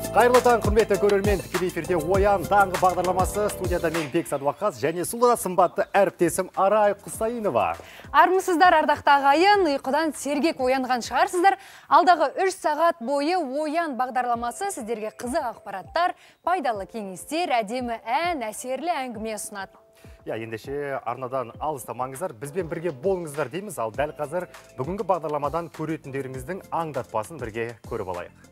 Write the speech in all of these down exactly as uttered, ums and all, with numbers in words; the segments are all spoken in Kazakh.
Қайырлы таң, құрметті көрермен, тікелей эфирде Оян таңғы бағдарламасы. Студияда мен Бек Садуақас және сұлу сымбатты әріптесім Арай Құсайынова. Армысыздар, ардақты ағайын, ұйқыдан сергек оянған шығарсыздар. Алдағы үш сағат бойы Оян бағдарламасы сіздерге қызық ақпараттар, пайдалы кеңестер, әдемі ән, әсерлі әңгіме ұсынады. Я, ендеше арнадан алыстамаңыздар, бізбен бірге болыңыздар дейміз. Ал дәл қазір бүгінгі бағдарламадан көретіндеріңіздің аңдатпасын бірге көріп алайық.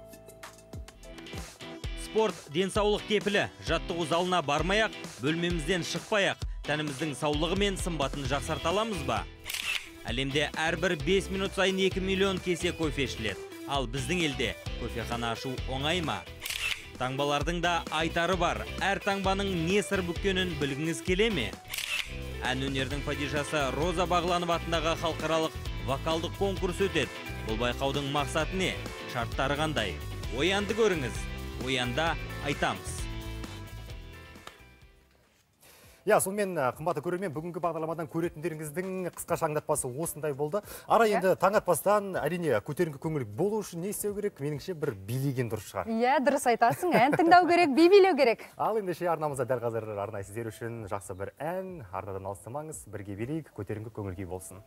Спорт денсаулық кепілі, жаттығу залына бармайық, бөлмемізден шықпайық, тәніміздің саулығы мен сымбатын жақсарталамыз ба? Әлемде әрбір бес минут сайын екі миллион кесе кофе ішіледі. Ал біздің елде кофехана ашу оңай ма? Таңбалардың да айтары бар. Әр таңбаның не сыр бүккенін білгіңіз келе ме? Ән өнердің падишасы Роза Бағланов атындағы халықаралық вокалдық конкурс өтеді. Бұл байқаудың мақсаты не? Шарттары қандай? Оянды көріңіз. Оянда айтамыз. Я, сонымен қымбатты көрермен, бүгінгі бағдарламадан көретіндеріңіздің қысқаша аңдатпасы осындай болды. Ара енді таң атпастан әрине көтеріңкі көңіл болу үшін не істеу керек? Меніңше бір билеген дұрыс шығар. Иә, дұрыс айтасың, ән тыңдау керек, би билеу керек. Ал ендеше арнамызда дәл қазір арнайы сіздер үшін жақсы бір ән, арнадан алыстамаңыз, бірге билейік, көтеріңкі көңіл-күй болсын.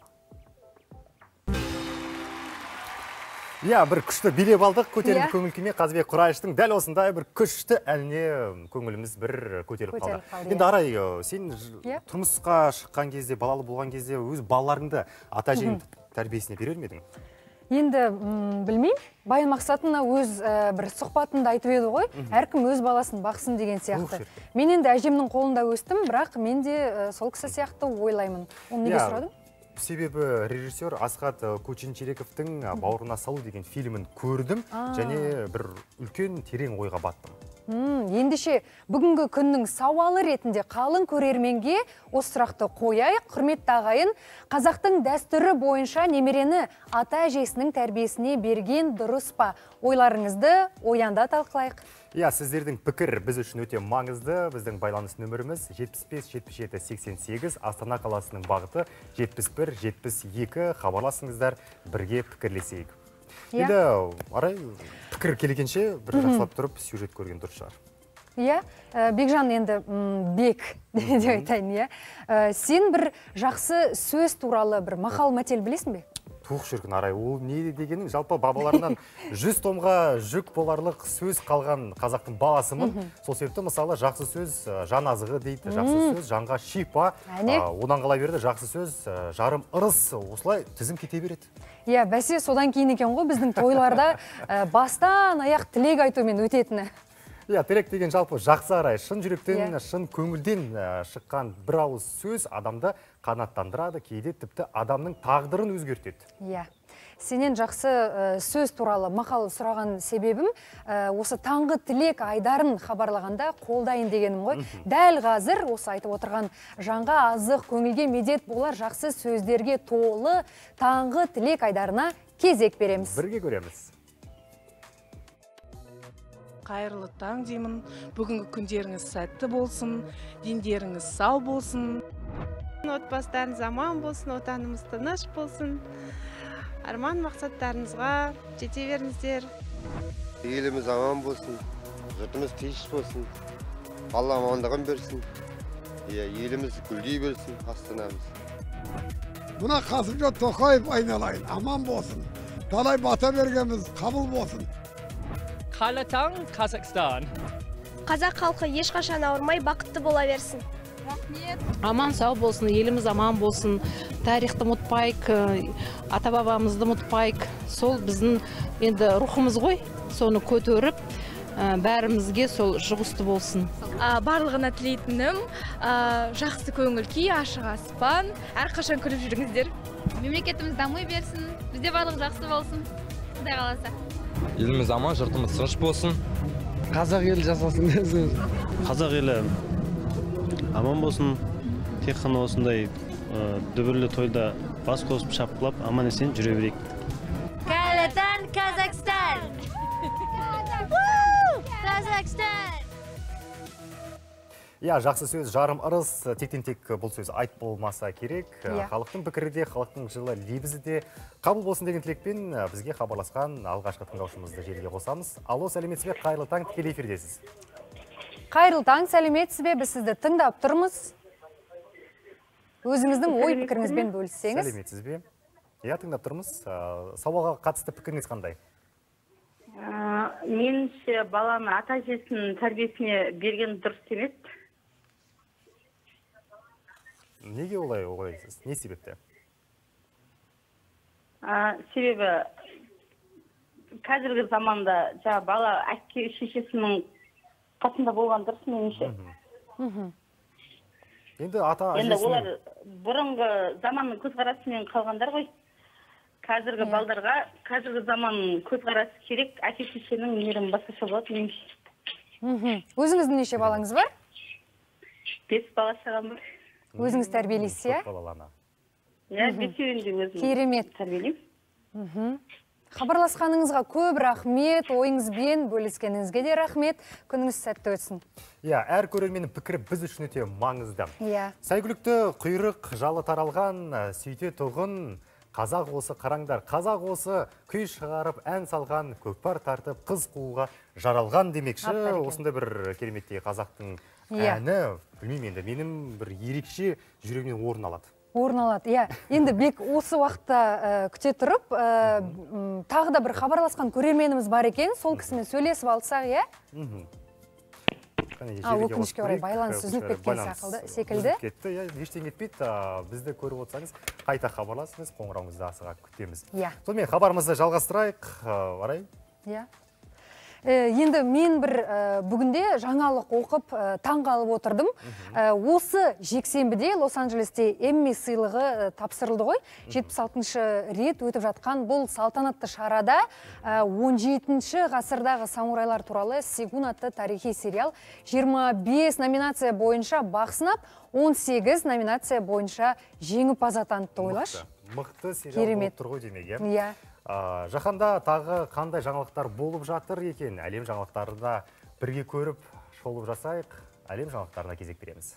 Я, бір күшті билеп алдық, көтеріңкі көңіл-күйме Қазыбек Құрайыштың дәл осындай бір күшті әніне көңіліміз бір көтеріп қалды. Енді Арай, сен тұрмысқа шыққан кезде, балалы болған кезде өз балаларыңды ата-әжеңнің тәрбиесіне берер ме едің? Енді білмеймін, Баян Мақсатовна өз бір сұхбатында айтып еді ғой, әркім өз баласын бақсын деген сияқты. Мен енді әжемнің қолында өстім, бірақ мен де сол кісі сияқты ойлаймын. Оны неге сұрадың? Себебі режиссер Асхат Көченчерековтің «Бауырына салу» деген фильмін көрдім, және бір үлкен терең ойға баттым. Ендеше бүгінгі күннің сауалы ретінде қалың көрерменге осы сұрақты қояйық. Құрметті ағайын, қазақтың дәстүрі бойынша немерені ата-әжесінің тәрбиесіне берген дұрыс па? Ойларыңызды Оянда талқылайық. Я, сіздердің пікір біз үшін өте маңызды. Біздің байланыс нөміріміз жетпіс бес жетпіс жеті сексен сегіз, Астана қаласының бағыты жетпіс бір жетпіс екі. Хабарласыңыздар, бірге пікірлесейік. Енді Арай, пікір келгенше бір жақсылап тұрып сюжет көрген дұрыс шығар. Иә, Бекжан енді Бек деп айтайын, иә. Сен бір жақсы сөз туралы бір мақал мәтел білесің бе? Тух шіркін, Арай, ол не дегенің? Жалпы бабаларынан жүз томға жүк боларлық сөз қалған қазақтың баласымын. Сол себепті мысалы жақсы сөз жан азығы дейді, жақсы сөз жанға шипа. Одан қала берді, жақсы сөз жарым ырыс, осылай тізім кете береді. Иә, бәсе содан кейін екен ғой біздің тойларда бастан аяқ тілек айтумен өтетіні. Иә, тілек деген жалпы жақсы, Арай, шын жүректен, шын көңілден шыққан бір ауыз сөз адамды қанаттандырады, кейде тіпті адамның тағдырын өзгертеді. Иә. Сенен жақсы сөз туралы мақал сұраған себебім, осы таңғы тілек айдарын хабарлағанда қолдайын дегенім ғой. Дәл қазір осы айтып отырған жанға азық, көңілге медет болар жақсы сөздерге толы таңғы тілек айдарына кезек береміз. Бірге көреміз. Қайырлы таң деймін. Бүгінгі күндеріңіз сәтті болсын, дендеріңіз сау болсын. Отбасыларыңыз аман болсын, отанымыз тыныш болсын. Арман мақсаттарыңызға жете беріңіздер. Еліміз аман болсын, жұртымыз тыныш болсын. Алла амандығын берсін. Еліміз гүлдей берсін, Астанамыз. Мына Қасым-Жомарт Тоқаев айналайын, аман болсын. Талай бата бергеніміз қабыл болсын. Қайырлы таң, Қазақстан. Қазақ халқы ешқашан ауырмай бақытты бола берсін. Рахмет. Аман сау болсын, еліміз аман болсын. Тарихты ұмытпайық, ата-бабамызды ұмытпайық. Сол біздің енді рухымыз ғой, соны көтеріп, бәрімізге сол жұғысты болсын. Барлығына тілейтінім жақсы көңіл күй, ашық аспан, әрқашан күліп жүріңіздер. Мемлекетіміз дамый берсін, бізде барлық жақсы болсын. Құдай қаласа. Еліміз аман, жұртымыз тыныш болсын. Қазақ елі жасасын десеңіз. Қазақ елі аман болсын. Тек қана осындай дүбірлі тойда бас қосып шапқылап, аман есен жүре берейік. Қайырлы таң, Қазақстан! Қазақстан! Иә, жақсы сөз, жарым ырыс, тектен тек бұл сөз айт болмаса керек. Халықтың пікірі де, халықтың жылы лебізі де қабыл болсын деген тілекпен бізге хабарласқан алғашқы тыңдаушымызды желіге қосамыз. Алло, сәлеметсіз бе? Қайырлы таң, тікелей эфирдесіз. Қайырлы таң, сәлеметсіз бе? Біз сізді тыңдап тұрмыз. Өзіңіздің ой пікіріңізбен бөліссеңіз. Сәлеметсіз бе? Иә, тыңдап тұрмыз. Сауалға қатысты пікіріңіз қандай? Меніңше баланы ата-әжесінің тәрбиесіне берген дұрыс емес. Неге олай ойлайсыз? Не себепті? Себебі қазіргі заманда жаңа бала әке шешесінің қасында болған дұрыс меніңше. Енді ата Енді әжесінің... олар бұрынғы заманның көзқарасымен қалғандар ғой. Қазіргі балдарға, қазіргі заманның көзқарасы керек, әке шешенің мейірімі басқаша болады меніңше. Өзіңіздің неше балаңыз бар? Бес бала шағам бар. Өзіңіз тәрбиелейсіз, иә? Иә, бесеуін де өзім Керемет. тәрбиелеймін. Хабарласқаныңызға көп рахмет, ойыңызбен бөліскеніңізге де рахмет. Күніңіз сәтті өтсін. Иә, әр көрерменнің пікірі біз үшін өте маңызды. Иә. Сәйгүлікті құйрық жалы таралған, сүйте тұғын, қазақ осы қараңдар, қазақ осы күй шығарып, ән салған, көкпар тартып, қыз қууға жаралған демекші. Осында бір кереметтей қазақтың әні, білмеймін енді, менің бір ерекше жүрегімнен орын алады. Орын алады, иә. Енді Бек осы уақытта күте тұрып, тағы да бір хабарласқан көрерменіміз бар екен, сол кісімен сөйлесіп алсақ, иә? Өкінішке орай байланыс үзіліп кеткен секілді. Кетті, ештен кетпейді. Бізді көріп отырсаңыз, қайта хабарласыңыз, қоңырауыңызды асыға күтеміз. Сонымен хабарымызды жалғастырайық, Арай. Иә. Енді мен бір бүгінде жаңалық оқып таң қалып отырдым. Осы жексенбіде Лос-Анджелесте Эмми сыйлығы тапсырылды ғой. жетпіс алтыншы рет өтіп жатқан бұл салтанатты шарада он жетінші ғасырдағы самурайлар туралы Сегун атты тарихи сериал жиырма бес номинация бойынша бақ сынап, он сегіз номинация бойынша жеңімпаз атаныпты, ойлашы. Мықты сериал болып тұр ғой демек, иә? Жаһанда тағы қандай жаңалықтар болып жатыр екен? Әлем жаңалықтарында бірге көріп, шолып жасайық. Әлем жаңалықтарына кезек береміз.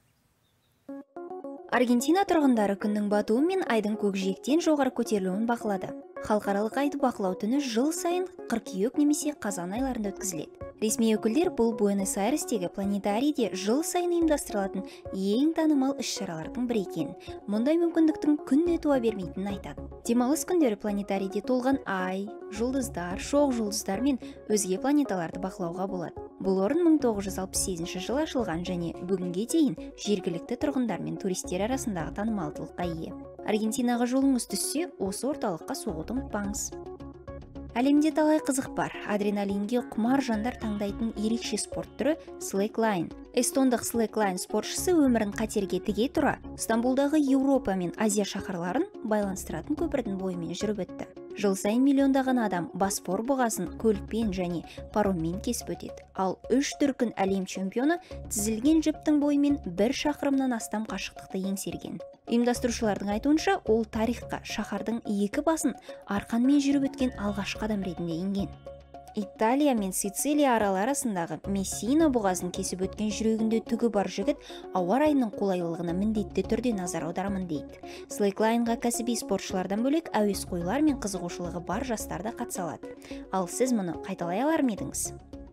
Аргентина тұрғындары күннің батуы мен айдың көкжиектен жоғары көтерілуін бақылады. Халықаралық айды бақылау түні жыл сайын қыркүйек немесе қазан айларында өткізіледі. Ресми өкілдер бұл Буэнос-Айрестегі планетарийде жыл сайын ұйымдастырылатын ең танымал іс-шаралардың бірі екенін, мұндай мүмкіндіктің күнде туа бермейтінін айтады. Демалыс күндері планетарийде толған ай, жұлдыздар, шоқ жұлдыздар мен өзге планеталарды бақылауға болады. Бұл орын мың тоғыз жүз алпыс сегізінші жылы ашылған және бүгінге дейін жергілікті тұрғындар мен туристер арасындағы танымалдылыққа ие. Аргентинаға жолыңыз түссе, осы орталыққа соғуды ұмытпаңыз. Әлемде талай қызық бар. Адреналинге құмар жандар таңдайтын ерекше спорт түрі слэклайн. Эстондық слэклайн спортшысы өмірін қатерге тіге тұра, Стамбулдағы Еуропа мен Азия шаһарларын байланыстыратын көпірдің бойымен жүріп өтті. Жыл сайын миллиондаған адам Босфор бұғазын көлікпен және пароммен кесіп өтеді. Ал үш дүркін әлем чемпионы тізілген жіптің бойымен бір шақырымнан астам қашықтықты еңсерген. Ұйымдастырушылардың айтуынша, ол тарихқа шаһардың екі басын арқанмен жүріп өткен алғашқы адам ретінде енген. Италия мен Сицилия аралы арасындағы Мессина бұғазын кесіп өткен жүрегінде түгі бар жігіт ауа райының қолайлылығына міндетті түрде назар аударамын дейді. Слэклайнға кәсіби спортшылардан бөлек әуесқойлар мен қызығушылығы бар жастар да қатыса алады. Ал сіз мұны қайталай алар ма едіңіз?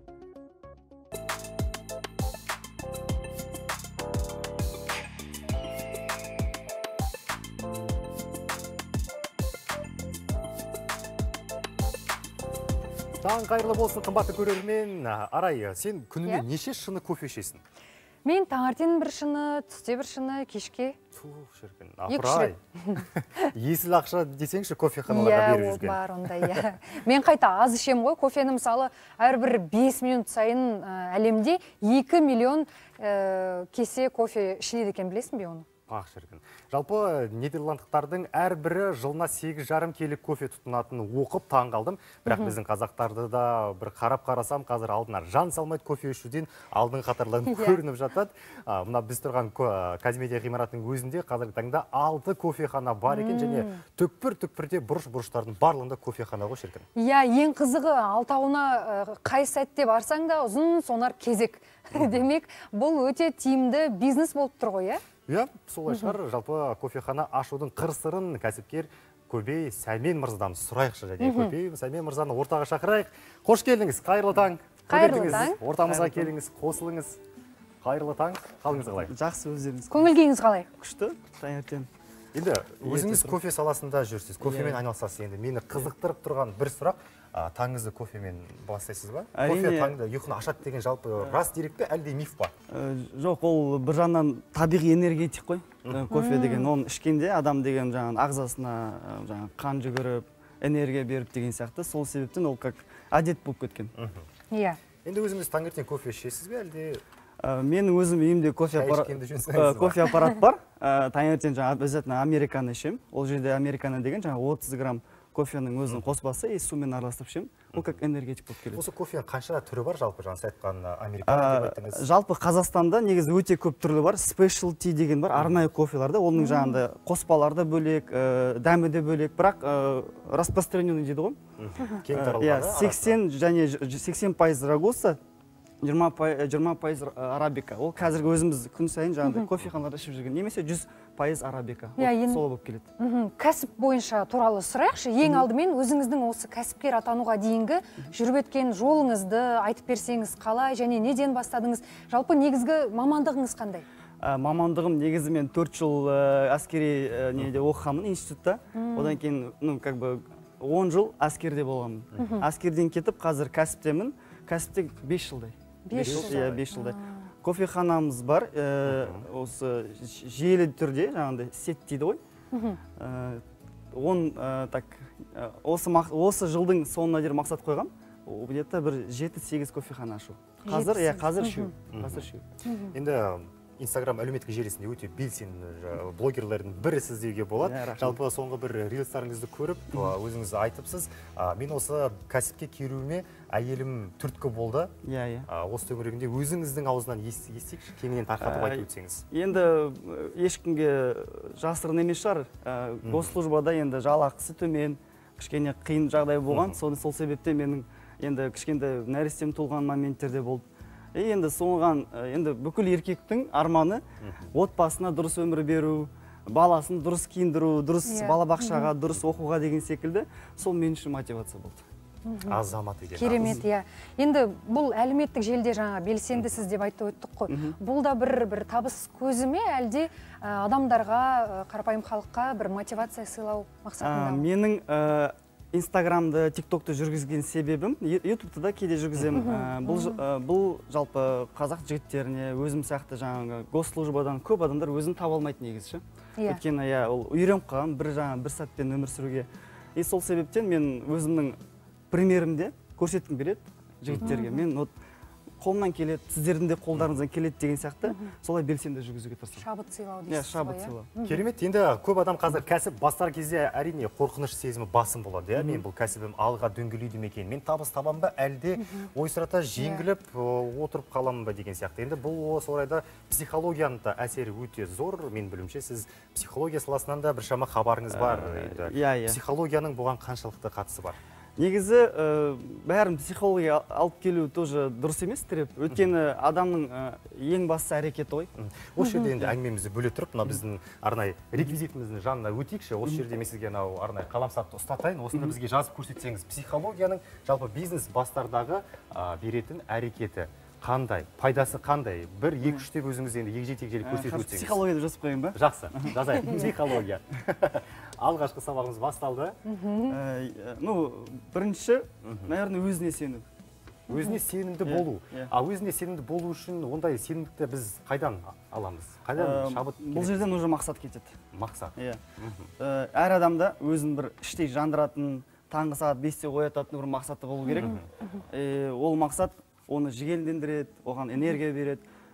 Таң қайырлы болсын, қымбатты көрермен. Арай, сен күніне неше шыны кофе ішесің? Мен таңертең бір шыны, түсте бір шыны, кешке. Тух, шіркін. Апырай. Есіл ақша десеңші кофеханаларға беріп жүрген. Иә, бар ондай. Мен қайта аз ішем ғой. Кофені мысалы әрбір бес минут сайын әлемде екі миллион кесе кофе ішіледі екен, білесің бе оны? Ақ шіркін. Жалпы нидерландықтардың әрбірі жылына сегіз жарым келі кофе тұтынатынын оқып таң қалдым. Бірақ біздің қазақтарды да бір қарап қарасам, қазір алдына жан салмайды кофе ішуден алдың қатарларын көрініп жатады. Мына біз тұрған Казимедиа ғимаратының өзінде қазіргі таңда алты кофехана бар екен, және түкпір-түкпірде бұрыш-бұрыштардың барлығында кофехана ғой шіркін. Иә, ең қызығы алтауына қай сәтте барсаң да ұзын сонар кезек. Демек, бұл өте тиімді бизнес болып тұр ғой, иә? Иә, солай шығар. Жалпы кофехана ашудың қыр-сырын кәсіпкер Көбей Сәмен мырзадан сұрайықшы, және Көбей Сәмен мырзаны ортаға шақырайық. Қош келдіңіз, қайырлы таң. Қайырлы таң. Ортамызға келіңіз, қосылыңыз. Қайырлы таң. Қалыңыз қалай? Жақсы, өздеріңіз. Көңіл күйіңіз қалай? Күшті, таңертең. Енді өзіңіз кофе саласында жүрсіз, кофемен айналысасыз. Енді мені қызықтырып тұрған бір сұрақ, таңыңызды кофемен бастайсыз ба? Кофе таңды ұйқыны ашады деген жалпы рас дерек пе, әлде миф па? Жоқ, ол бір жағынан табиғи энергетик қой. Кофе деген, оны ішкенде адам деген жаңағы ағзасына жаңағы қан жүгіріп, энергия беріп деген сияқты. Сол себептен ол как әдет болып кеткен. Иә. Енді өзіңіз таңертең кофе ішесіз бе, әлде? Менің өзім үйімде кофе аппарат бар. Таңертең жаңа обязательно американо ішем. Ол жерде американо деген жаңа отыз грамм кофенің өзінің қоспасы, и сумен араластырып ішем. Ол как энергетик болып келеді. Осы кофенің қанша түрі бар жалпы, жаңа сіз айтқан американо деп айттыңыз? Жалпы Қазақстанда негізі өте көп түрлі бар. Specialty деген бар, арнайы кофелар да. Оның жаңағында қоспалары да бөлек, дәмі де бөлек, бірақ распространенный дейді ғой. Кең таралған. сексен және сексен пайыз рагоса, жиырма пайыз арабика. Ол қазіргі өзіміз күн сайын жаңағыдай кофеханаларда ішіп жүрген. Немесе жүз пайыз арабика. Солай болып келеді. Кәсіп бойынша туралы сұрайықшы. Ең алдымен өзіңіздің осы кәсіпкер атануға дейінгі жүріп өткен жолыңызды айтып берсеңіз қалай және неден бастадыңыз? Жалпы негізгі мамандығыңыз қандай? Мамандығым негізі мен төрт жыл әскери неде оқығанмын институтта. Одан кейін, ну, как бы он жыл әскерде болғанмын. Әскерден кетіп, қазір кәсіптемін. Кәсіпте бес жылдай. бес жылдай. Кофеханамыз бар, осы желі түрде, жаңағындай сет дейді ғой. Осы жылдың соңына дейін мақсат қойғам, где-то бір жеті сегіз кофехана ашу. Қазір, иә, қазір үшеу. Енді Инстаграм әлеуметтік желісінде өте белсенді блогерлердің бірісіз деуге болады. Жалпы соңғы бір рилстарыңызды көріп, өзіңіз айтыпсыз. Мен осы кәсіпке келуіме әйелім түрткі болды. Осы төңірегінде өзіңіздің аузынан естейікші, кеңінен тарқатып айтып өтсеңіз. Енді ешкімге жасырын емес шығар. Госслужбада енді жалақысы төмен, кішкене қиын жағдай болған. Сол себепте менің енді кішкентай нәрестем туылған моменттерде болды. Енді соңған, енді бүкіл еркектің арманы отбасына дұрыс өмір беру, баласын дұрыс киіндіру, дұрыс балабақшаға, дұрыс оқуға деген секілді, сол мен үшін мотивация болды. Азамат екен. Керемет, иә. Енді бұл әлеуметтік желіде жаңа белсендісіз деп айтып өттік қой. Бұл да бір табыс көзі ме, әлде адамдарға, қарапайым халыққа бір мотивация сыйлау мақсатында? Менің Инстаграмды, тиктокты жүргізген себебім, ютубты да кейде жүргіземін. Бұл жалпы қазақ жігіттеріне, өзім сияқты жаңағы госслужбадан көп адамдар өзін таба алмайды негізі. Өйткені ол үйреніп қалған бір жаңа бір сәтпен өмір сүруге. И сол себептен мен өзімнің примерімде көрсеткім келеді жігіттерге. Мен қолымнан келеді, сіздердің де қолдарыңыздан келеді деген сияқты, солай белсенді жүргізуге тырысамын. Шабыт сыйлау дейсіз ғой. Шабыт сыйлау. Керемет, енді көп адам қазір кәсіп бастар кезде әрине қорқыныш сезімі басым болады. Мен бұл кәсібім алға дөңгелейді ме екен? Мен табыс табам ба, әлде ойсырата жеңіліп отырып қаламын ба деген сияқты. Енді бұл осы орайда психологияның да әсері өте зор. Мен білуімше, сіз психология саласынан да біршама хабарыңыз бар. Психологияның бұған қаншалықты қатысы бар? Негізі бәрін психология алып келу тоже дұрыс емес тіреп. Өйткені адамның ең басты әрекеті ғой. Осы жерде енді әңгімемізді бөле тұрып, мына біздің арнайы реквизитіміздің жанына өтейікші. Осы жерде мен сізге арнайы қаламсапты ұстатайын. Осында бізге жазып көрсетсеңіз, психологияның жалпы бизнес бастардағы беретін әрекеті қандай, пайдасы қандай? Бір, екі, үш деп өзіңіз енді егжей-тегжейлі көрсетіп өтсеңіз. Психология деп жазып қойын ба? Жақсы, жазайық. Психология. Алғашқы сабағымыз басталды. Ну, бірінші, наверное, өзіне сену. Өзіне сенімді болу. А өзіне сенімді болу үшін ондай сенімдікті біз қайдан аламыз? Қайдан шабыт керек? Бұл жерден уже мақсат кетеді. Мақсат. Әр адамда өзін бір іштей жандыратын, таңғы сағат бесте оятатын бір мақсаты болу керек. Ол мақсат оны жігерлендіреді, оған энергия береді.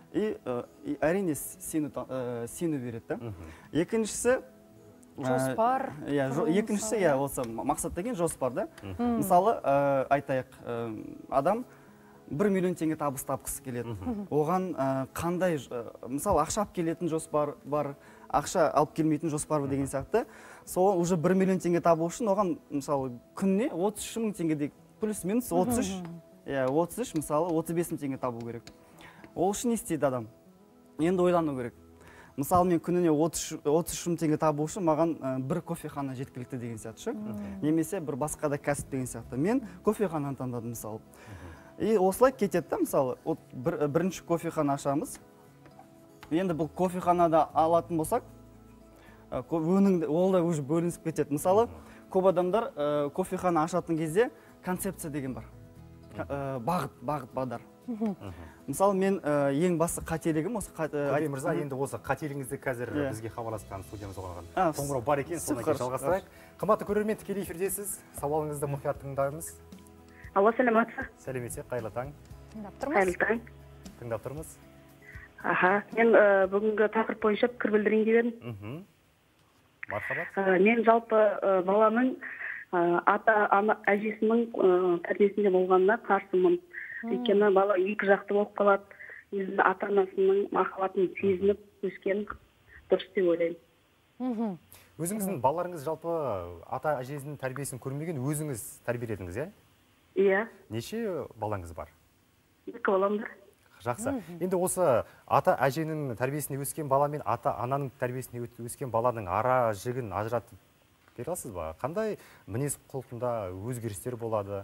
и әрине сену береді да. Екіншісі жоспар. Екіншісі иә осы мақсат деген жоспар да. Мысалы айтайық, адам бір миллион теңге табыс тапқысы келеді. Оған қандай, мысалы ақша алып келетін жоспар бар, ақша алып келмейтін жоспар бар деген сияқты. Сол уже бір миллион теңге табу үшін оған мысалы күніне отыз үш мың теңгедей плюс минус отыз үш, отыз үш мысалы отыз бес мың теңге табу керек. Ол үшін не істейді адам? Енді ойлану керек. Мысалы мен күніне отыз үш мың теңге табу үшін маған бір кофехана жеткілікті деген сияқты шы. Немесе бір басқа да кәсіп деген сияқты. Мен кофехананы таңдадым мысалы. И осылай кетеді да, мысалы, бірінші кофехана ашамыз. Енді бұл кофеханада алатын болсақ, ол да уже бөлінісіп кетеді. Мысалы, көп адамдар кофехана ашатын кезде концепция деген бар. Бағыт, бағыт, бағдар. Мысалы, мен ең басты қателігім осы... Көбей мырза, енді осы қателігіңізді қазір бізге хабарласқан студиямыз оған. Қоңырау бар екен, содан кейін жалғастырайық. Қымбатты көрермен, тікелей эфирдесіз. Сауалыңызды мұқият тыңдаймыз. Алло, сәлеметсіз. Сәлеметсіз, қайырлы таң. Тыңдап тұрмыз. Қайырлы таң. Тыңдап тұрмыз. Аха, мен бүгінгі тақырып бойынша пікір білдірейін деп едім. Мархабат. Мен жалпы баланың ата әжесінің тәрбиесінде болғанына қарсымын. Өйткені бала екі жақты болып қалады. Өзінің ата-анасының махаббатын сезініп өскен дұрыс деп ойлаймын. Өзіңіздің балаларыңыз жалпы ата әжесінің тәрбиесін көрмеген, өзіңіз тәрбиеледіңіз, иә? Иә. Неше балаңыз бар? Екі балам бар. Жақсы. Енді осы ата әженің тәрбиесіне өскен бала мен ата ананың тәрбиесіне өскен баланың ара жігін ажыратып бере аласыз ба? Қандай мінез құлқында өзгерістер болады?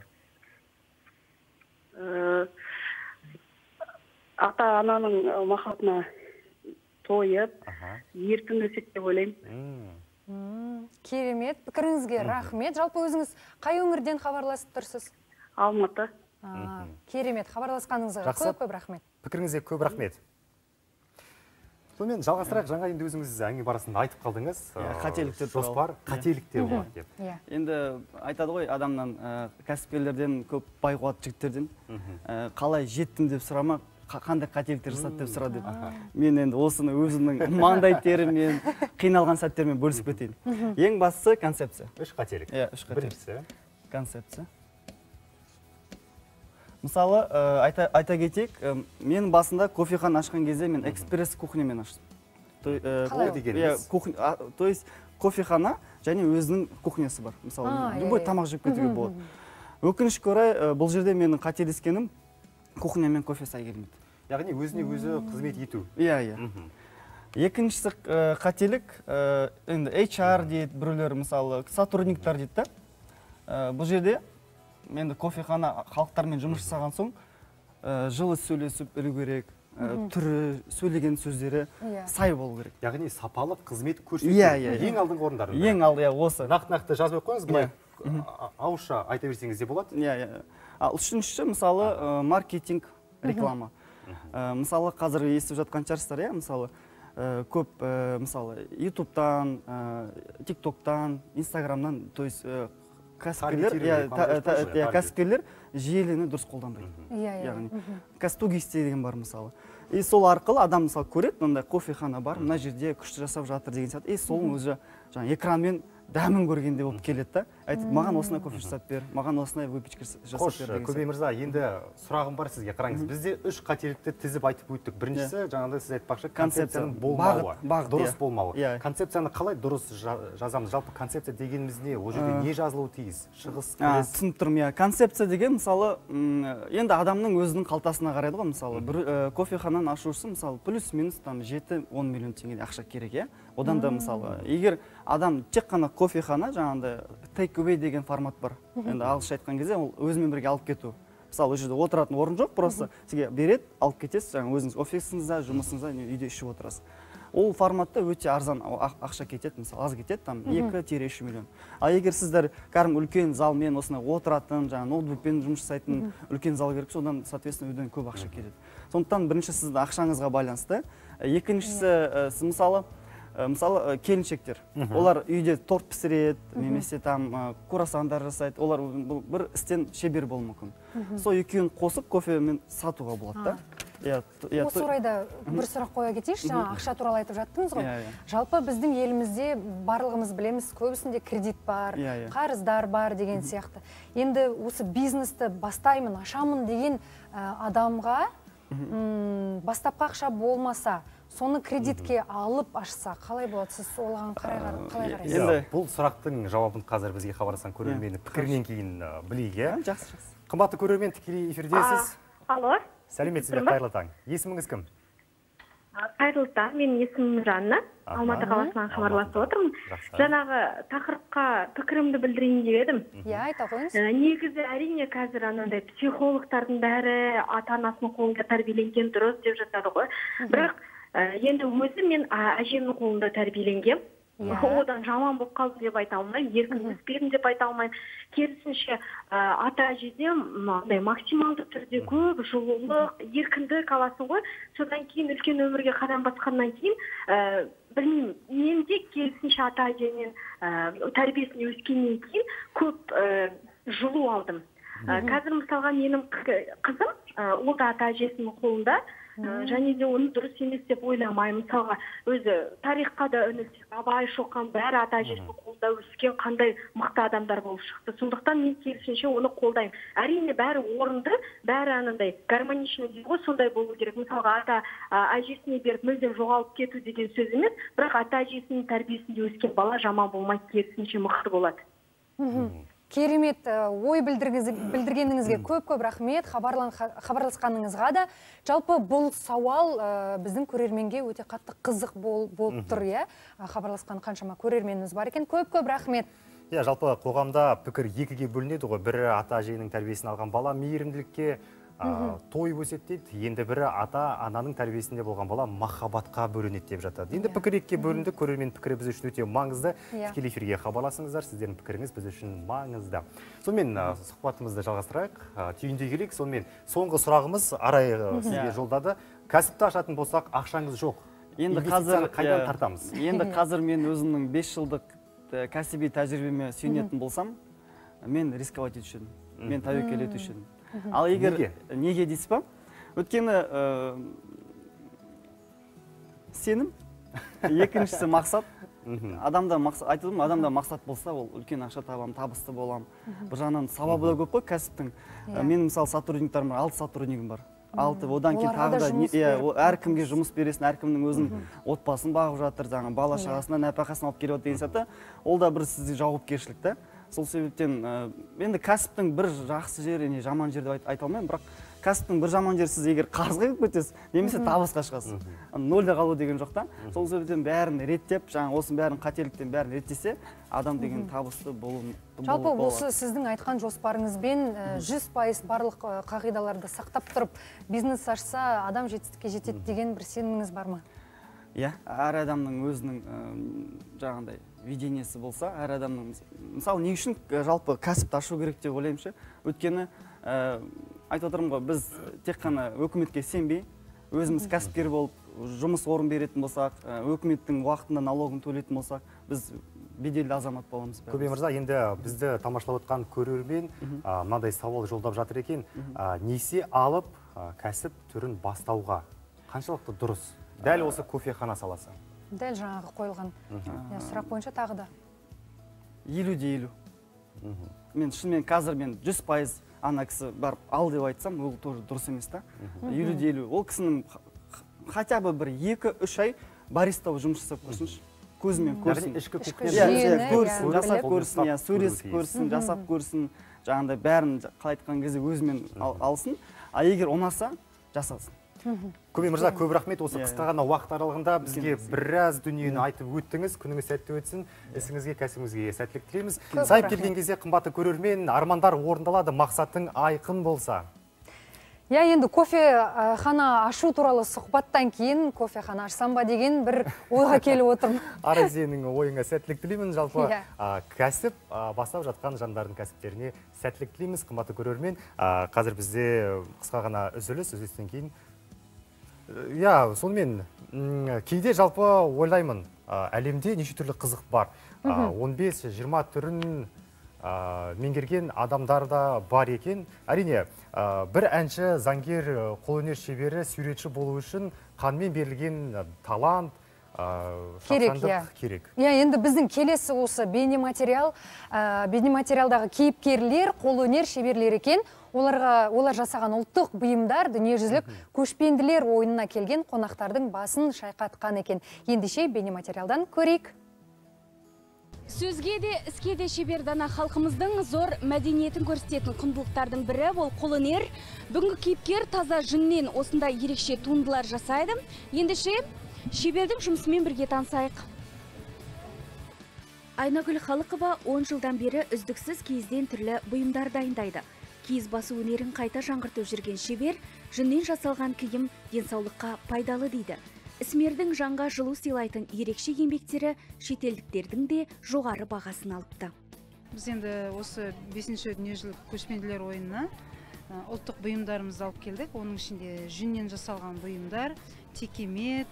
Ата ананың махаббатына тойып, еркін өсек деп ойлаймын. Керемет, пікіріңізге рахмет. Жалпы өзіңіз қай өңірден хабарласып тұрсыз? Алматы. Керемет, хабарласқаныңызға көп-көп рахмет. Пікіріңізге көп рахмет. Сонымен жалғастырайық, жаңа енді өзіңіз әңгіме барысында айтып қалдыңыз. Қателіктер туралы. Жоспар, қателіктер болады деп. Енді айтады ғой, адамнан, кәсіпкерлерден, көп бай қуатты жігіттерден қалай жеттім деп сұрама, қандай қателіктер жасады деп сұра деп. Мен енді осыны өзімнің маңдай теріммен, қиналған сәттермен бөлісіп кетейін. Ең бастысы концепция. Үш қателік. Біріншісі концепция. Мысалы, айта кетейік, мен басында кофехана ашқан кезде мен экспресс кухнямен аштым. Қалай дегеніңіз? То есть кофехана және өзінің кухнясы бар. Мысалы, любой тамақ жеп кетуге болады. Өкінішке орай, бұл жерде менің қателескенім кухня мен кофе сай келмейді. Яғни өзіне өзі қызмет ету. Иә, иә. Екіншісі қателік, енді эйч ар дейді, біреулер мысалы сотрудниктар дейді да. Бұл жерде менде кофехана халықтармен жұмыс жасаған соң жылы сөйлесіп үлі керек, түрі, сөйлеген сөздері сай болу керек. Яғни сапалық қызмет көрсету. Ең алдыңғы орындар. Ең алды, осы. Нақты-нақты жазбай қойыңыз, былай ауызша айта берсеңіз де болады. Үшіншісі, мысалы, маркетинг, реклама. Мысалы, қазір естіп жатқан шығарсыздар, мысалы, көп, мысалы, ютубтан, тиктоктан, инстаграмнан, то есть кәсіпкерлер желіні дұрыс қолданбайды. Кастугисте деген бар мысалы. И сол арқылы адам мысалы көреді, мынандай кофехана бар, мына жерде күшті жасап жатыр деген сияқты. И сол өзі экранмен дәмін көргенде болып келеді да. Айтып, маған осындай кофе жасап бер, маған осындай выпечка жасап бер деген. Көбей мырза, енді сұрағым бар сізге. Қараңыз, бізде үш қателікті тізіп айтып өттік. Біріншісі, жаңағыдай сіз айтпақшы, концепцияның болмауы, дұрыс болмауы. Концепцияны қалай дұрыс жазамыз? Жалпы концепция дегеніміз не? Ол жерде не жазылуы тиіс? Шығыс, кіріс? Түсініп тұрмын, концепция деген, мысалы, енді адамның өзінің қалтасына қарайды ғой, мысалы, бір кофехананы ашу үшін, мысалы, плюс-минус жеті он миллион теңге ақша керек, одан да, мысалы, егер адам тек қана кофехана, жаңағындай take away деген формат бар. Енді ағылшынша айтқан кезде ол өзімен бірге алып кету. Мысалы, ол жерде отыратын орын жоқ, просто сізге береді, алып кетесіз, жаңа өзіңіз офисіңізде, жұмысыңызда, үйде ішіп отырасыз. Ол форматта өте арзан ақша кетеді, мысалы, аз кетеді, там екі үш миллион. А егер сіздер кәрім үлкен залмен осындай отыратын, жаңа ноутбукпен жұмыс жасайтын үлкен зал керек, содан, соответственно, өйден көп ақша кетеді. Сондықтан бірінші сіздің ақшаңызға байланысты. Екіншісі, сіз мысалы, Мысалы, келіншектер, олар үйде торт пісіреді, немесе там круассандар жасайды, олар бір істен шебер болуы мүмкін. Сол екеуін қосып кофемен сатуға болады да. Осы орайда бір сұрақ қоя кетейінші, жаңа ақша туралы айтып жаттыңыз ғой. Жалпы біздің елімізде барлығымыз білеміз, көбісінде кредит бар, қарыздар бар деген сияқты. Енді осы бизнесті бастаймын, ашамын деген адамға бастапқы ақша болмаса, соны кредитке алып ашса, қалай болады? Сіз оған қалай қарайсыз? Бұл сұрақтың жауабын қазір бізге хабарласқан көрерменнің пікірінен кейін білейік. Жақсы, жақсы. Қымбатты көрермен, тікелей эфирдесіз. Алло. Сәлеметсіз бе, қайырлы таң. Есіміңіз кім? Қайырлы таң, менің есімім Жанна. Алматы қаласынан хабарласып отырмын. Жаңағы тақырыпқа пікірімді білдірейін деп едім. Иә, айта қойыңыз. Негізі әрине қазір анандай психологтардың бәрі ата-анасының қолында тәрбиеленген дұрыс деп жатады ғой. Бірақ енді өзі мен әжемнің қолында тәрбиеленгем. Одан жаман болып қалды деп айта алмаймын, еркін өспедім деп айта алмаймын. Керісінше ата әжеден максималды түрде көп жылулық, еркіндік аласың ғой. Содан кейін үлкен өмірге қадам басқаннан кейін, білмеймін, мен де керісінше ата әженен тәрбиесіне өскеннен кейін көп жылу алдым. Қазір мысалға менің қызым, ол да ата әжесінің қолында, және де оны дұрыс емес деп ойламаймын. Мысалға өзі тарихқа да үңілсек, Абай, Шоқан бәрі ата әжесінің қолында өскен қандай мықты адамдар болып шықты. Сондықтан мен керісінше оны қолдаймын. Әрине бәрі орынды, бәрі анандай гармоничный дейді ғой, сондай болу керек. Мысалға ата әжесіне беріп мүлдем жоғалып кету деген сөз емес, бірақ ата әжесінің тәрбиесінде өскен бала жаман болмайды, керісінше мықты болады. Керемет ой білдіргеніңізге көп-көп рахмет, хабарласқаныңызға да. Жалпы бұл сауал біздің көрерменге өте қатты қызық болып тұр, иә? Хабарласқан қаншама көрерменіміз бар екен. Көп-көп рахмет. Иә, жалпы қоғамда пікір екіге бөлінеді ғой. Бірі ата әженің тәрбиесін алған бала мейірімділікке тойып өседі дейді. Енді бірі ата-ананың тәрбиесінде болған бала махаббатқа бөлінеді деп жатады. Енді пікір екіге бөлінді. Көрермен пікірі біз үшін өте маңызды. Тікелей эфирге хабарласыңыздар, сіздердің пікіріңіз біз үшін маңызды. Сонымен сұхбатымызды жалғастырайық, түйіндей келейік. Сонымен соңғы сұрағымыз Арай сізге жолдады. Кәсіпті ашатын болсақ, ақшаңыз жоқ. Енді қазір қайдан тартамыз? Енді қазір мен өзімнің бес жылдық кәсіби тәжірибеме сүйенетін болсам, мен рисковать етуші едім. Мен тәуекел етуші едім. Ал егер неге дейсіз ба? Өткені сенім, екіншісі мақсат. Адамда мақсат, айтылым, адамда мақсат болса, ол үлкен ақша табам, табысты болам. Бір жағынан сабабы да көп қой кәсіптің. Менің мысалы сотрудниктарым бар, алты сотруднигім бар. Алты, одан кейін тағы да әркімге жұмыс бересін, әркімнің өзінің отбасын бағып жатыр, жаңа бала шағасына нәпақасын алып келіп деген сияқты. Ол да бір сізде жауапкершілік та. Сол себептен енді кәсіптің бір жақсы жері, не жаман жері деп айта алмаймын, бірақ кәсіптің бір жаман жері сіз егер қарызға кіріп кетесіз, немесе табысқа шығасыз. Нөлде қалу деген жоқ та. Сол себептен бәрін реттеп, жаңа осының бәрін қателіктен бәрін реттесе, адам деген табысты болу болады. Жалпы осы сіздің айтқан жоспарыңызбен жүз пайыз барлық қағидаларды сақтап тұрып, бизнес ашса, адам жетістікке жетеді деген бір сеніміңіз бар ма? Иә, әр адамның өзінің жаңағындай видениесі болса, әр адамның, мысалы, не үшін жалпы кәсіпті ашу керек деп ойлаймын ше. Өйткені айтып отырмын ғой, біз тек қана өкіметке сенбей, өзіміз кәсіпкер болып, жұмыс орын беретін болсақ, өкіметтің уақытында налогын төлейтін болсақ, біз беделді азамат боламыз. Көбей мырза, енді бізді тамашалап отқан көрермен мынандай сауал жолдап жатыр екен. Несие алып кәсіп түрін бастауға қаншалықты дұрыс? Дәл осы кофехана саласы. Дәл жаңағы қойылған сұрақ бойынша тағы да. елу де елу. Мен шынымен қазір мен жүз пайыз ана кісі барып ал деп айтсам, ол тоже дұрыс емес та. елу де елу. Ол кісінің хотя бы бір екі үш ай бариста жұмыс жасап көрсінші. Көзімен көрсін. Ішкі кухня жасап көрсін, сөйлесіп көрсін, жасап көрсін. Жаңағындай бәрін қалай айтқан кезде өзімен алсын. А егер ұнаса, жасасын. Көбей мырза, көп рахмет. Осы қысқа ғана уақыт аралығында бізге біраз дүниені айтып өттіңіз. Күніңіз сәтті өтсін. Ісіңізге, кәсібіңізге сәттілік тілейміз. Сайып келген кезде қымбатты көрермен, армандар орындалады, мақсатың айқын болса. Я енді кофехана ашу туралы сұхбаттан кейін кофехана ашсам ба деген бір ойға келіп отырмын. Арай, сенің ойыңа сәттілік тілеймін. Жалпы кәсіп бастап жатқан жандардың кәсіптеріне сәттілік тілейміз. Қымбатты көрермен, қазір бізде қысқа ғана үзіліс, үзілістен кейін. Я, сонымен кейде жалпы ойлаймын, әлемде неше түрлі қызық бар. он бес жиырма түрін меңгерген адамдар да бар екен. Әрине, бір әнші, заңгер, қолөнер шебері, суретші болу үшін қанмен берілген талант, керек, керек. Иә, енді біздің келесі осы бейнематериал, бейнематериалдағы кейіпкерлер, қолөнер шеберлер екен. Оларға, олар жасаған ұлттық бұйымдар дүниежүзілік көшпенділер ойынына келген қонақтардың басын шайқатқан екен. Ендеше бейнематериалдан көрейік. Сөзге де, іске де шебер дана халқымыздың зор мәдениетін көрсететін құндылықтардың бірі ол қолөнер. Бүгінгі кейіпкер таза жүннен осындай ерекше туындылар жасайды. Ендеше шебердің жұмысымен бірге танысайық. Айнагүл Халықова он жылдан бері үздіксіз киізден түрлі бұйымдар дайындайды. Киіз басу өнерін қайта жаңғыртып жүрген шебер, жүннен жасалған киім денсаулыққа пайдалы дейді. Ісмердің жанға жылу сыйлайтын ерекше еңбектері шетелдіктердің де жоғары бағасын алыпты. Біз енді осы бесінші дүниежүзілік көшпенділер ойынына ұлттық бұйымдарымызды алып келдік. Оның ішінде жүннен жасалған бұйымдар, текемет,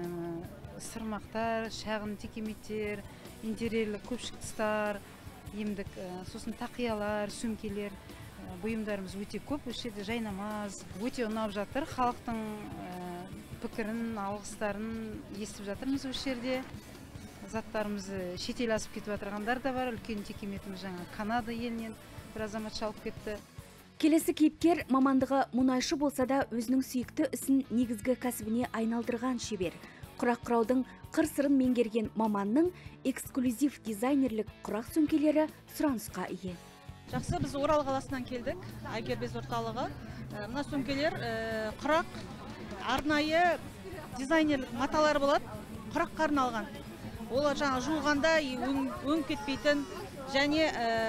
сырмақтар, шағын текеметтер, интерьерлік көпшік тыстар, емдік, сосын тақиялар, сөмкелер, бұйымдарымыз өте көп. Осы жерде жайнамаз өте ұнап жатыр. Халықтың пікірін, алғыстарын естіп жатырмыз осы жерде. Заттарымызды шетел асып кетіп отырғандар да бар. Үлкен текеметіміз жаңа Канада елінен бір азаматша алып кетті. Келесі кейіпкер мамандығы мұнайшы болса да өзінің сүйікті ісін негізгі кәсібіне айналдырған шебер. Құрақ құраудың қыр-сырын меңгерген маманның эксклюзив дизайнерлік құрақ сөмкелері сұранысқа ие. Жақсы, біз Орал қаласынан келдік, Айгербез орталығы. Мына сөмкелер құрақ арнайы дизайнерлік маталар болады, құраққа арналған. Олар жаңа жуғанда өң кетпейтін және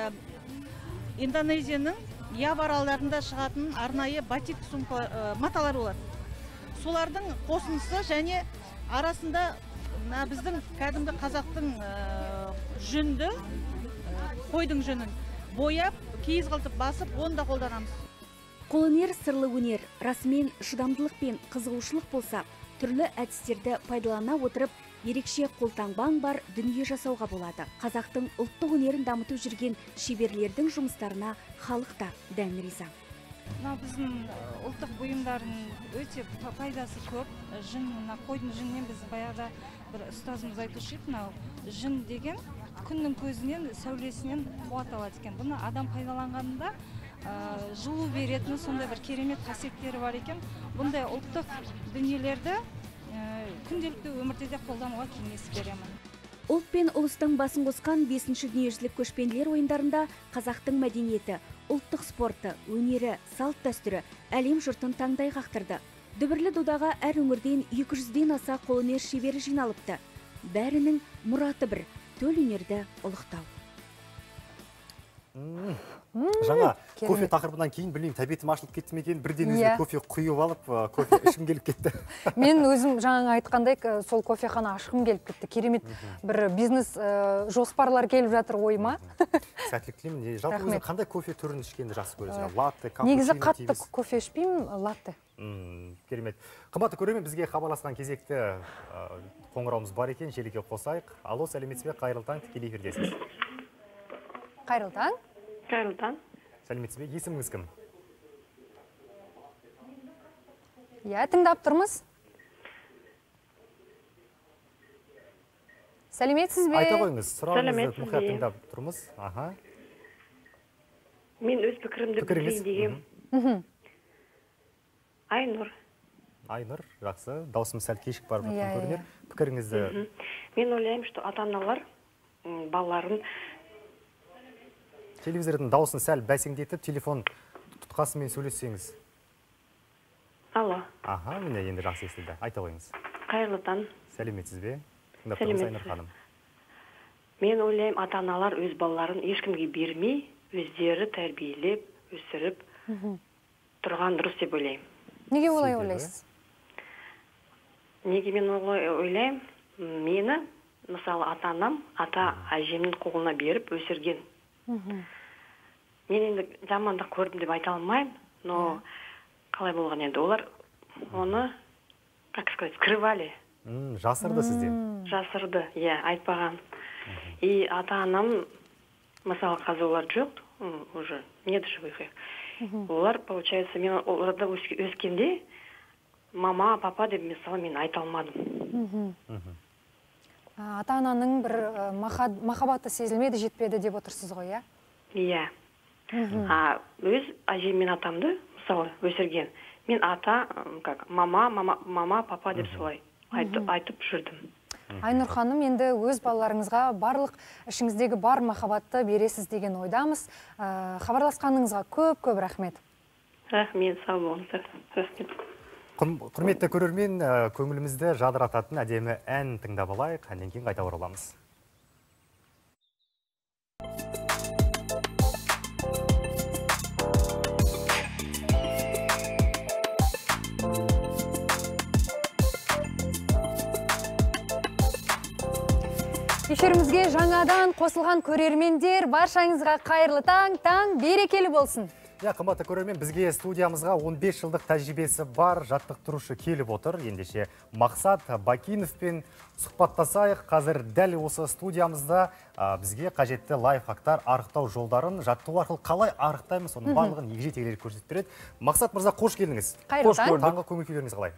Индонезияның Ява аралдарында шығатын арнайы батик маталар болады. Солардың қосындысы және арасында біздің кәдімгі қазақтың жүнді, қойдың жүнін бояп, киіз қылтып басып, оны да қолданамыз. Қолөнер сырлы өнер, расымен шыдамдылық пен қызығушылық болса, түрлі әдістерді пайдалана отырып, ерекше қолтаңбаң бар дүние жасауға болады. Қазақтың ұлттық өнерін дамытып жүрген шеберлердің жұмыстарына халық та дән риза. Біздің ұлттық бұйымдардың өте пайдасы көп. Жүн, қойдың жүнінен біз баяғыда бір ұстазымыз айтушы еді, жүн деген күннің көзінен, сәулесінен қуат алады екен. Бұны адам пайдаланғанда жылу беретін сондай бір керемет қасиеттері бар екен. Бұндай ұлттық дүниелерді күнделікті өмірде де қолдануға кеңес беремін. Ұлт пен ұлыстың басын қосқан бесінші дүниежүзілік көшпенділер ойындарында қазақтың мәдениеті, ұлттық спорты, өнері, салт дәстүрі әлем жұртын таңдай қақтырды. Дүбірлі додаға әр өңірден екі жүзден аса қолөнер шебері жиналыпты. Бәрінің мұраты бір, төл өнерді ұлықтау. Жаңа кофе тақырыбынан кейін білмеймін, тәбетім ашылып кетті ме екен, бірден өзіне кофе құйып алып, кофе ішім келіп кетті. Мен өзім жаңа айтқандай сол кофехана ашқым келіп кетті. Керемет бір бизнес жоспарлар келіп жатыр ойыма. Сәттілік тілеймін. Жалпы өзің қандай кофе түрін ішкенді жақсы көресің? Латте, капучино, негізі қатты кофе ішпеймін, латте. Керемет. Қымбатты көрермен, бізге хабарласқан кезекті қоңырауымыз бар екен, желіге қосайық. Алло, сәлеметсіз бе? Қайырлы таң, тікелей эфирдесіз. Қайырлы таң. Қайырлы таң. Сәлеметсіз бе? Есіміңіз кім? Иә, тыңдап тұрмыз. Сәлеметсіз бе? Айта қойыңыз, сұрағыңызды мұқият тыңдап тұрмыз. Аха. Мен өз пікірімді білейін дегем. Айнұр. Айнұр, жақсы. Даусым сәл кешік бар бұтын көрінер. Пікіріңізді... Мен ойлаймын, что ата-аналар балаларын телевизордың дауысын сәл бәсеңдетіп, телефон тұтқасымен сөйлессеңіз. Алло. Аха, міне енді жақсы естілді. Айта қойыңыз. Қайырлы таң. Сәлеметсіз бе? Айнұр ханым. Мен ойлаймын, ата-аналар өз балаларын ешкімге бермей, өздері тәрбиелеп, өсіріп тұрған дұрыс деп ойлаймын. Неге олай ойлайсыз? Неге мен олай ойлаймын? Мені, мысалы, ата-анам, ата-әжемнің қолына беріп өсірген. Мен енді жамандық көрдім деп айта алмаймын, но қалай болған енді олар оны, как сказать, скрывали. Жасырды сізден? Жасырды, иә, айтпаған. И ата-анам мысалы қазір олар жоқ, уже нет живых. Олар, получается, мен оларда өскенде, мама, папа деп мысалы мен айта алмадым. Ата-ананың бір махаббаты сезілмеді, жетпеді деп отырсыз ғой, иә? Иә. Өз әжем мен атамды, мысалы, өсірген. Мен ата, как, мама, мама, папа деп солай айтып жүрдім. Айнұр ханым, енді өз балаларыңызға барлық ішіңіздегі бар махаббатты бересіз деген ойдамыз. Хабарласқаныңызға көп-көп рахмет. Рахмет, сау болыңыздар. Рахмет. Құрметті көрермен, көңілімізді жадырататын әдемі ән тыңдап алайық, әннен кейін қайта ораламыз. Эфирімізге жаңадан қосылған көрермендер, баршаңызға қайырлы таң, таң берекелі болсын. Я, қымбатты көрермен, бізге студиямызға он бес жылдық тәжірибесі бар жаттықтырушы келіп отыр. Ендеше Мақсат Бакиновпен сұхбаттасайық. Қазір дәл осы студиямызда бізге қажетті лайфхактар, арықтау жолдарын, жаттығу арқылы қалай арықтаймыз, оның барлығын егжей-тегжейлі көрсетіп береді. Мақсат мырза, қош келдіңіз. Қайырлы таң. Таңғы көңіл күйлеріңіз қалай?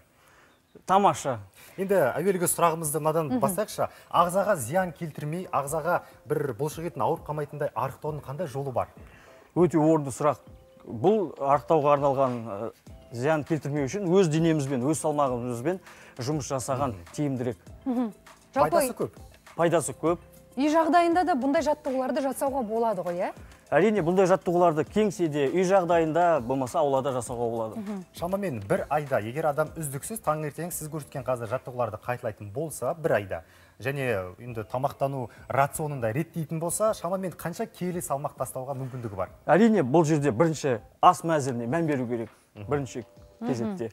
Тамаша. Енді әуелгі сұрағымызды мынадан бастайықшы. Ағзаға зиян келтірмей, ағзаға бір бұлшық етін ауырып қалмайтындай арықтаудың қандай жолы бар? Өте орынды сұрақ. Бұл арықтауға арналған зиян келтірмеу үшін өз денемізбен, өз салмағымызбен жұмыс жасаған тиімдірек. Пайдасы көп. Пайдасы көп. Үй жағдайында да бұндай жаттығуларды жасауға болады ғой, иә? Әрине, бұндай жаттығуларды кеңседе, үй жағдайында, болмаса аулада жасауға болады. Шамамен бір айда, егер адам үздіксіз таңертең сіз көрсеткен қазір жаттығуларды қайталайтын болса, бір айда, және енді тамақтану рационында реттейтін болса, шамамен қанша келі салмақ тастауға мүмкіндігі бар? Әрине, бұл жерде бірінші ас мәзіріне мән беру керек, бірінші кезекте.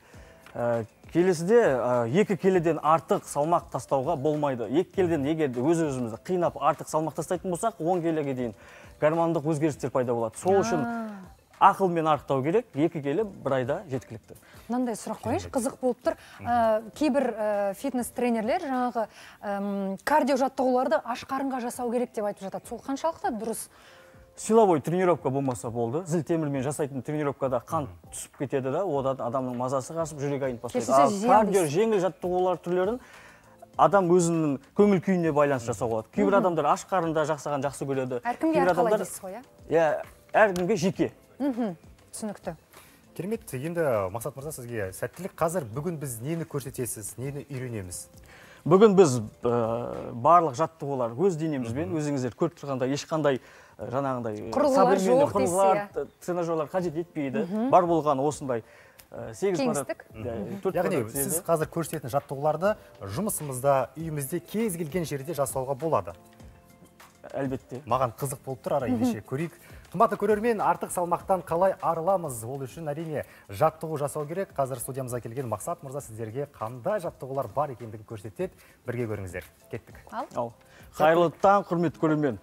Келесіде екі келеден артық салмақ тастауға болмайды. Екі келеден егер өз-өзімізді қинап артық салмақ тастайтын болсақ, он келеге дейін гормондық өзгерістер пайда болады. Сол үшін ақылмен арықтау керек, екі келі бір айда жеткілікті. Мынандай сұрақ қойыңызшы, қызық болып тұр. Кейбір фитнес-тренерлер жаңағы кардио жаттығуларды аш қарынға жасау керек деп айтып жатады. Сол қаншалықты дұрыс? Силовой тренировка болмаса болды. Зіл темірмен жасайтын тренировкада қан түсіп кетеді да, одан адамның мазасы қашып, жүрек айнып бастайды. Кардио жеңіл жаттығулар түрлерін адам өзінің көңіл күйіне байланысты жасауға болады. Кейбір адамдар аш қарында жақсаған жақсы көреді. Әркімге әрқалай дейсіз ғой, иә? Әркімге жеке. Түсінікті. Керемет, енді Мақсат мырза, сізге сәттілік. Қазір бүгін біз нені көрсетесіз, нені үйренеміз? Бүгін біз барлық жаттығулар өз денемізбен, өзіңіздер көріп тұрғандай ешқандай жаңағындай құрылғылар жоқ дейсіз, тренажерлар қажет етпейді. Бар болған осындай кеңістік. Яғни сіз қазір көрсететін жаттығуларды жұмысымызда, үйімізде, кез келген жерде жасауға болады. Әлбетте. Маған қызық болып тұр, ара ендеше көрейік. Қымбатты көрермен, артық салмақтан қалай арыламыз? Ол үшін әрине жаттығу жасау керек. Қазір студиямызға келген Мақсат мырза сіздерге қандай жаттығулар бар екендігін көрсетеді. Бірге көріңіздер. Кеттік. Ал. Қайырлы таң, құрметті көрермен.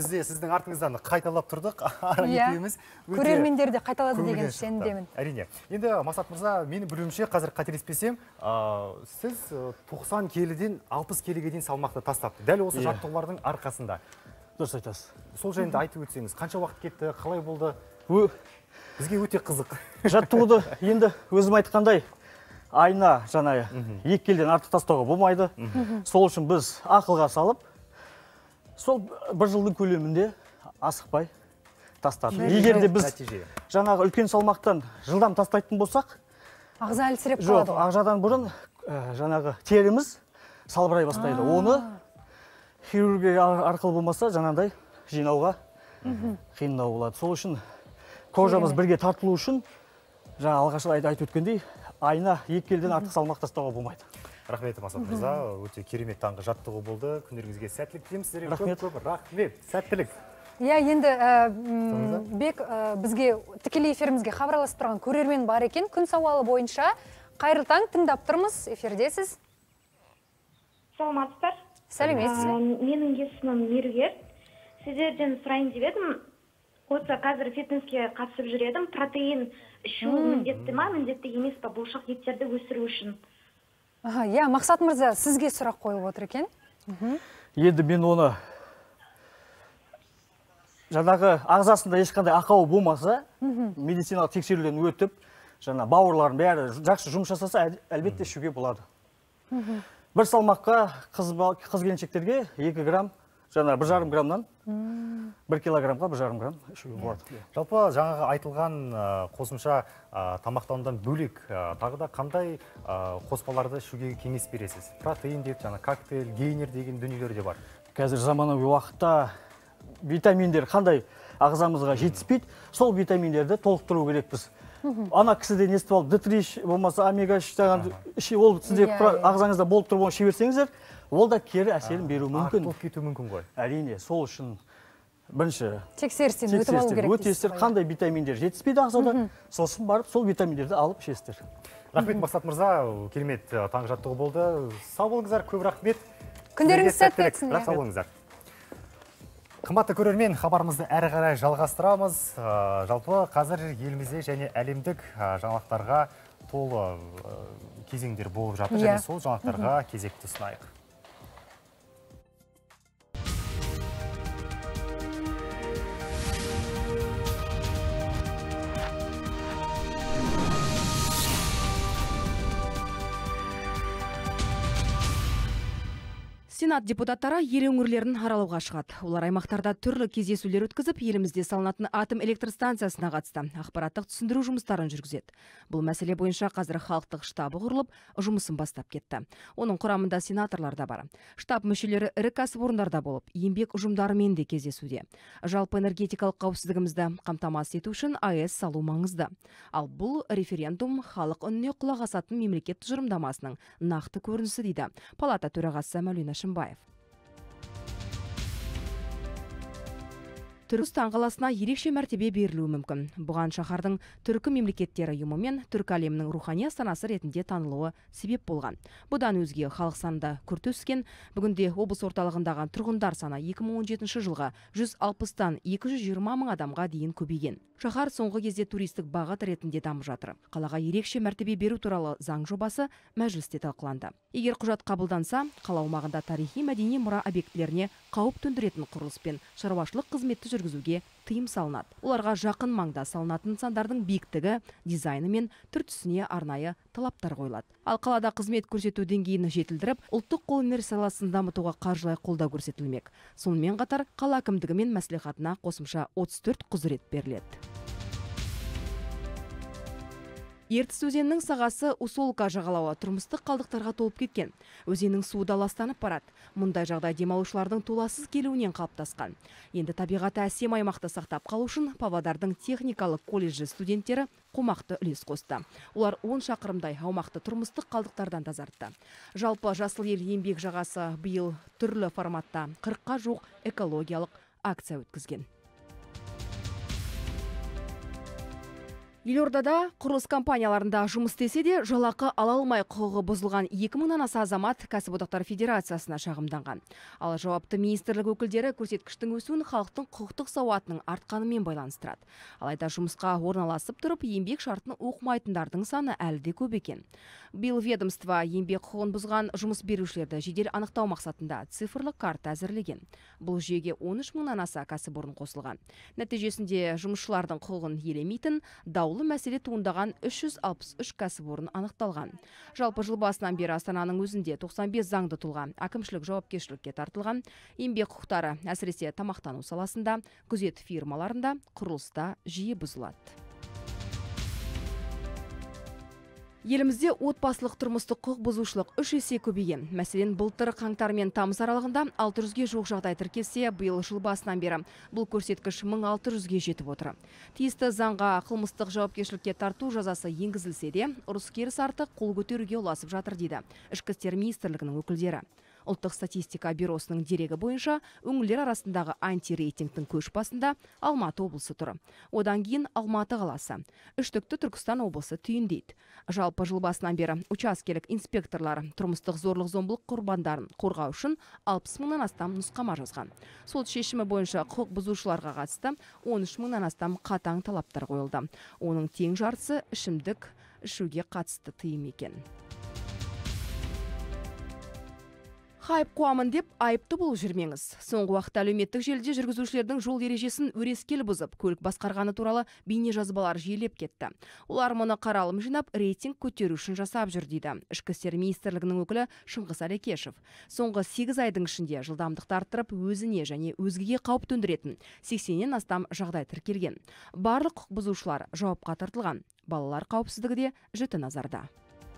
біз де сіздің артыңыздан қайталап тұрдық. Ара Иә. екеуміз өте Көрермендер де қайталады деген көңілден шықты. сенімдемін. Әрине. Енді Масат мырза, менің білуімше, қазір қателеспесем, а, сіз э, тоқсан келіден алпыс келіге дейін салмақты тастапты. Дәл осы Иә. жаттығулардың арқасында. Дұрыс айтасыз. Сол жайында айтып өтсеңіз, қанша уақыт кетті, қалай болды? Бізге өте қызық. Жаттығуды енді өзім айтқандай айына жаңағы екі келіден артық тастауға болмайды. Сол үшін біз ақылға салып, сол бір жылдың көлемінде асықпай тастадық. Егер де біз жаңағы үлкен салмақтан жылдам тастайтын болсақ, Ағза әлсіреп жоқ, қалады ғой. ағзадан бұрын ә, жаңағы теріміз салбырай бастайды. Оны хирургия арқылы болмаса жаңағыдай жинауға қиындау болады. Сол үшін кожамыз бірге тартылу үшін жаңа алғашқы айтып өткендей айына екі келіден артық салмақ тастауға болмайды. Рахмет, Масат мырза, өте керемет таңғы жаттығу болды. Күндеріңізге сәттілік тілейміз. Сіздерге Рахмет. көп-көп рахмет, сәттілік. Иә, енді ә, м, Бек, ә, бізге тікелей эфирімізге хабарласып тұрған көрермен бар екен. Күн сауалы бойынша қайырлы таң, тыңдап тұрмыз, эфирдесіз. Саламатсыздар. Сәлеметсіз. Ә, Менің есімім Меруерт. Сіздерден сұрайын деп едім. Осы қазір фитнеске қатысып жүр едім. Протеин ішу міндетті ма, міндетті емес па бұлшық еттерді өсіру үшін? Аха, иә, Мақсат мырза, сізге сұрақ қойылып отыр екен. Енді мен оны жаңағы ағзасында ешқандай ақауы болмаса, медициналық тексеруден өтіп, жаңа бауырларын бәрі жақсы жұмыс жасаса, әлбетте ішуге болады. Бір салмаққа қыз келіншектерге екі грамм, жаңа бір жарым граммнан бір килограммға бір жарым грамм ішуге болады. Жалпы жаңағы айтылған ә, қосымша ә, тамақтанудан бөлек ә, тағы да қандай ә, қоспаларды ішуге кеңес бересіз? Протеин деп, жаңа коктейль, гейнер деген дүниелер де бар. Қазір заманауи уақытта витаминдер қандай ағзамызға жетіспейді, сол витаминдерді толықтыру керекпіз. Ана кісіден естіп алып, д три болмаса омега үш деген ол сізде ағзаңызда болып тұрып оны іше берсеңіздер, ол да кері әсерін беруі мүмкін. Артылып кетуі мүмкін ғой. Әрине, сол үшін бірінші тексерістен өтіп алу керек. Өтесіздер, қандай витаминдер жетіспейді ағзада, сосын барып сол витаминдерді алып ішесіздер. Рахмет, Мақсат мырза, керемет таңғы жаттығу болды. Сау болыңыздар, көп рахмет. Күндеріңіз сәтті өтсін. Сау болыңыздар. Қымбатты көрермен, хабарымызды әрі қарай жалғастырамыз. Жалпы қазір елімізде және әлемдік жаңалықтарға толы кезеңдер болып жатыр, және сол жаңалықтарға кезекті ұсынайық. Сенат депутаттары ел өңірлерін аралауға шығады. Олар аймақтарда түрлі кездесулер өткізіп, елімізде салынатын атом электр станциясына қатысты ақпараттық түсіндіру жұмыстарын жүргізеді. Бұл мәселе бойынша қазір халықтық штабы құрылып, жұмысын бастап кетті. Оның құрамында сенаторлар да бар. Штаб мүшелері ірі кәсіпорындарда болып, еңбек ұжымдарымен де кездесуде. Жалпы энергетикалық қауіпсіздігімізді қамтамасыз ету үшін АЭС салу маңызды. Ал бұл референдум халық үніне құлақ асатын мемлекет тұжырымдамасының нақты көрінісі дейді палата төрағасы Мәулен Әшімбаев. Түркістан қаласына ерекше мәртебе берілуі мүмкін. Бұған шаһардың түркі мемлекеттері ұйымы мен түркі әлемінің рухани астанасы ретінде танылуы себеп болған. Бұдан өзге халық саны күрт өскен. Бүгінде облыс орталығындағы тұрғындар саны екі мың он жетінші жылға жүз алпыстан екі жүз жиырма мың адамға дейін көбейген. Шаһар соңғы кезде туристік бағыт ретінде дамып жатыр. Қалаға ерекше мәртебе беру туралы заң жобасы мәжілісте талқыланды. Егер құжат қабылданса, қала аумағында тарихи мәдени мұра объектілеріне қауіп төндіретін құрылыс пен шаруашылық қызметті жүргізуге тыйым салынады. Оларға жақын маңда салынатын нысандардың биіктігі, дизайны мен түр-түсіне арнайы талаптар қойылады. Ал қалада қызмет көрсету деңгейін жетілдіріп, ұлттық қолөнер саласын дамытуға қаржылай қолдау көрсетілмек. Сонымен қатар қала әкімдігі мен мәслихатына қосымша отыз төрт құзырет беріледі. Ертіс өзенінің сағасы Усолка жағалауы тұрмыстық қалдықтарға толып кеткен. Өзеннің суы ластанып барады. Мұндай жағдай демалушылардың толассыз келуінен қалыптасқан. Енді табиғаты әсем аймақты сақтап қалу үшін Павлодардың техникалық колледжі студенттері қомақты үлес қосты. Олар он шақырымдай аумақты тұрмыстық қалдықтардан тазартты. Жалпы Жасыл ел еңбек жағасы биыл түрлі форматта қырыққа жуық экологиялық акция өткізген. Елордада құрылыс компанияларында жұмыс істесе де жалақы ала алмай құқығы бұзылған екі мыңнан аса азамат кәсіподақтар федерациясына шағымданған. Ал жауапты министрлік өкілдері көрсеткіштің өсуін халықтың құқықтық сауатының артқанымен байланыстырады. Алайда жұмысқа орналасып тұрып, еңбек шартын оқымайтындардың саны әлі де көп екен. Биыл ведомство еңбек құқығын бұзған жұмыс берушілерді жедел анықтау мақсатында цифрлық карта әзірлеген. Бұл жүйеге он үш мыңнан аса кәсіпорын қосылған. Нәтижесінде жұмысшылардың құқығын елемейтін даулы мәселе туындаған үш жүз алпыс үш кәсіпорын анықталған. Жалпы жыл басынан бері Астананың өзінде тоқсан бес заңды тұлға әкімшілік жауапкершілікке тартылған. Еңбек құқықтары әсіресе тамақтану саласында, күзет фирмаларында, құрылыста жиі бұзылады. Елімізде отбасылық тұрмыстық құқық бұзушылық үш есе көбейген. Мәселен, былтыр қаңтар мен тамыз аралығында алты жүзге жуық жағдай тіркелсе, биыл жыл басынан бері бұл көрсеткіш мың алты жүзге жетіп отыр. Тиісті заңға қылмыстық жауапкершілікке тарту жазасы енгізілсе де, ұрыс керіс артық қол көтеруге ұласып жатыр дейді Ішкі істер министрлігінің өкілдері. Ұлттық статистика бюросының дерегі бойынша өңірлер арасындағы антирейтингтің көш басында Алматы облысы тұр. Одан кейін Алматы қаласы. Үштікті Түркістан облысы түйіндейді. Жалпы жыл басынан бері учаскелік инспекторлар тұрмыстық зорлық зомбылық құрбандарын қорғау үшін алпыс мыңнан астам нұсқама жазған. Сот шешімі бойынша құқық бұзушыларға қатысты он үш мыңнан астам қатаң талаптар қойылды. Оның тең жартысы ішімдік ішуге қатысты тыйым екен. Хайп қуамын деп айыпты болып жүрмеңіз. Соңғы уақытта әлеуметтік желіде жүргізушілердің жол ережесін өрескел бұзып, көлік басқарғаны туралы бейне жазбалар жиілеп кетті. Олар мұны қаралым жинап, рейтинг көтеру үшін жасап жүр дейді Ішкі істер министрлігінің өкілі Шыңғыс Әлекешев. Соңғы сегіз айдың ішінде жылдамдықты арттырып, өзіне және өзгеге қауіп төндіретін сексеннен астам жағдай тіркелген. Барлық құқық бұзушылар жауапқа тартылған. Балалар қауіпсіздігі де жіті назарда.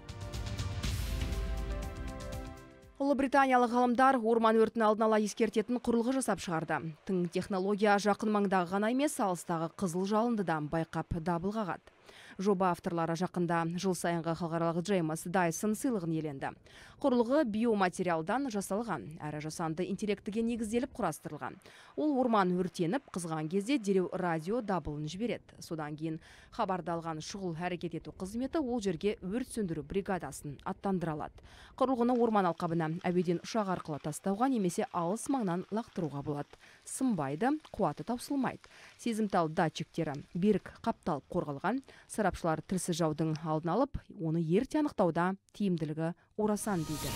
Ұлыбританиялық ғалымдар орман өртін алдын ала ескертетін құрылғы жасап шығарды. Тың технология жақын маңдағы ғана емес, алыстағы қызыл жалынды да байқап дабыл қағады. Жоба авторлары жақында жыл сайынғы халықаралық Джеймс Дайсон сыйлығын иеленді. Құрылғы биоматериалдан жасалған, әрі жасанды интеллектіге негізделіп құрастырылған. Ол орман өртеніп, қызған кезде дереу радио дабылын жібереді. Содан кейін хабарды алған шұғыл әрекет ету қызметі ол жерге өрт сөндіру бригадасын аттандыра алады. Құрылғыны орман алқабына әуеден ұшақ арқылы тастауға немесе алыс маңнан лақтыруға болады. Сынбайды, қуаты таусылмайды. Сезімтал датчиктері берік қапталып қорғалған. Сарапшылар тілсіз жаудың алдын алып, оны ерте анықтауда тиімділігі орасан дейді.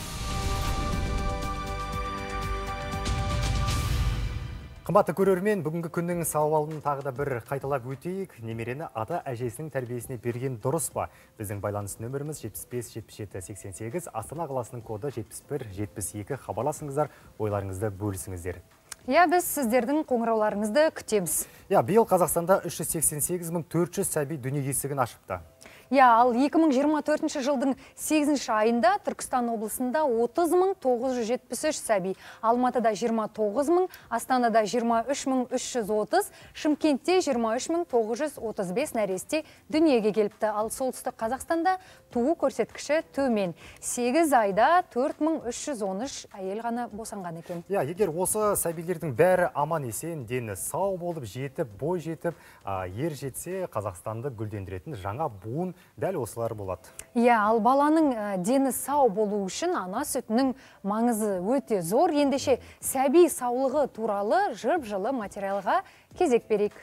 Қымбатты көрермен, бүгінгі күннің сауалын тағы да бір қайталап өтейік. Немерені ата әжесінің тәрбиесіне берген дұрыс па? Біздің байланыс нөміріміз жетпіс бес жетпіс жеті сексен сегіз, Астана қаласының коды жетпіс бір жетпіс екі. Хабарласыңыздар, ойларыңызды бөлісіңіздер. Я, біз сіздердің қоңырауларыңызды күтеміз. Я, биыл Қазақстанда үш жүз сексен сегіз мың төрт жүз сәби дүние есігін ашыпты. Я, ал екі мың жиырма төртінші жылдың сегізінші айында Түркістан облысында отыз мың тоғыз жүз жетпіс үш сәби, Алматыда жиырма тоғыз мың, Астанада жиырма үш мың үш жүз отыз, Шымкентте жиырма үш мың тоғыз жүз отыз бес нәресте дүниеге келіпті. Ал солтүстік Қазақстанда туу көрсеткіші төмен. сегіз айда төрт мың үш жүз он үш әйел ғана босанған екен. Я, егер осы сәбилердің бәрі аман есен, дені сау болып, жетіп, бой жетіп, ер жетсе, Қазақстанды гүлдендіретін жаңа буын дәл осылар болады. Я, ал баланың дені сау болу үшін ана сүтінің маңызы өте зор. Ендеше сәби саулығы туралы жып-жылы материалға кезек берейік.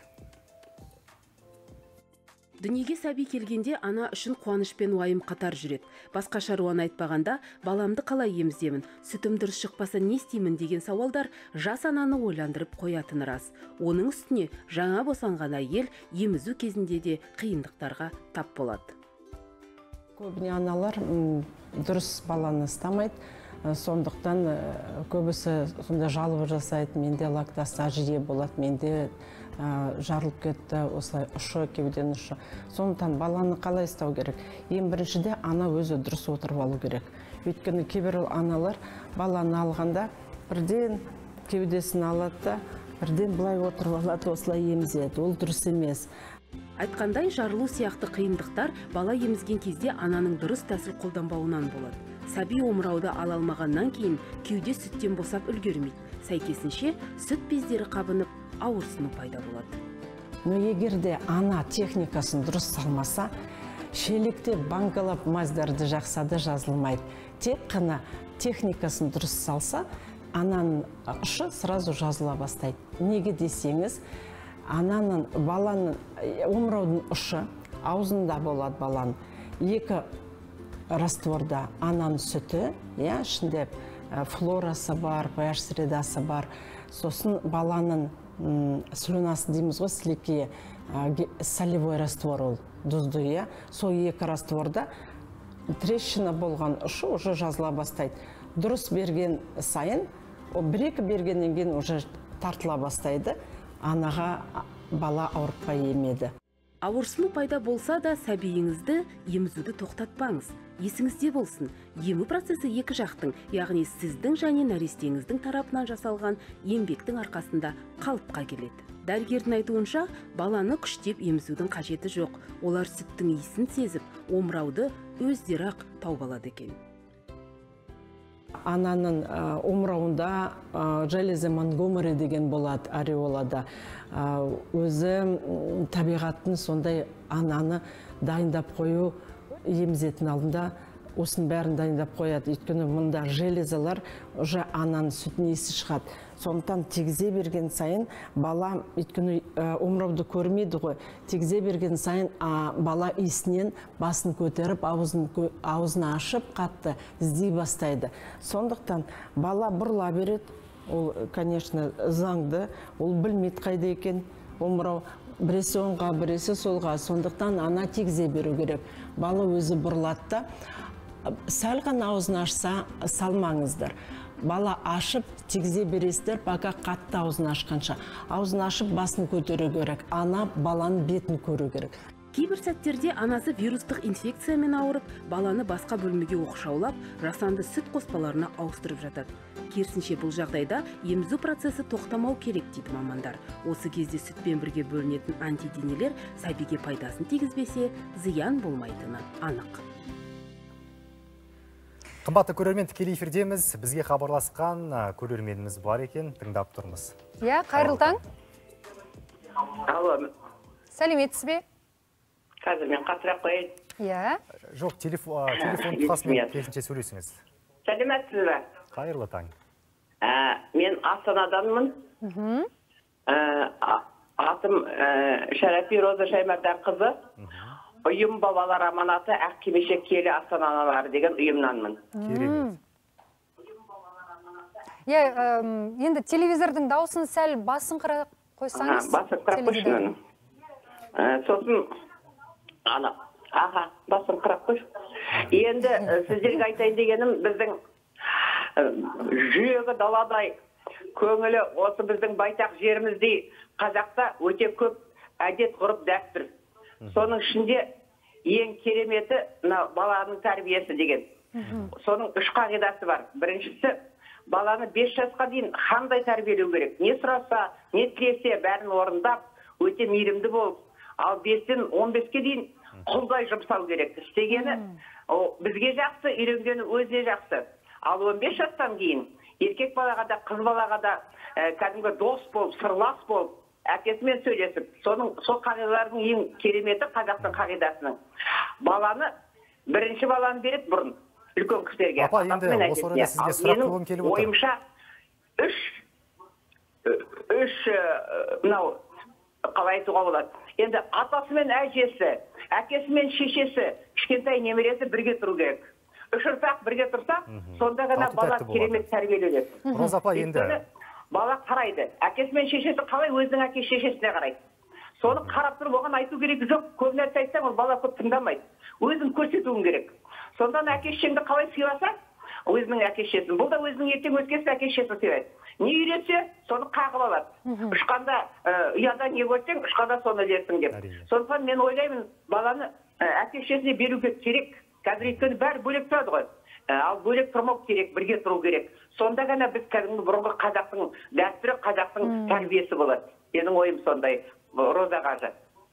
Дүниеге сәби келгенде ана үшін қуаныш пен уайым қатар жүреді. Басқа шаруаны айтпағанда, баламды қалай еміземін, сүтім дұрыс шықпаса не істеймін деген сауалдар жас ананы ойландырып қоятыны рас. Оның үстіне жаңа босанған әйел емізу кезінде де қиындықтарға тап болады. Көбіне аналар дұрыс баланы ұстамайды. Сондықтан көбісі сонда жалобы жасайды, менде лактазда жиі болады, менде жарылып кетті, осылай ұшы, кеуден ұшы. Сондықтан баланы қалай ұстау керек? Ең біріншіде ана өзі дұрыс отырып алу керек. Өйткені кейбір аналар баланы алғанда бірден кеудесін алады, бірден бұлай отырып алады, осылай емізеді. Ол дұрыс емес. Айтқандай, жарылу сияқты қиындықтар бала емізген кезде ананың дұрыс тәсіл қолданбауынан болады. Сәби омырауды ала алмағаннан кейін кеуде сүттен босап үлгермейді. Сәйкесінше сүт бездері қабынып, ауырсыну пайда болады. но егерде ана техникасын дұрыс салмаса, шелекте банкалап маздарды жақсады жазылмайды. Тек қана техникасын дұрыс салса, ананың ұшы сразу жазыла бастайды. Неге десеңіз, ананың, баланың, омыраудың ұшы аузында болады баланың. Екі растворда ананың сүті, ішінде флорасы бар, пэйдж средасы бар. Сосын баланың слюнасы дейміз ғой, сілеке, солевой раствор ол, тұзды, сол екі растворда трещина болған ұшы уже жазыла бастайды. Дұрыс берген сайын, бір-екі бергеннен кейін уже тартыла бастайды, анаға бала ауыртпай емеді. Ауырсыну пайда болса да сәбиіңізді емізуді тоқтатпаңыз. Есіңізде болсын, емі процесі екі жақтың, яғни сіздің және нәрестеңіздің тарапынан жасалған еңбектің арқасында қалыпқа келеді. Дәрігердің айтуынша, баланы күштеп емізудің қажеті жоқ. Олар сүттің иісін сезіп, омырауды өздері-ақ тауып алады екен. Ананың омырауында железе Монгомери деген болады ореолада. Өзі табиғаттың сондай ананы дайындап қою емізетін алдында осының бәрін дайындап қояды. Өйткені мұнда железалар уже ананың сүтін иісі шығады. Сондықтан тегізе берген сайын бала, өйткені омырауды көрмейді ғой, тегізе берген сайын бала иісінен басын көтеріп, аузын ашып, қатты іздей бастайды. Сондықтан бала бұрыла береді. Ол, конечно, заңды, ол білмейді қайда екен омырау. Біресе оңға, біресе солға. Сондықтан ана тегізе беру керек. Бала өзі бұрылады да, сәл ғана аузын ашса салмаңыздар. Бала ашып, тегізе бересіздер, бақа қатты аузын ашқанша. Аузын ашып, басын көтеру керек. Ана баланың бетін көру керек. Кейбір сәттерде анасы вирустық инфекциямен ауырып, баланы басқа бөлмеге оқшаулап, жасанды сүт қоспаларына ауыстырып жатады. Керісінше бұл жағдайда емізу процесі тоқтамау керек дейді мамандар. Осы кезде сүтпен бірге бөлінетін антиденелер сәбиге пайдасын тигізбесе, зиян болмайтыны анық. Қымбатты көрермен, тікелей эфирдеміз. Бізге хабарласқан көрерменіміз бар екен, тыңдап тұрмыз. Иә, қайырлы таң. Алло. Сәлеметсіз бе? Қазір мен қатырақ қойын. Иә. Жоқ, телефон тұтқасымен керісінше сөйлесіңіз. Сәлеметсіз бе? Қайырлы таң. Мен Астанаданмын. Атым Шәрәпи Роза Шаймардан қызы. Ұйым бабалар аманаты Ақкемешек келі Астана аналары деген ұйымнанмын. Керемет. Иә, енді телевизордың дауысын сәл басын қыра қойсаңыз. Басын қыра қойшын. Сосын, ана, аға, басын қыра қойш. Енді сіздерге айтайын дегенім, біздің жүйегі даладай, көңілі осы біздің байтақ жеріміздей қазақта өте көп әдет ғұрып дәстүр. Соның ішінде ең кереметі баланың тәрбиесі деген. Соның үш қағидасы бар. Біріншісі, баланы бес жасқа дейін қандай тәрбиелеу керек. Не сұраса, не тілесе бәрін орындап, өте мейірімді болып, ал бестен он беске дейін құлдай жұмсау керек. Істегені бізге жақсы, үйренгені өзіне жақсы. Ал он бес жастан кейін еркек балаға да, қыз балаға да кәдімгі дос болып, сырлас болып, әкесімен сөйлесіп, соның сол қағидалардың ең кереметі қазақтың қағидасының. Баланы, бірінші баланы береді бұрын, үлкен кісілерге. Апа, енді осы орайда сізге сұрақ қойғым келіп отыр. Ойымша, үш, үш, мынау, қалай айтуға болады. Енді атасы мен әжесі, әкесі мен шешесі, кішкентай немересі бірге тұру керек. Үш ұрпақ бірге тұрса, сонда ғана бала керемет тәрбиеленеді. Роза апа, енді бала қарайды. Әкесі мен шешесі қалай өзінің әке шешесіне қарайды. Соны қарап тұрып оған айту керек жоқ. Көп нәрсе айтсаң, ол бала көп тыңдамайды. Өзін көрсетуің керек. Сондан әке шешеңді қалай сыйласа, өзінің әке шешесін. Бұл да өзінің ертең өскесі әке шешесі сыйлайды. Не үйретсе, соны қағып алады. Ұшқанда ұяда не көрсең, ұшқанда соны ілерсің деп. Сондықтан мен ойлаймын, баланы әке шешесіне беруге керек. Қазір өйткені бәрі бөлек тұрады ғой. Ал бөлек тұрмау керек, бірге тұру керек. Сонда ғана біз кәдімгі бұрынғы қазақтың дәстүрі, қазақтың тәрбиесі болады. Менің ойым сондай, Роза қажы.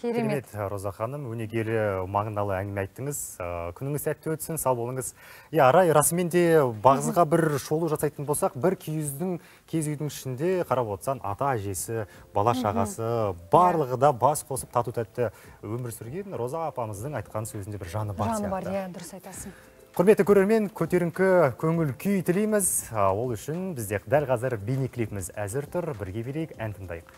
Керемет. Роза ханым, өнегелі мағыналы әңгіме айттыңыз. Күніңіз сәтті өтсін, сау болыңыз. Иә, Арай, расымен де бағзыға бір шолу жасайтын болсақ, бір киіздің, киіз үйдің ішінде қарап отырсан, ата әжесі, бала шағасы, барлығы да бас қосып тату тәтті өмір сүрген Роза апамыздың айтқан сөзінде бір жаны бар сияқты. Жаны бар, иә, дұрыс айтасың. Құрметті көрермен, көтеріңкі көңіл күй тілейміз. Ол үшін бізде дәл қазір бейнеклипіміз әзір тұр. Бірге берейік, ән тыңдайық.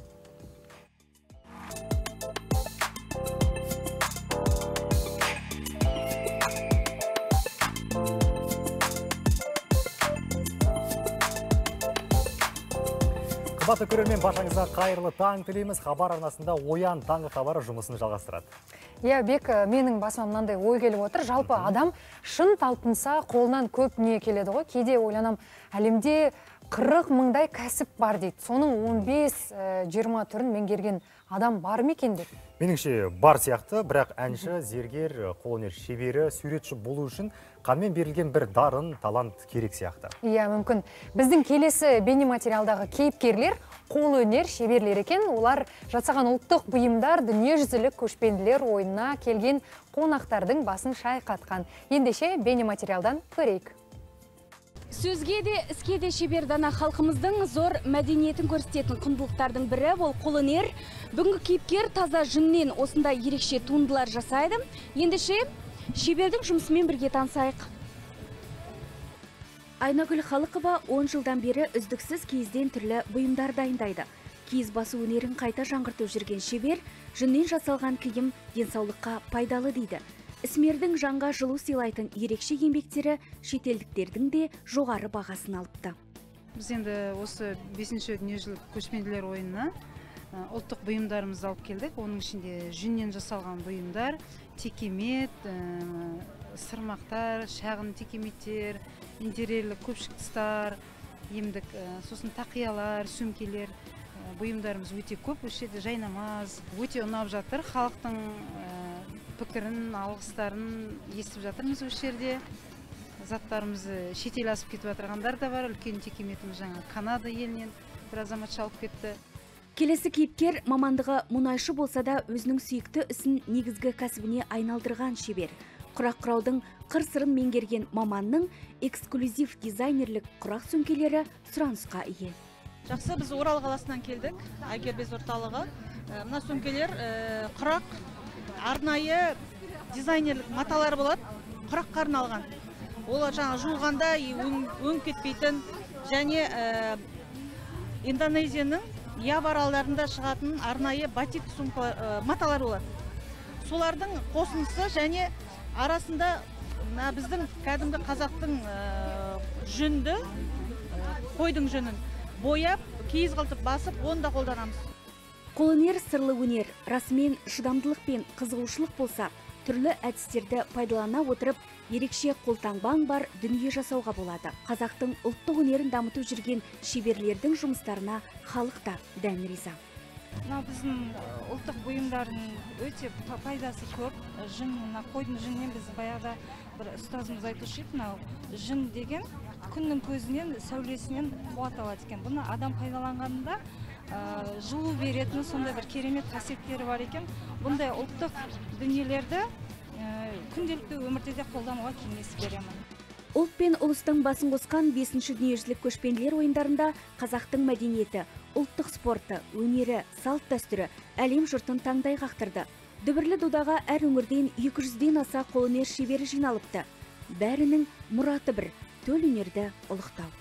Қымбатты көрермен, баршаңызға қайырлы таң тілейміз. Хабар арнасында Оян таңғы хабары жұмысын жалғастырады. Иә, Бек, менің басыма мынандай ой келіп отыр. Жалпы адам шын талпынса, қолынан көп дүние келеді ғой. Кейде ойланам, әлемде қырық мыңдай кәсіп бар дейді. Соның он бес жиырма түрін меңгерген адам бар ма екен деп? Меніңше бар сияқты, бірақ әнші, зергер, қолөнер шебері, суретші болу үшін қанмен берілген бір дарын, талант керек сияқты. Иә, мүмкін. Біздің келесі бейнематериалдағы кейіпкерлер қолөнер шеберлер екен. Олар жасаған ұлттық бұйымдар дүниежүзілік көшпенділер ойынына келген қонақтардың басын шайқатқан. Ендеше бейнематериалдан көрейік. Сөзге де, іске де шебер дана халқымыздың зор мәдениетін көрсететін құндылықтардың бірі ол қолөнер. Бүгінгі кейіпкер таза жүннен осындай ерекше туындылар жасайды. Ендеше шебердің жұмысымен бірге танысайық. Айнагүл Халықова он жылдан бері үздіксіз киізден түрлі бұйымдар дайындайды. Киіз басу өнерін қайта жаңғыртып жүрген шебер, жүннен жасалған киім денсаулыққа пайдалы дейді. Ісмердің жанға жылу сыйлайтын ерекше еңбектері шетелдіктердің де жоғары бағасын алыпты. Біз енді осы бесінші дүниежүзілік көшпенділер ойынына ұлттық бұйымдарымызды алып келдік. Оның ішінде жүннен жасалған бұйымдар, текемет, сырмақтар, шағын текеметтер, интерьерлік көпшік тыстар, емдік, сосын тақиялар, сөмкелер, бұйымдарымыз өте көп. Осы жерде жайнамаз өте ұнап жатыр. Халықтың пікірін, алғыстарын естіп жатырмыз осы жерде. Заттарымызды шетел асып кетіп жатырғандар да бар. Үлкен текеметіміз жаңа Канада елінен бір азаматша алып кетті. Келесі кейіпкер мамандығы мұнайшы болса да өзінің сүйікті ісін негізгі кәсібіне айналдырған шебер. Құрақ құраудың қыр-сырын меңгерген маманның эксклюзив дизайнерлік құрақ сөмкелері сұранысқа ие. Жақсы, біз Орал қаласынан келдік, Айгербез орталығы. Мына сөмкелер құрақ арнайы дизайнерлік маталар болады, құраққа арналған. Олар жаңа жуылғанда өңіп кетпейтін және Индонезияның Ява аралдарында шығатын арнайы батик маталар болады. Солардың қосындысы және арасында біздің кәдімгі қазақтың жүнді, қойдың жүнін бояп, киіз қылтып басып, оны да қолданамыз. Қолөнер сырлы өнер, расымен шыдамдылық пен қызығушылық болса, түрлі әдістерді пайдалана отырып, ерекше қолтаңбаң бар дүние жасауға болады. Қазақтың ұлттық өнерін дамытып жүрген шеберлердің жұмыстарына халық та дән риза. Мына біздің ұлттық бұйымдардың өте пайдасы көп. Жүн, мына қойдың жүнінен біз баяғыда бір ұстазымыз айтушы еді, мынау жүн деген күннің көзінен, сәулесінен қуат алады екен. Бұны адам пайдаланғанда жылу беретін сондай бір керемет қасиеттері бар екен. Бұндай ұлттық дүниелерді күнделікті өмірде де қолдануға кеңес беремін. Ұлт пен ұлыстың басын қосқан бесінші дүниежүзілік көшпенділер ойындарында қазақтың мәдениеті, ұлттық спорты, өнері, салт дәстүрі әлем жұртын таңдай қақтырды. Дүбірлі додаға әр өңірден екі жүзден аса қолөнер шебері жиналыпты. Бәрінің мұраты бір, төл өнерді ұлықтау.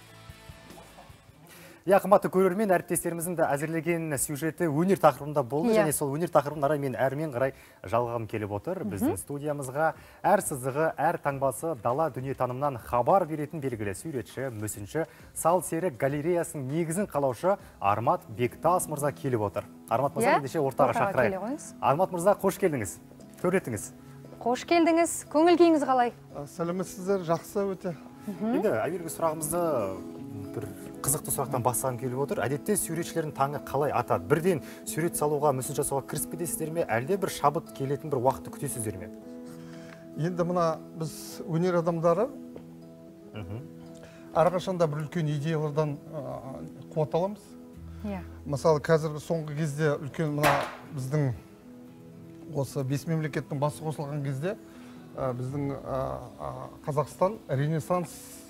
Я қымбатты көрермен, әріптестеріміздің де әзірлеген сюжеті өнер тақырыбында болды, және сол өнер тақырыбын қарай мен әрмен қарай жалғам келіп отыр. Біздің студиямызға әр сызығы, әр таңбасы дала дүниетанымнан хабар беретін белгілі суретші, мүсінші, салт серік галереясының негізін қалаушы Армат Бектас мырза келіп отыр. Армат мырза ендеше ортаға шақырайық. Армат мырза, қош келдіңіз. Төретіңіз. Қош келдіңіз. Көңіл күйіңіз қалай? Сәлеметсіздер, жақсы өте. Енді әуелгі сұрағымызды бір қызықты сұрақтан бастағым келіп отыр. Әдетте суретшілердің таңы қалай атады? Бірден сурет салуға, мүсін жасауға кірісіп кетесіздер ме, әлде бір шабыт келетін бір уақытты күтесіздер ме? Енді мына біз өнер адамдары әрқашанда бір үлкен идеялардан қуат аламыз. Мысалы, қазіргі соңғы кезде үлкен мына біздің осы бес мемлекеттің басы қосылған кезде біздің Қазақстан ренессанс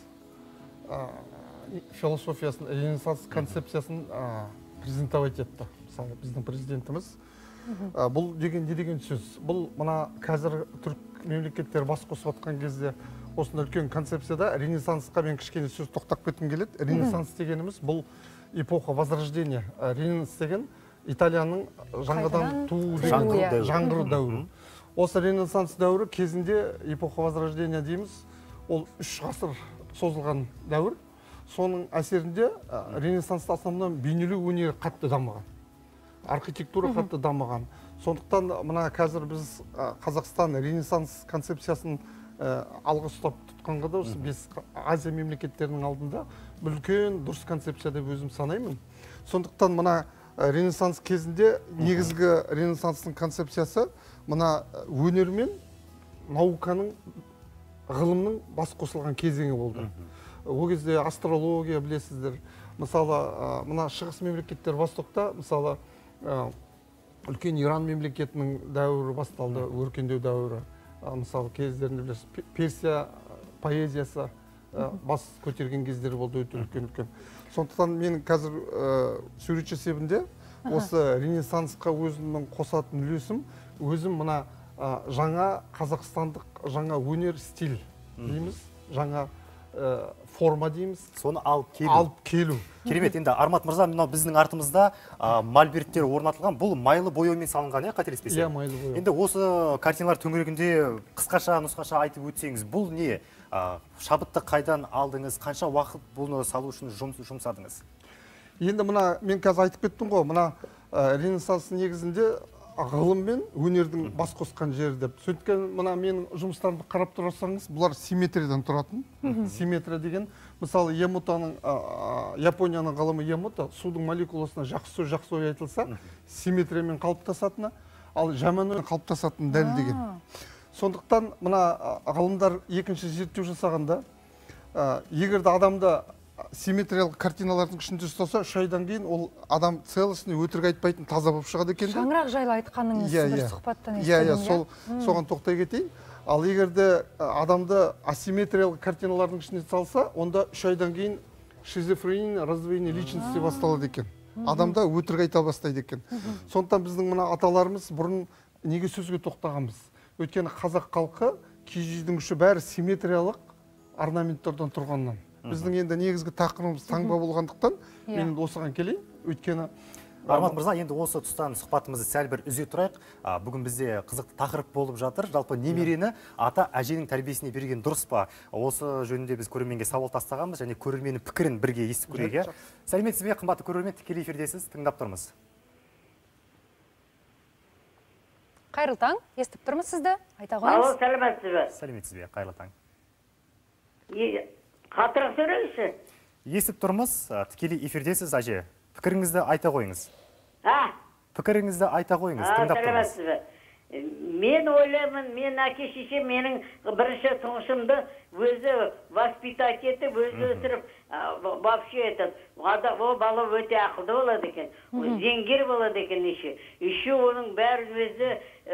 философиясын, ренессанс концепциясын презентовать етті. Мысалы, біздің президентіміз. Бұл деген не деген сөз? Бұл мына қазір түрік мемлекеттер бас қосып атқан кезде осында үлкен концепцияда ренессансқа мен кішкене сөз тоқтап кеткім келеді. Ренессанс дегеніміз бұл эпоха возрождения. Ренессанс деген Италияның жаңадан туу жаңғыру дәуірі. Осы ренессанс дәуірі кезінде эпоха возрождения дейміз. Ол үш ғасыр созылған дәуір. Соның әсерінде ренессанста основном бейнелеу өнері қатты дамыған. Архитектура қатты дамыған. Сондықтан мына қазір біз Қазақстан ренессанс концепциясын алғы ұстап тұтқанға да осы бес Азия мемлекеттерінің алдында үлкен дұрыс концепция деп өзім санаймын. Сондықтан мына ренессанс кезінде негізгі ренессанстың концепциясы мына өнер мен науканың, ғылымның бас қосылған кезеңі болды. Ол кезде астрология білесіздер. Мысалы, мына шығыс мемлекеттер Востокта, мысалы, үлкен Иран мемлекетінің дәуірі басталды, өркендеу дәуірі. Мысалы, кездерінде білесіз, Персия поэзиясы бас көтерген кездері болды, өте үлкен-үлкен. Сондықтан мен қазір суретші есебінде осы ренессансқа өзімнің қосатын үлесім, өзім мына жаңа қазақстандық, жаңа өнер стиль дейміз, жаңа форма дейміз. Соны алып келу. Алып келу. Керемет, енді Армат мырза, мынау біздің артымызда мольберттер орнатылған. Бұл майлы бояумен салынған, қателеспесем. Иә, майлы бояу. Енді осы картиналар төңірегінде қысқаша, нұсқаша айтып өтсеңіз, бұл не? Шабытты қайдан алдыңыз, қанша уақыт бұны салу үшін жұмсадыңыз? Енді мына мен қазір айтып кеттім ғой, мына ренессанс негізінде ғылым мен өнердің бас қосқан жері деп. Сөйткен мына менің жұмыстарымды қарап тұрсаңыз, бұлар симметриядан тұратын. Симметрия деген, мысалы, Емотаның, Японияның ғылымы Емото, судың молекуласына жақсы жақсы ой айтылса, симметриямен қалыптасатыны, ал жаман ой қалыптасатыны дәлелдеген. Сондықтан мына ғылымдар екінші зерттеу жасағанда, егерде адамда симметриялық картиналардың ішінде ұстаса, үш айдан кейін ол адам целостный, өтірік айтпайтын, таза болып шығады екен. Шаңырақ жайлы айтқаныңыз бір сұхбаттан естідім. Иә, сол соған тоқтай кетейін. Ал егерде адамды асимметриялық картиналардың ішіне салса, онда үш айдан кейін шизофрения, раздвоение личности басталады екен. Адамда өтірік айта бастайды екен. Сондықтан біздің мына аталарымыз бұрын неге сөзге тоқтағанбыз? Өйткені қазақ халқы киіз үйдің іші бәрі симметриялық орнаменттерден тұрғаннан. Біздің енді негізгі тақырыбымыз таңба болғандықтан мен осыған келейін. Өйткені Армат мырза, енді осы тұстан сұхбатымызды сәл бір үзе тұрайық. Бүгін бізде қызықты тақырып болып жатыр. Жалпы немерені ата әженің тәрбиесіне берген дұрыс па? Осы жөнінде біз көрерменге сауал тастағанбыз және көрерменнің пікірін бірге естіп көрейік. Сәлеметсіз бе, қымбатты көрермен, тікелей эфирдесіз, тыңдап тұрмыз. Қайырлы таң, естіп тұрмыз сізді, айта қойыңыз. Алло, сәлеметсіз бе? Сәлеметсіз бе, қайырлы таң. Қатырақ сөйлеңізші. Естіп тұрмыз, тікелей эфирдесіз, әже. Пікіріңізді айта қойыңыз. А? Пікіріңізді айта қойыңыз, тыңдап тұрмыз. Сәлеметсіз бе? Мен ойлаймын, мен әке шеше менің бірінші тұңғышымды өзі воспитать етіп, өзі өсіріп, вообще этот, о бала өте ақылды болады екен, зеңгер болады екен еще. Еще оның бәрін өзі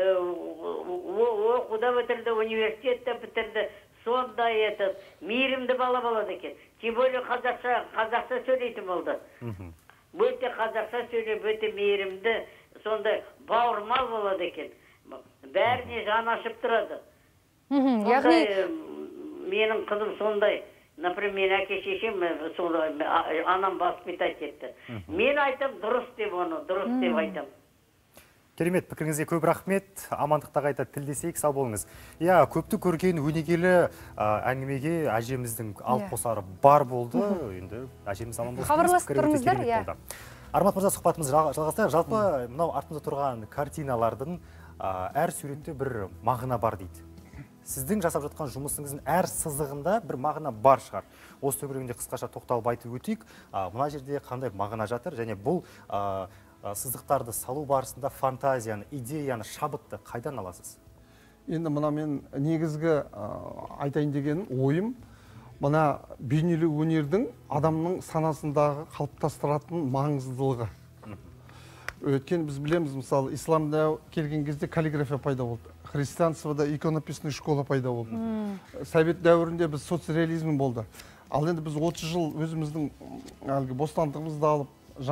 оқуда бітірді, университетті бітірді, сондай этот, мейірімді бала болады екен. Тем более қазақша, қазақша сөйлейтін болды. Өте қазақша сөйлеп, өте мейірімді, сондай бауырмал болады екен. Бәріне жан ашып тұрады. Сондай, менің қызым сондай. Например, әке шешем анам воспитать етті. Мен айтам дұрыс деп оны, дұрыс деп айтам. Керемет, пікіріңізге көп рахмет. Амандықта қайта тілдесейік, сау болыңыз. Иә, көпті көрген өнегелі әңгімеге әжеміздің алып қосары бар болды. Енді әжеміз аман болсын. Хабарласып тұрыңыздар, иә. Армат мырза, сұхбатымызды жалғастырайық. Жалпы мынау артымызда тұрған картиналардың әр суретте бір мағына бар дейді. Сіздің жасап жатқан жұмысыңыздың әр сызығында бір мағына бар шығар. Осы төңірегінде қысқаша тоқталып айтып өтейік. Мына жерде қандай мағына жатыр және бұл сызықтарды салу барысында фантазияны, идеяны, шабытты қайдан аласыз? Енді мына мен негізгі айтайын деген ойым, мына бейнелеу өнердің адамның санасындағы қалыптастыратын маңыздылығы. Өткен біз білеміз, мысалы, исламда келген кезде каллиграфия пайда болды. Христианствода иконописная школа пайда болды. Совет дәуірінде біз соцреализм болды. Ал енді біз отыз жыл өзіміздің әлгі бостандығымызды алып,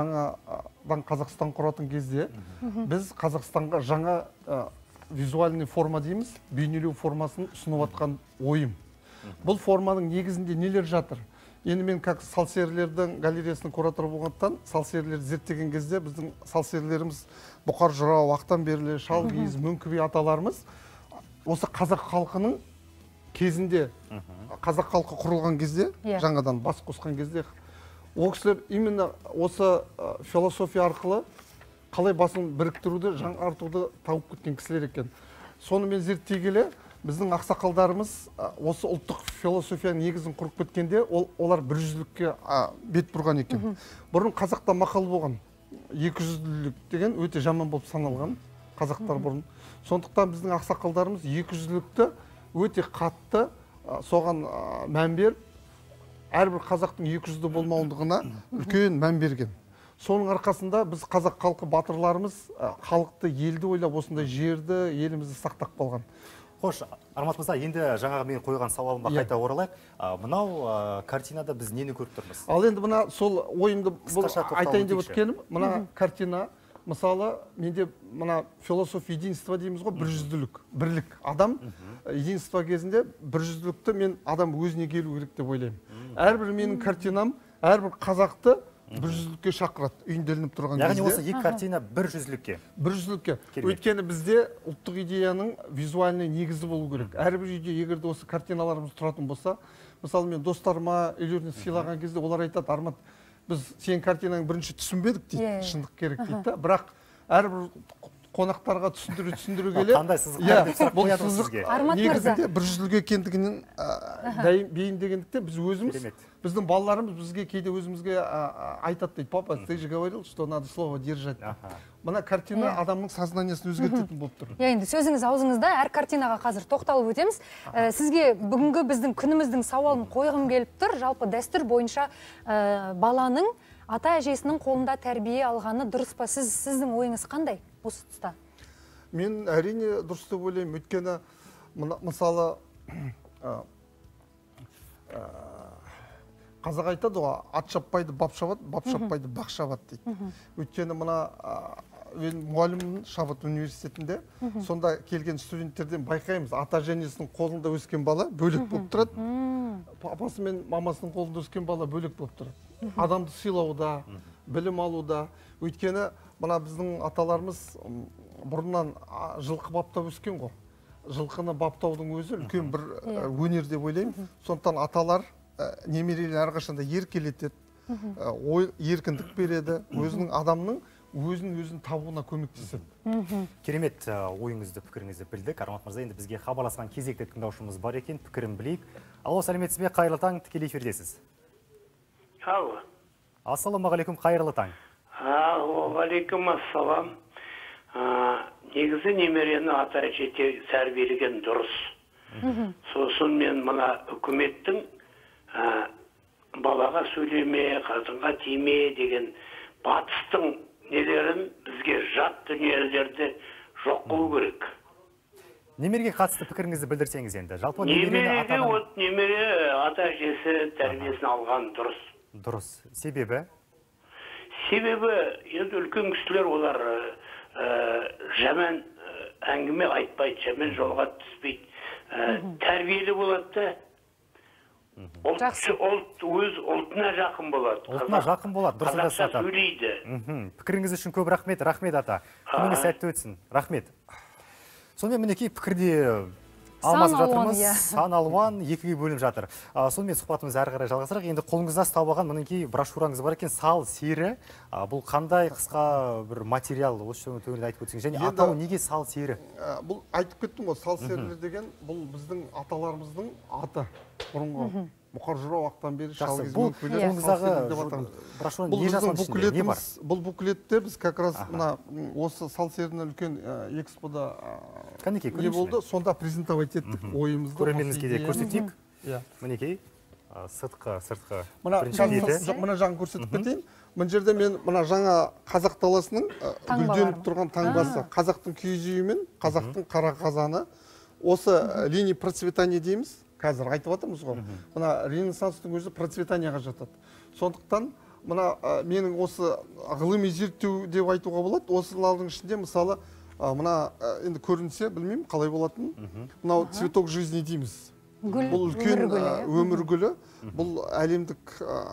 жаңадан Қазақстан құратын кезде, біз Қазақстанға жаңа визуальный форма дейміз, бейнелеу формасын ұсынып атқан ойым. Бұл форманың негізінде нелер жатыр? Енді мен как салсерлердің галереясының кураторы болғандықтан, салсерлерді зерттеген кезде біздің салсерлеріміз Бұқар Жырау, Ақтанберлі, Шалгиз, Мөңкібей аталарымыз осы қазақ халқының кезінде, қазақ халқы құрылған кезде, жаңадан бас қосқан кезде, ол кісілер именно осы философия арқылы қалай басын біріктіруді, жаңартуды тауып кеткен кісілер екен. Соны мен зерттей келе, біздің ақсақалдарымыз осы ұлттық философияның негізін құрып кеткенде, олар бір жүзділікке бет бұрған екен. Бұрын қазақта мақал болған, екі жүзділік деген өте жаман болып саналған қазақтар бұрын. Сондықтан біздің ақсақалдарымыз екі жүзділікті өте қатты соған мән беріп, әрбір қазақтың екі жүзді болмауындығына үлкен мән берген. Соның арқасында біз қазақ халқы батырларымыз халықты, елді ойлап осындай жерді, елімізді сақтап қалған. Қош, Армат мырза, енді жаңағы мен қойған сауалыма қайта оралайық. Мынау картинада біз нені көріп тұрмыз? Ал енді мына сол ойымды айтайын деп өткенім, мына картина, мысалы, менде мына философия единства дейміз ғой, біржүзділік, бірлік. Адам единства кезінде біржүзділікті мен адам өзіне келу керек деп ойлаймын. Әрбір менің картинам, әрбір қазақты бір жүзділікке шақырады, үйінделініп тұрған кезде. Яғни осы екі картина бір жүзділікке? Бір жүзділікке. Өйткені бізде ұлттық идеяның визуальный негізі болу керек. Әрбір үйде егерде осы картиналарымыз тұратын болса, мысалы мен достарыма үйлеріне сыйлаған кезде олар айтады, Армат, біз сен картинаның бірінші түсінбедік дейді, шындық керек дейді. Бірақ әрбір қонақтарға түсіндіре түсіндіре келе, бұл сызық негізінде бір жүзділік екендігінен бейімдегендікте біз өзіміз, біздің балаларымыз бізге кейде өзімізге айтады дейді, папа, ты же говорил, что надо слово держать. Мына картина адамның сознаниясын өзгертетін болып тұр. Енді сөзіңіз аузыңызда, әр картинаға қазір тоқталып өтеміз. Сізге бүгінгі біздің күніміздің сауалын қойғым келіп тұр. Жалпы дәстүр бойынша баланың ата-әжесінің қолында тәрбие алғаны дұрыс па? Сіздің ойыңыз қандай осы тұста? Мен әрине дұрыс деп ойлаймын. Өйткені мысалы қазақ айтады ғой, ат шаппайды, бап шабады, бап шаппайды, бақ шабады дейді. Өйткені мына мен мұғаліммін Шабыт университетінде, сонда келген студенттерден байқаймыз, ата-әжесінің қолында өскен бала бөлек болып тұрады, папасы мен мамасының қолында өскен бала бөлек болып тұрады. Адамды сыйлауда, білім алуда. Өйткені мына біздің аталарымыз бұрыннан жылқы баптап өскен ғой. Жылқыны баптаудың өзі үлкен бір өнер деп ойлаймын. Сондықтан аталар немерелерін әрқашанда еркелетеді, еркіндік береді, өзінің адамның өзін өзін табуына көмектеседі. Керемет ойыңызды, пікіріңізді білдік. Армат мырза, енді бізге хабарласқан кезекті тыңдаушымыз бар екен, пікірін білейік. Алло, сәлеметсіз бе? Қайырлы таң, тікелей эфирдесіз. Алло. Ассалаумағалейкум, қайырлы таң. Алейкум ассалам. Негізі немерені ата-әже тәрбиелеген дұрыс. Сосын мен мына үкіметтің балаға сөйлеме, қазынға тиме деген батыстың нелерін бізге жат дүниелерді жоқ қылу керек. Немереге қатысты пікіріңізді білдірсеңіз енді. Жалпы немереге от немере ата-әжесі тәрбиесін алған дұрыс. Дұрыс. Себебі? Себебі енді үлкен кісілер олар жаман әңгіме айтпайды, жаман жолға түспейді. Тәрбиелі болады. Ұлт өз ұлтына жақын болады. Ұлтына жақын болады, дұрыс айтасыз ата. Қазақша сөйлейді. Пікіріңіз үшін көп рахмет, рахмет ата. Күніңіз сәтті өтсін. Рахмет. Сонымен мінекей пікірде алмасып жатырмыз. Сан алуан екіге бөлініп жатыр. Сонымен сұхбатымыз әрі қарай жалғастырайық. Енді қолыңызда ұстап алған мінекей брошюраңыз бар екен, сал сері. Бұл қандай қысқа бір материал, осы төңірегінде айтып өтсеңіз. Және атауы неге сал сері? Бұл айтып кеттім ғой, сал серілер деген бұл біздің аталарымыздың аты. Бұрынғы Бұқар Жырау, Ақтанбері, Шалгиз, Мөңкібей бұл буклетте біз как раз осы сал серінің үлкен экспода не болды, сонда презентовать еттік ойымызды. Көрерменімізге де көрсетейік. Мінекей. сыртқы сыртқы мына мына жағын көрсетіп кетейін. Мына жерде мен мына жаңа қазақ даласының гүлденіп тұрған таңбасы, қазақтың киіз үйі мен қазақтың қара қазаны, осы линия процветания дейміз, қазір айтып жатырмыз ғой. Мына ренессанстың өзі процветанияға жатады. Сондықтан мына менің осы ғылыми зерттеу деп айтуға болады. Осылардың ішінде мысалы мына енді көрінсе, білмеймін қалай болатынын. Мынау цветок жизни дейміз. Бұл үлкен өмір гүлі. Бұл әлемдік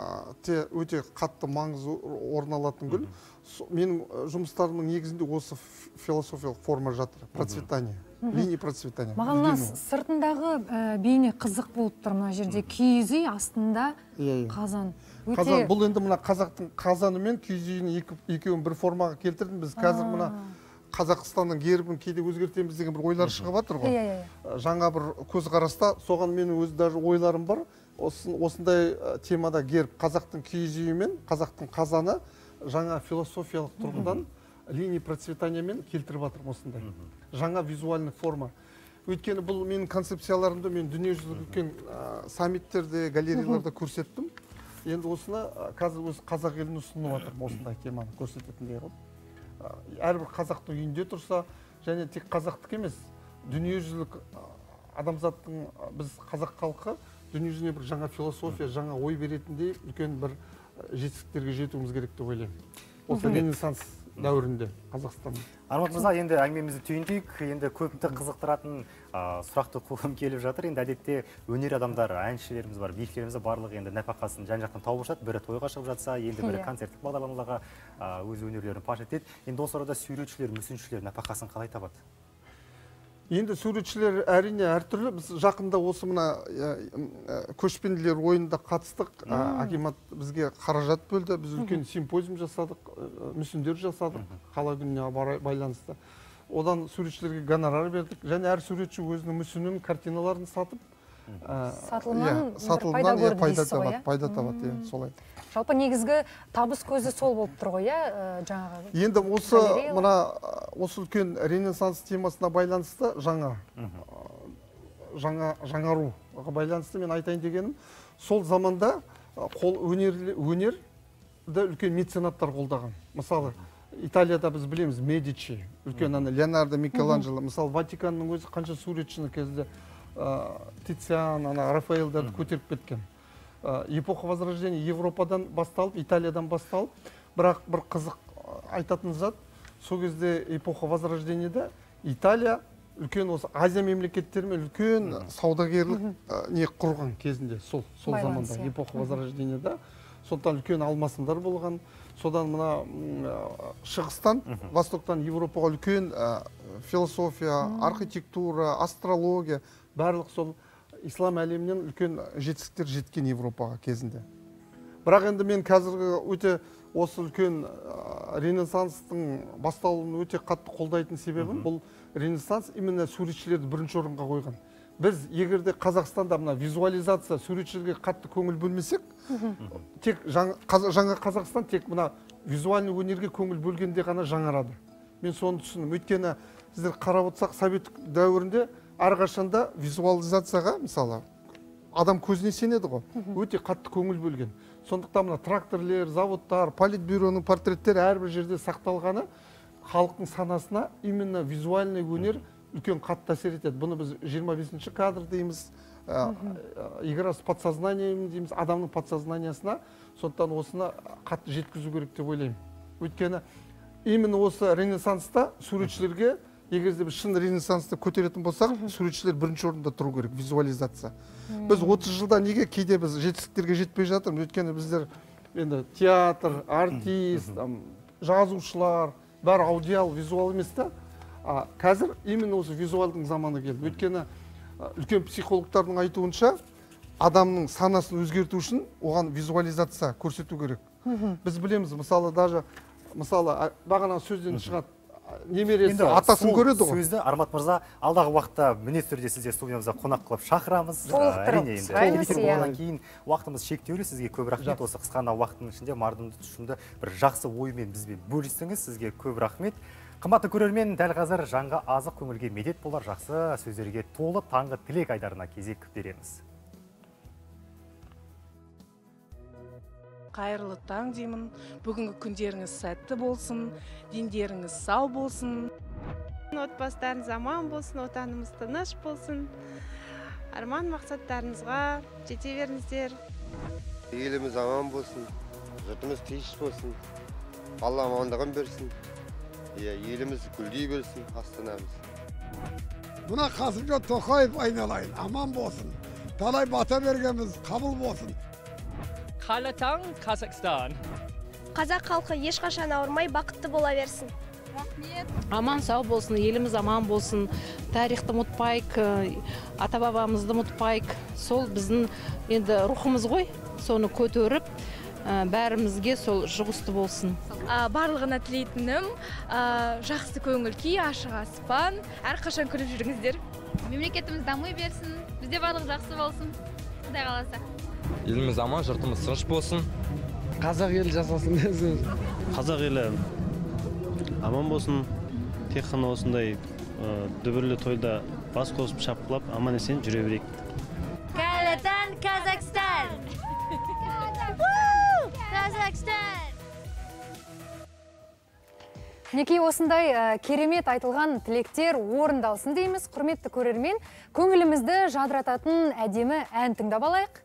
өте қатты маңызы орын алатын гүл. Менің жұмыстарымның негізінде осы философиялық форма жатыр. Процветание. Линия процветания. Маған мына сыртындағы бейне қызық болып тұр. Мына жерде киіз үй, астында қазан. Қазан. Бұл енді мына қазақтың қазаны мен киіз үйінің екеуін бір формаға келтірдім. Біз қазір мына Қазақстанның гербін кейде өзгертеміз деген бір ойлар шығып жатыр ғой. Жаңа бір көзқараста, соған менің өз даже ойларым бар. Осындай темада герб қазақтың киіз үйі мен қазақтың қазаны жаңа философиялық тұрғыдан линия процветаниямен келтіріп жатырмын осындай. Жаңа визуальный форма. Өйткені бұл менің концепцияларымды мен дүниежүзілік үлкен саммиттерде, галереяларда көрсеттім. Енді осыны қазір өз қазақ елін ұсынып жатырмын осындай теманы көрсететіндей қылып. Әрбір қазақтың үйінде тұрса, және тек қазақтық емес, дүниежүзілік адамзаттың, біз қазақ халқы дүниежүзіне бір жаңа философия, жаңа ой беретіндей үлкен бір жетістіктерге жетуіміз керек деп ойлаймын. Осы ренессанс дәуірінде Қазақстан. Армат мырза, енді әңгімемізді түйіндейік. Енді көпті қызықтыратын сұрақты қойғым келіп жатыр. Енді әдетте өнер адамдар, әншілеріміз бар, биіктеріміз барлығы енді нәпақасын жан-жақтан тауып жатады. Бірі тойға шығып жатса, енді бірі концерттік бағдарламаларға өз өнерлерін паш етеді. Енді осы арада суретшілер, мүсіншілер нәпақасын қалай табады? Енді суретшілер әрине әртүрлі. Біз жақында осы мына көшпенділер ойында қатыстық. Акимат бізге қаражат бөлді. Біз үлкен симпозиум жасадық, мүсіндер жасадық қала күніне байланысты. Одан суретшілерге гонорар бердік. Және әр суретші өзінің мүсінін, картиналарын сатып, сатылымнан пайда табады, пайда табады, солай. Жалпы негізгі табыс көзі сол болып тұр ғой, жаңағы. Енді осы мына осы үлкен ренессанс темасына байланысты жаңа жаңа жаңаруға байланысты мен айтайын дегенім, сол заманда қол өнерді үлкен меценаттар қолдаған. Мысалы, Италияда біз білеміз Медичи, үлкен ана Леонардо, Микеланджело, мысалы Ватиканның өзі қанша суретшіні кезінде Тициан, ана Рафаэлдерді көтеріп кеткен. Эпоха Возрождения Европадан басталып, Италиядан басталып, бірақ бір қызық айтатын зат, сол кезде эпоха Возрождениеда Италия үлкен осы Азия мемлекеттерімен үлкен саудагерлік не құрған кезінде, сол заманда, эпоха Возрождениеда. Сондықтан үлкен алмасымдар болған. Содан мына шығыстан, востоктан Европаға үлкен философия, архитектура, астрология, барлық сол ислам әлемінен үлкен жетістіктер жеткен Европаға кезінде. Бірақ енді мен қазіргі өте осы үлкен ренессанстың басталуын өте қатты қолдайтын себебім, бұл ренессанс именно суретшілерді бірінші орынға қойған. Біз егерде Қазақстанда мына визуализация суретшілерге қатты көңіл бөлмесек, тек жаңа Қазақстан тек мына визуальный өнерге көңіл бөлгенде ғана жаңарады. Мен соны түсіндім. Өйткені сіздер қарап отырсақ, совет дәуірінде әрқашанда визуализацияға, мысалы, адам көзіне сенеді ғой, өте қатты көңіл бөлген. Сондықтан мына тракторлер, заводтар, политбюроның портреттері әрбір жерде сақталғаны халықтың санасына именно визуальный өнер үлкен қатты әсер етеді. Бұны біз жиырма бесінші кадр дейміз, игра с подсознанием дейміз, адамның подсознаниясына. Сондықтан осыны қатты жеткізу керек деп ойлаймын. Өйткені именно осы ренессанста суретшілерге, егерде біз шын ренессансты көтеретін болсақ, суретшілер бірінші орында тұру керек, визуализация. Біз отыз жылда неге кейде біз жетістіктерге жетпей жатырмыз? Өйткені біздер енді театр, артист, жазушылар, бәрі аудиал, визуал емес та. Қазір именно осы визуалдың заманы келді. Өйткені үлкен психологтардың айтуынша адамның санасын өзгерту үшін оған визуализация көрсету керек. Біз білеміз, мысалы, даже мысалы, бағана сөзден шығады, немересі атасын көреді ғой. Сөзді Армат мырза алдағы уақытта міндетті түрде сізде студиямызда қонақ қылып шақырамыз. Әрине енді. Одан кейін уақытымыз шектеулі, сізге көп рахмет. Осы қысқа уақыттың ішінде мардымды тұшымды бір жақсы оймен бізбен бөлістіңіз. Сізге көп рахмет. Қымбатты көрермен, дәл қазір жанға азық көңілге медет болар жақсы сөздерге толы таңғы тілек айдарына кезек береміз. қайырлы таң деймін. Бүгінгі күндеріңіз сәтті болсын, дендеріңіз сау болсын. Отбасыларыңыз аман болсын, отанымыз тыныш болсын. Арман мақсаттарыңызға жете беріңіздер. Еліміз аман болсын, жұртымыз тыныш болсын. Алла амандығын берсін. Еліміз гүлдей берсін, Астанамыз. Buna Kasımca Tokayev aynalayın, aman bolsun. Talay bata bergemiz kabul bolsun. Kalatan Kazakstan. Қазақ халқы ешқашан ауырмай бақытты бола берсін. Аман сау болсын, еліміз аман болсын, тарихты ұмытпайық, ата бабамызды ұмытпайық. Сол біздің енді рухымыз ғой, соны көтеріп, бәрімізге сол жұғысты болсын. Барлығына тілейтінім жақсы көңіл күй, ашық аспан, әрқашан күліп жүріңіздер. Мемлекетіміз дамый берсін, бізде барлық жақсы болсын. Құдай қаласа. Еліміз аман, жұртымыз тыныш болсын. Қазақ елі жасасын десін. Қазақ елі аман болсын. Тек қана осындай дүбірлі тойда бас қосып шапқылап, аман есен жүре берейік. Kalatan Kazakstan. Kazakstan. Неке осындай керемет айтылған тілектер орындалсын дейміз. Құрметті көрермен, көңілімізді жадырататын әдемі ән тыңдап алайық.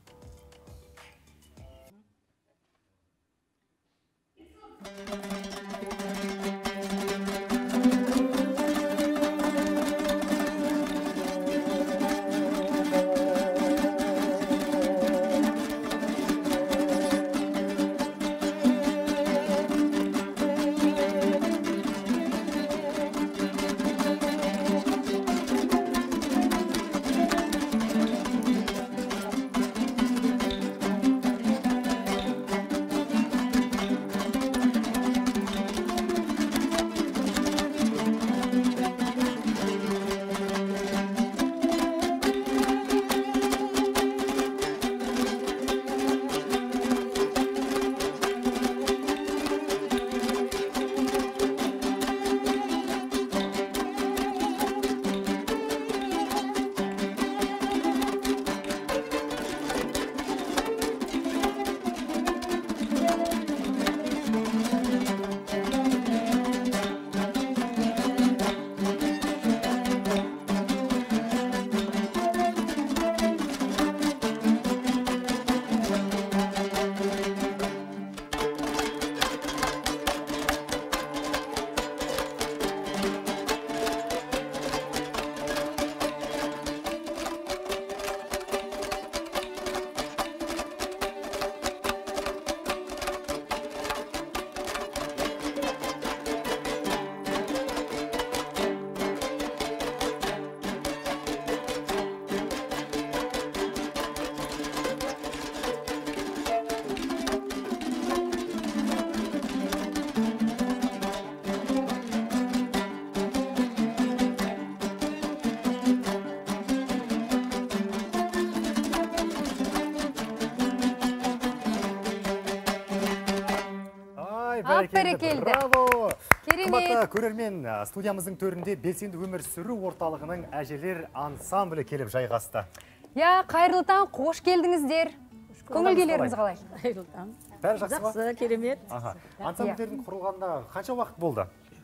Бәрекелді. Браво! Керемет. Қымбатты көрермен, студиямыздың төрінде белсенді өмір сүру орталығының әжелер ансамблі келіп жайғасты. Я, қайырлы таң, қош келдіңіздер. Көңіл күйлеріңіз қалай? Қайырлы таң. Бәрі жақсы ма? Жақсы, керемет. Ансамбльдердің құрылғанда қанша уақыт болды?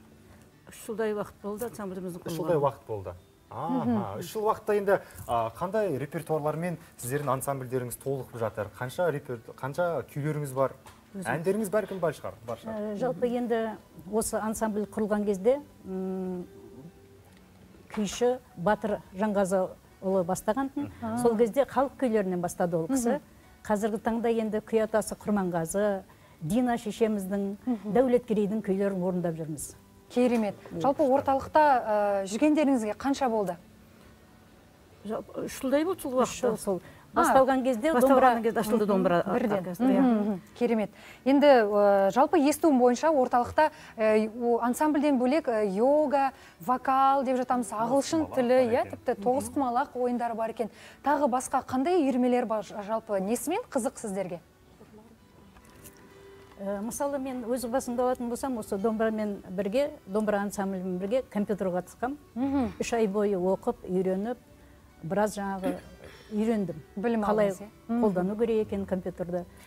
Үш жылдай уақыт болды ансамбліміздің құрылғаны. Үш жылдай уақыт болды. Үш жыл уақытта енді қандай репертуарлармен сіздердің ансамбльдеріңіз толығып жатыр? Қанша күйлеріңіз бар? Әндеріңіз бәркім бар шығар? Жалпы енді осы ансамбль құрылған кезде күйші Батыр Жанғазыұлы бастаған. Сол кезде халық күйлерінен бастады ол кісі. Қазіргі таңда енді күй атасы Құрманғазы, Дина шешеміздің, Дәулеткерейдің күйлерін орындап жүрміз. Керемет. Жалпы орталықта жүргендеріңізге қанша болды? Үш жылдай болды сол уақытта. Басталған кезде ашылды домбыра оркестрі. Керемет. Енді жалпы естуім бойынша орталықта ансамбльден бөлек йога, вокал деп жатамыз, ағылшын тілі, тіпті тоғызқұмалақ ойындары бар екен. Тағы басқа қандай үйірмелер бар жалпы несімен қызық сіздерге? Мысалы, мен өз басымда алатын болсам, осы домбырамен бірге, домбыра ансамблімен бірге компьютерға қатысқам. Үш ай бойы оқып, үйреніп, біраз жаңағы үйрендім. Қалай қолдану керек екен компьютерді.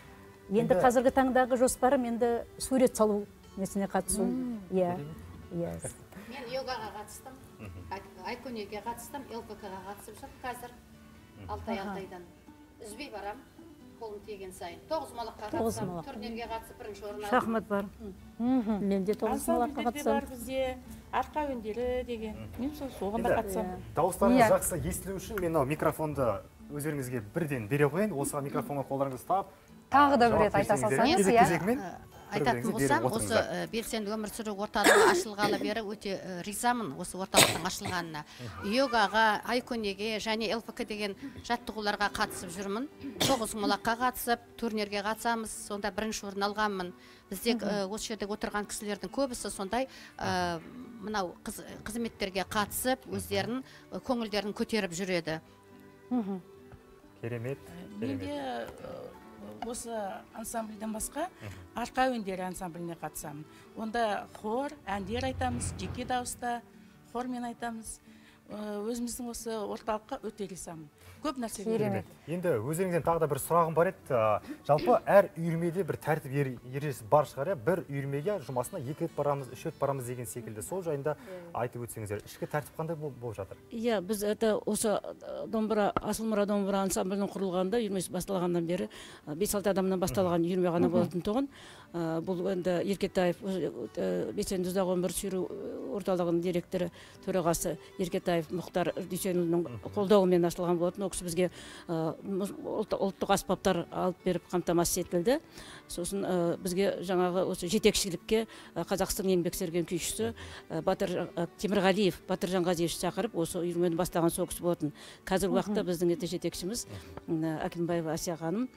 Енді қазіргі таңдағы жоспарым енді сурет салу несіне қатысу. Иә. Иә. Мен йогаға қатыстым, айконеге қатыстым, ЛПК-ға қатысып жүр қазір. Алтай алтайдан. Үзбей барам, қолым тиген сайын. Тоғыз малаққа қатысам, турнирге қатысып бірінші орын алдым. Шахмат бар. Мен де тоғыз малаққа қатысам. бар бізде, арқа өндері деген. Мен сол соғында қатысам. Дауыстарыңыз жақсы естілу үшін мен микрофонды өздеріңізге бірден бере қойын. Осыға микрофонға қолдарыңызды ұстап, тағы да бір рет айта салсаңыз, иә. Айтатын болсам, осы белсенді өмір сүру орталығы ашылғалы бері өте ризамын осы орталықтың ашылғанына. Йогаға, айконеге және ЛПК деген жаттығуларға қатысып жүрмін. Тоғыз малаққа қатысып, турнирге қатысамыз, сонда бірінші орын алғанмын. Бізде осы жерде отырған кісілердің көбісі сондай мынау қызметтерге қатысып, өздерін көңілдерін көтеріп жүреді. Керемет. Менде осы ансамбльден басқа арқа өндері ансамбліне қатысамын. Онда хор, әндер айтамыз, жеке дауыста хормен айтамыз. Өзіміздің осы орталыққа өте ризамын. Көп нәрсе керемет. Енді өзіңізден тағы да бір сұрағым бар еді. Жалпы әр үйірмеде бір тәртіп ережесі бар шығар, бір үйірмеге жұмасына екі рет барамыз, үш рет барамыз деген секілді. Сол жайында айтып өтсеңіздер, ішкі тәртіп қандай болып жатыр? Иә, біз это осы домбыра, Асылмұра домбыра ансамблінің құрылғанда, үйірмесі басталғаннан бері бес-алты адамнан басталған үйірме ғана болатын тұғын. Бұл енді Еркетаев, белсенді ұзақ өмір сүру орталығының директоры, төрағасы Еркетаев Мұхтар Дүйсенұлының қолдауымен ашылған болатын. Ол кісі бізге ұлттық аспаптар алып беріп қамтамасыз етілді. Сосын бізге жаңағы осы жетекшілікке Қазақстан еңбек сіңірген күйшісі Темірғалиев, Батыр Жанғазиев шақырып, осы үйірмені бастаған сол кісі болатын. Қазіргі уақытта біздің жетекшіміз Акимбаева Асия ханым.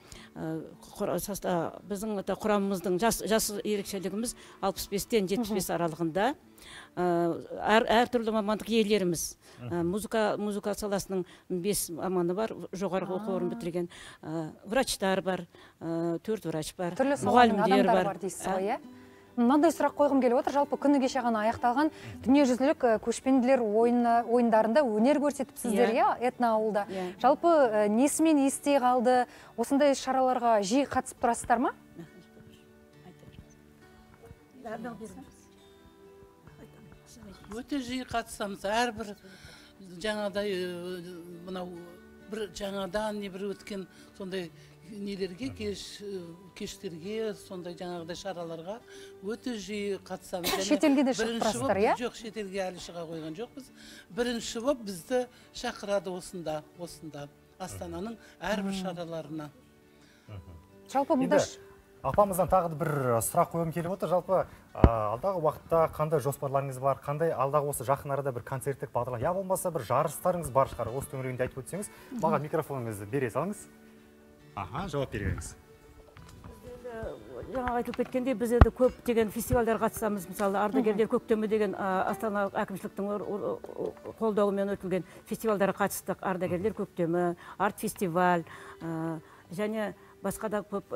Біздің құрамымыздың жас ерекшелігіміз алпыс бестен жетпіс бес аралығында. Әртүрлі мамандық иелеріміз. Музыка саласының бес маманы бар, жоғарғы оқу орнын бітірген. Врачтар бар, төрт врач бар, мұғалімдер бар. Мынандай сұрақ қойғым келіп отыр. Жалпы күні кеше ғана аяқталған дүниежүзілік көшпенділер ойындарында өнер көрсетіпсіздер, иә, этно ауылда. Жалпы несімен естей қалды? Осындай шараларға жиі қатысып тұрасыздар ма? Өте жиі қатысамыз. Әрбір жаңадай мынау бір жаңадан не бір өткен сондай нелерге, кештерге, сондай жаңағыдай шараларға өте жиі қатысамыз. Шетелге де шығып тұрасыздар, иә? Жоқ, шетелге әлі шыға қойған жоқпыз. Бірінші боп бізді шақырады осында, осында, Астананың әрбір шараларына. Жалпы бұнда апамыздан тағы бір сұрақ қойғым келіп отыр. Жалпы алдағы уақытта қандай жоспарларыңыз бар, қандай алдағы осы жақын арада бір концерттік бағдарлама, я болмаса бір жарыстарыңыз бар шығар, осы төңірегінде айтып өтсеңіз, маған микрофоныңызды бере салыңыз. Аха, жауап беріңіз. Жаңа айтылып кеткенде біз енді көптеген фестивальдар қатысамыз. Мысалы, ардагерлер көктемі деген Астана әкімшіліктің қолдауымен өтілген фестивальдарға қатыстық. Ардагерлер көктемі, арт-фестиваль және басқа да көп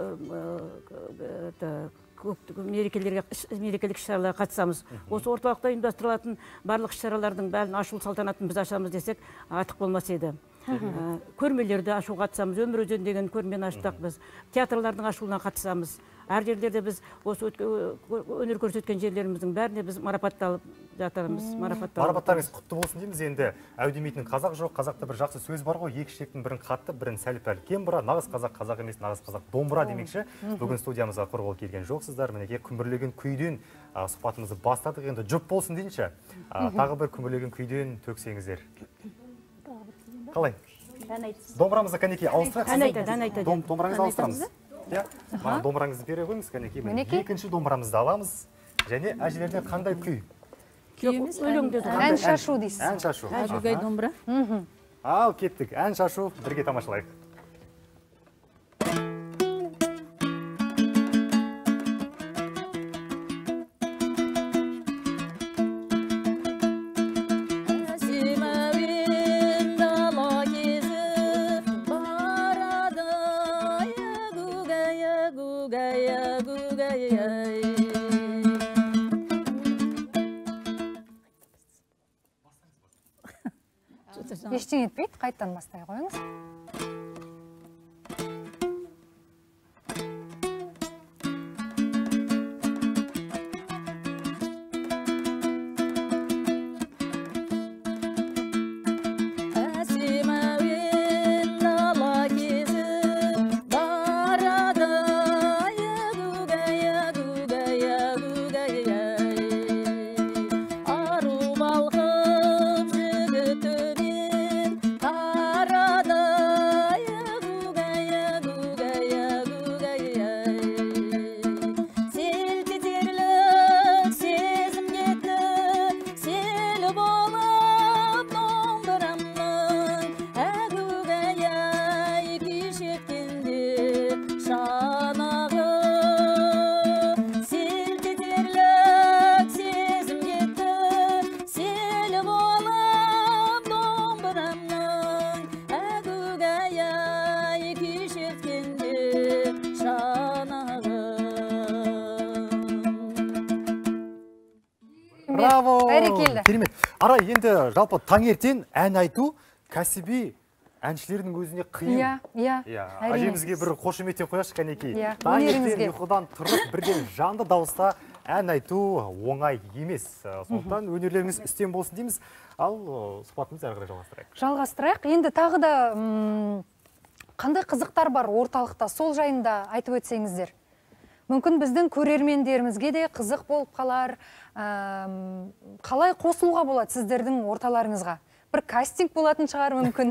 мерекелік іс-шараларға қатысамыз. Осы орталықта ұйымдастырылатын барлық іс-шаралардың бәрін ашылу салтанатын біз ашамыз десек, артық болмас еді. Көрмелерді ашуға қатысамыз, өмір өзен деген көрмені аштық біз. Театрлардың ашылуына қатысамыз. Әр жерлерде біз осы өнер көрсеткен жерлеріміздің бәріне біз марапатталып жатырмыз. Марапаттарыңыз құтты болсын дейміз. Енді әудемейтін қазақ жоқ, қазақта бір жақсы сөз бар ғой, екі ішектің бірін қатты, бірін сәл-пәл кем бұра, нағыз қазақ қазақ емес, нағыз қазақ домбыра демекші. Бүгін студиямызға қор болып келген жоқсыздар. Мінекей күмбірлеген күйден сұхбатымызды бастадық. Енді жұп болсын дейінші. Тағы бір күмбірлеген күйден төксеңіздер. Қалай? Домбырамызды кәнекей ауыстырайық. Домбыраңызды ауыстырамыз. Домбыраңызды бере қойыңыз, кәнекей. Екінші домбырамызды аламыз. Және әжелерден қандай күй? Ән шашу дейсіз. Ән шашу. Әжігай домбыра. Ал, кеттік. Ән шашу. Бірге тамашалайық. Ештеңе етпейді, қайттан бастай қойыңыз. бәрекелді. Керемет. Арай, енді жалпы таңертең ән айту кәсіби әншілердің өзіне қиын. Иә, иә. Иә, әрине. әжемізге бір қошеметтен қояшы кәнекей. Иә, Таңертең өнеріңізге. ұйқыдан тұрып бірден жанды дауыста ән айту оңай емес. Сондықтан өнерлеріңіз үстем болсын дейміз. Ал сұхбатымызды әрі қарай жалғастырайық. Жалғастырайық. Енді тағы да м, қандай қызықтар бар орталықта, сол жайында айтып өтсеңіздер. Мүмкін біздің көрермендерімізге де қызық болып қалар. Әм, қалай қосылуға болады сіздердің орталарыңызға? Бір кастинг болатын шығар мүмкін.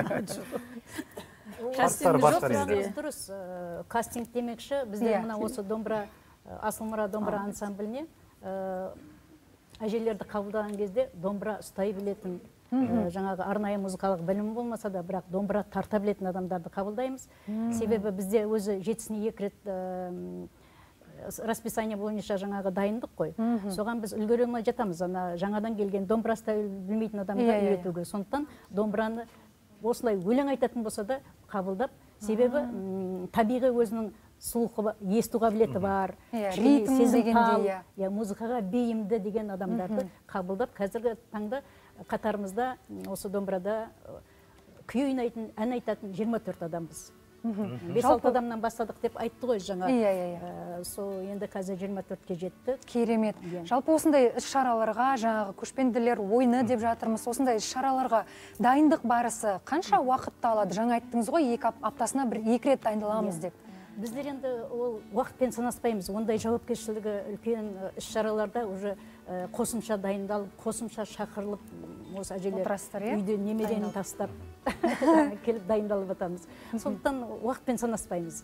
Кастинг жоқ бізде. Дұрыс, э, кастинг демекші, бізде Иә. мына осы домбыра, э, Асылмұра домбыра ансамбліне э, әжелерді қабылдаған кезде домбыра ұстай білетін, э, жаңағы арнайы музыкалық білім болмаса да, бірақ домбыра тарта білетін адамдарды қабылдаймыз. Себебі бізде өзі жетісіне екі рет э, расписание бойынша жаңағы дайындық қой. Соған біз үлгере алмай жатамыз. Ана жаңадан келген домбыра ұстай білмейтін адамға Иә, иә, үйретуге. Сондықтан домбыраны осылай өлең айтатын болса да қабылдап, себебі м, табиғи өзінің сұлу есту қабілеті бар, Иә, кішкене ритм сезімтал, дегендей, иә. иә, музыкаға бейімді деген адамдарды қабылдап, қазіргі таңда қатарымызда м, осы домбырада э, күй ойнайтын, ән айтатын жиырма төрт адамбыз. бес алты адамнан бастадық деп айтты ғой жаңа. Иә, иә, Э, Сол енді қазір жиырма төртке жетті. Керемет. Жалпы осындай іс-шараларға, жаңағы көшпенділер ойыны деп жатырмыз. Осындай іс-шараларға дайындық барысы қанша уақытты алады? Жаңа айттыңыз ғой, екі ап- аптасына бір екі рет дайындаламыз деп. Біздер енді ол уақытпен санаспаймыз. Ондай жауапкершілігі үлкен э, іс-шараларда уже э, қосымша дайындалып, қосымша шақырылып, м, осы әжелер Отырасыздар, иә? үйде немерені Дайындалып. тастап келіп дайындалып жатамыз. Сондықтан уақытпен санаспаймыз.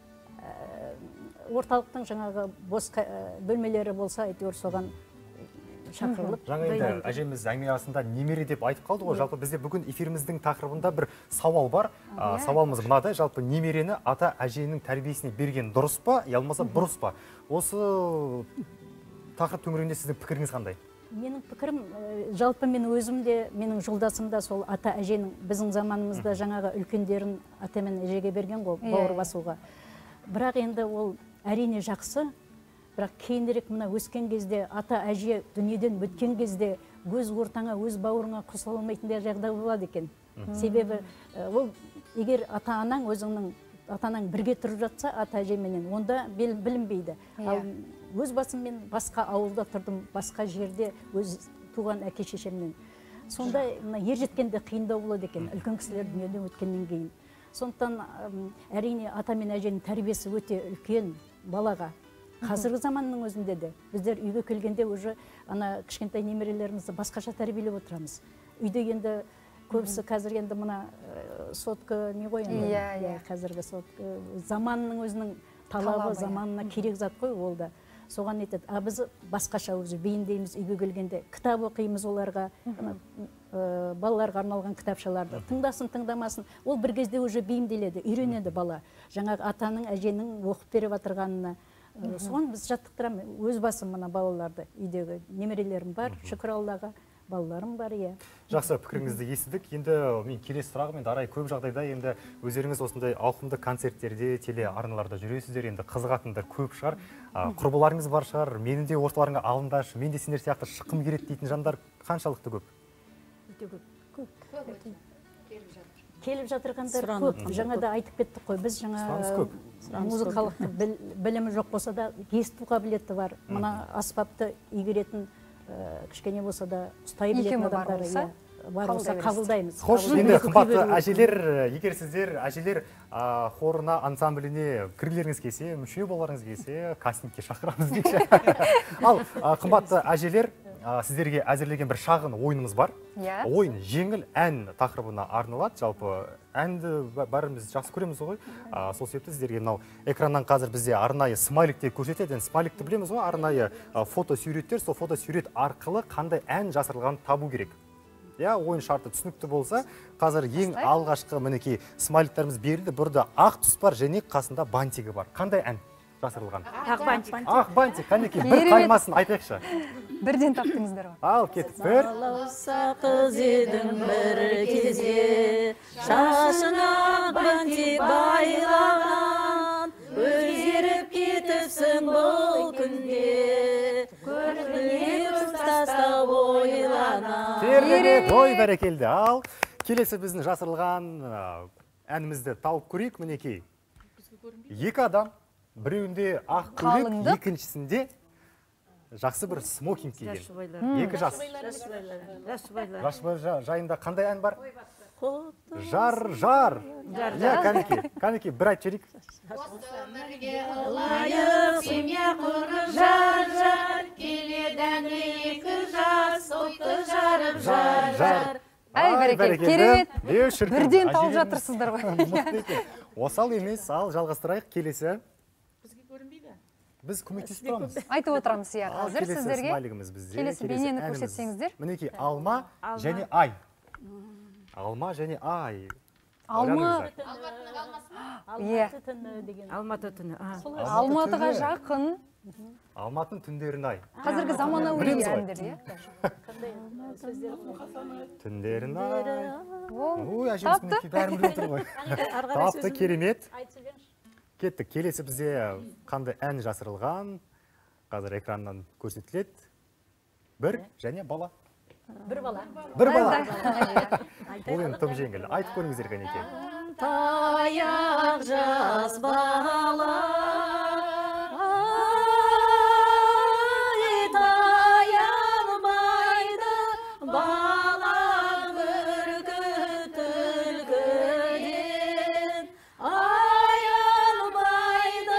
Э, Орталықтың жаңағы бос қа- э, бөлмелері болса, әйтеуір соған шақырылып. Жаңа енді дайындалып. әжеміз әңгіме арасында немере деп айтып қалды ғой. Жалпы бізде бүгін эфиріміздің тақырыбында бір сауал бар. А, Сауалымыз мынадай: жалпы немерені ата әженің тәрбиесіне берген дұрыс па, ялмаса бұрыс па? Осы тақырып төңірегінде сіздің пікіріңіз қандай? Менің пікірім, э, жалпы мен өзім де, менің жолдасым да сол ата әженің біздің заманымызда жаңағы үлкендерін ата мен әжеге берген ғой, бауыр басуға. Бірақ енді ол әрине жақсы, бірақ кейінірек мына өскен кезде, ата әже дүниеден өткен кезде өз ортаңа, өз бауырыңа қосыла алмайтындай жағдай болады екен. Себебі э, ол егер ата анаң өзіңнің ата анаң бірге тұрып жатса ата әжеменен, онда бел- білінбейді. Ал өз басым мен басқа ауылда тұрдым, басқа жерде өз туған әке шешемнен. Сонда мына ер жеткенде қиындау болады екен, үлкен кісілер дүниеден өткеннен кейін. Сондықтан м, әрине ата мен әженің тәрбиесі өте үлкен балаға. Қазіргі заманның өзінде де біздер үйге келгенде уже ана кішкентай немерелерімізді басқаша тәрбиелеп отырамыз. Үйде енді көбісі қазір енді мына э, сотка не ғой енді, Иә, иә. қазіргі сотка заманның өзінің талабы, Талабы, иә. заманына керек зат қой ол да. Соған айтады, а біз басқаша өзі бейімдейміз үйге келгенде, кітап оқимыз оларға, ана, э, балаларға арналған кітапшаларды, тыңдасын, тыңдамасын, ол бір кезде уже бейімделеді, үйренеді бала. Жаңағы атаның, әженің оқып беріп отырғанына. Э, Соған біз жаттықтырамыз, өз басым мына балаларды, үйдегі немерелерім бар, шүкір Аллаға, балаларым бар, иә. Жақсы, пікіріңізді естідік. Енді мен келесі сұрағым, енді Арай, көп жағдайда енді өздеріңіз осындай ауқымды концерттерде, теле арналарда жүресіздер, енді қызығатындар көп шығар. А, құрбыларыңыз бар шығар, мені де орталарыңа алыңдаршы, мен де сендер сияқты шыққым келеді дейтін жандар қаншалықты көп? Өте көп. Келіп жатырғандар көп. Жаңа да айтып кеттік қой, біз жаңа музыкалық біл- білімі жоқ болса да есту қабілеті бар. Мына аспапты игеретін э, кішкене болса да ұстай білетін Икемі бар адамдар, болса, иә, бар болса қабылдаймыз. Хош, Қабылдаймыз. енді қымбатты әжелер, егер сіздер әжелер а, хорына, ансамбліне кіргілеріңіз келсе, мүше боларыңыз келсе, кастингке шақырамыз дейікші. Ал а, қымбатты әжелер, а, сіздерге әзірлеген бір шағын ойынымыз бар. Иә. Ойын жеңіл ән тақырыбына арналады. Жалпы әнді бә- бәріміз жақсы көреміз ғой. А, сол себепті сіздерге мынау экраннан қазір бізде арнайы смайликтер көрсетеді. Енді смайликті білеміз ғой, арнайы а, фото сюреттер, сол фото сюрет арқылы қандай ән жасырылғанын табу керек. Иә, ойын шарты түсінікті болса, қазір ең алғашқы мінекей смайликтеріміз берілді. Бұрда ақ түс бар және қасында бантигі бар. Қандай ән жасырылған? Ақ бантик. Ақ бантик, қанекей, бір қаймасын айтайықшы. Бірден таптыңыздар ғой. Ал, кеттік. Бір. Балауса қыз едің бір кезде, шашына бантик байлаған, өзгеріп кетіпсің бұл күнде, көрініп тастап ойын керемет, ой бәрекелді. Ал келесі біздің жасырылған әнімізді тауып көрейік, мінекей. Екі адам, біреуінде ақ көйлек, екіншісінде жақсы бір смокинг киген. Екі жас. Жас жайында қандай ән бар? Жар, жар. Я, Канеке, Канеке, бір айт жөрейік. Өмірге лайық семья құрып жар, жар, келеден екі жас, отты жарып жар, жар. Әй, бәрекет, керемет. Бірден тауып жатырсыздар ғой. Осал емес, ал жалғастырайық келесі. Бізге көрінбейді? Біз көмектесіп тұрамыз. Айтып отырамыз, иә, қазір сіздерге. Келесі бейнені көрсетсеңіздер. Мінекей, алма және ай. Алма және ай. Алма. Алматы түні. Алматыға жақын. Алматын түндерін ай. Қазіргі заманауи әндер, иә? Түндерін ай. Ой, әжеміз мінекей бәрін біліп отыр ғой. Тапты, керемет. Кеттік, келесі бізде қандай ән жасырылған. Қазір экраннан көрсетіледі. Бір және бала. Бір бала. Бір бала. Ол енді тым жеңіл. Айтып көріңіздер Канеке. Таяқ жас бала, ай таянбайды бала бүркіт түлкіден, аянбайды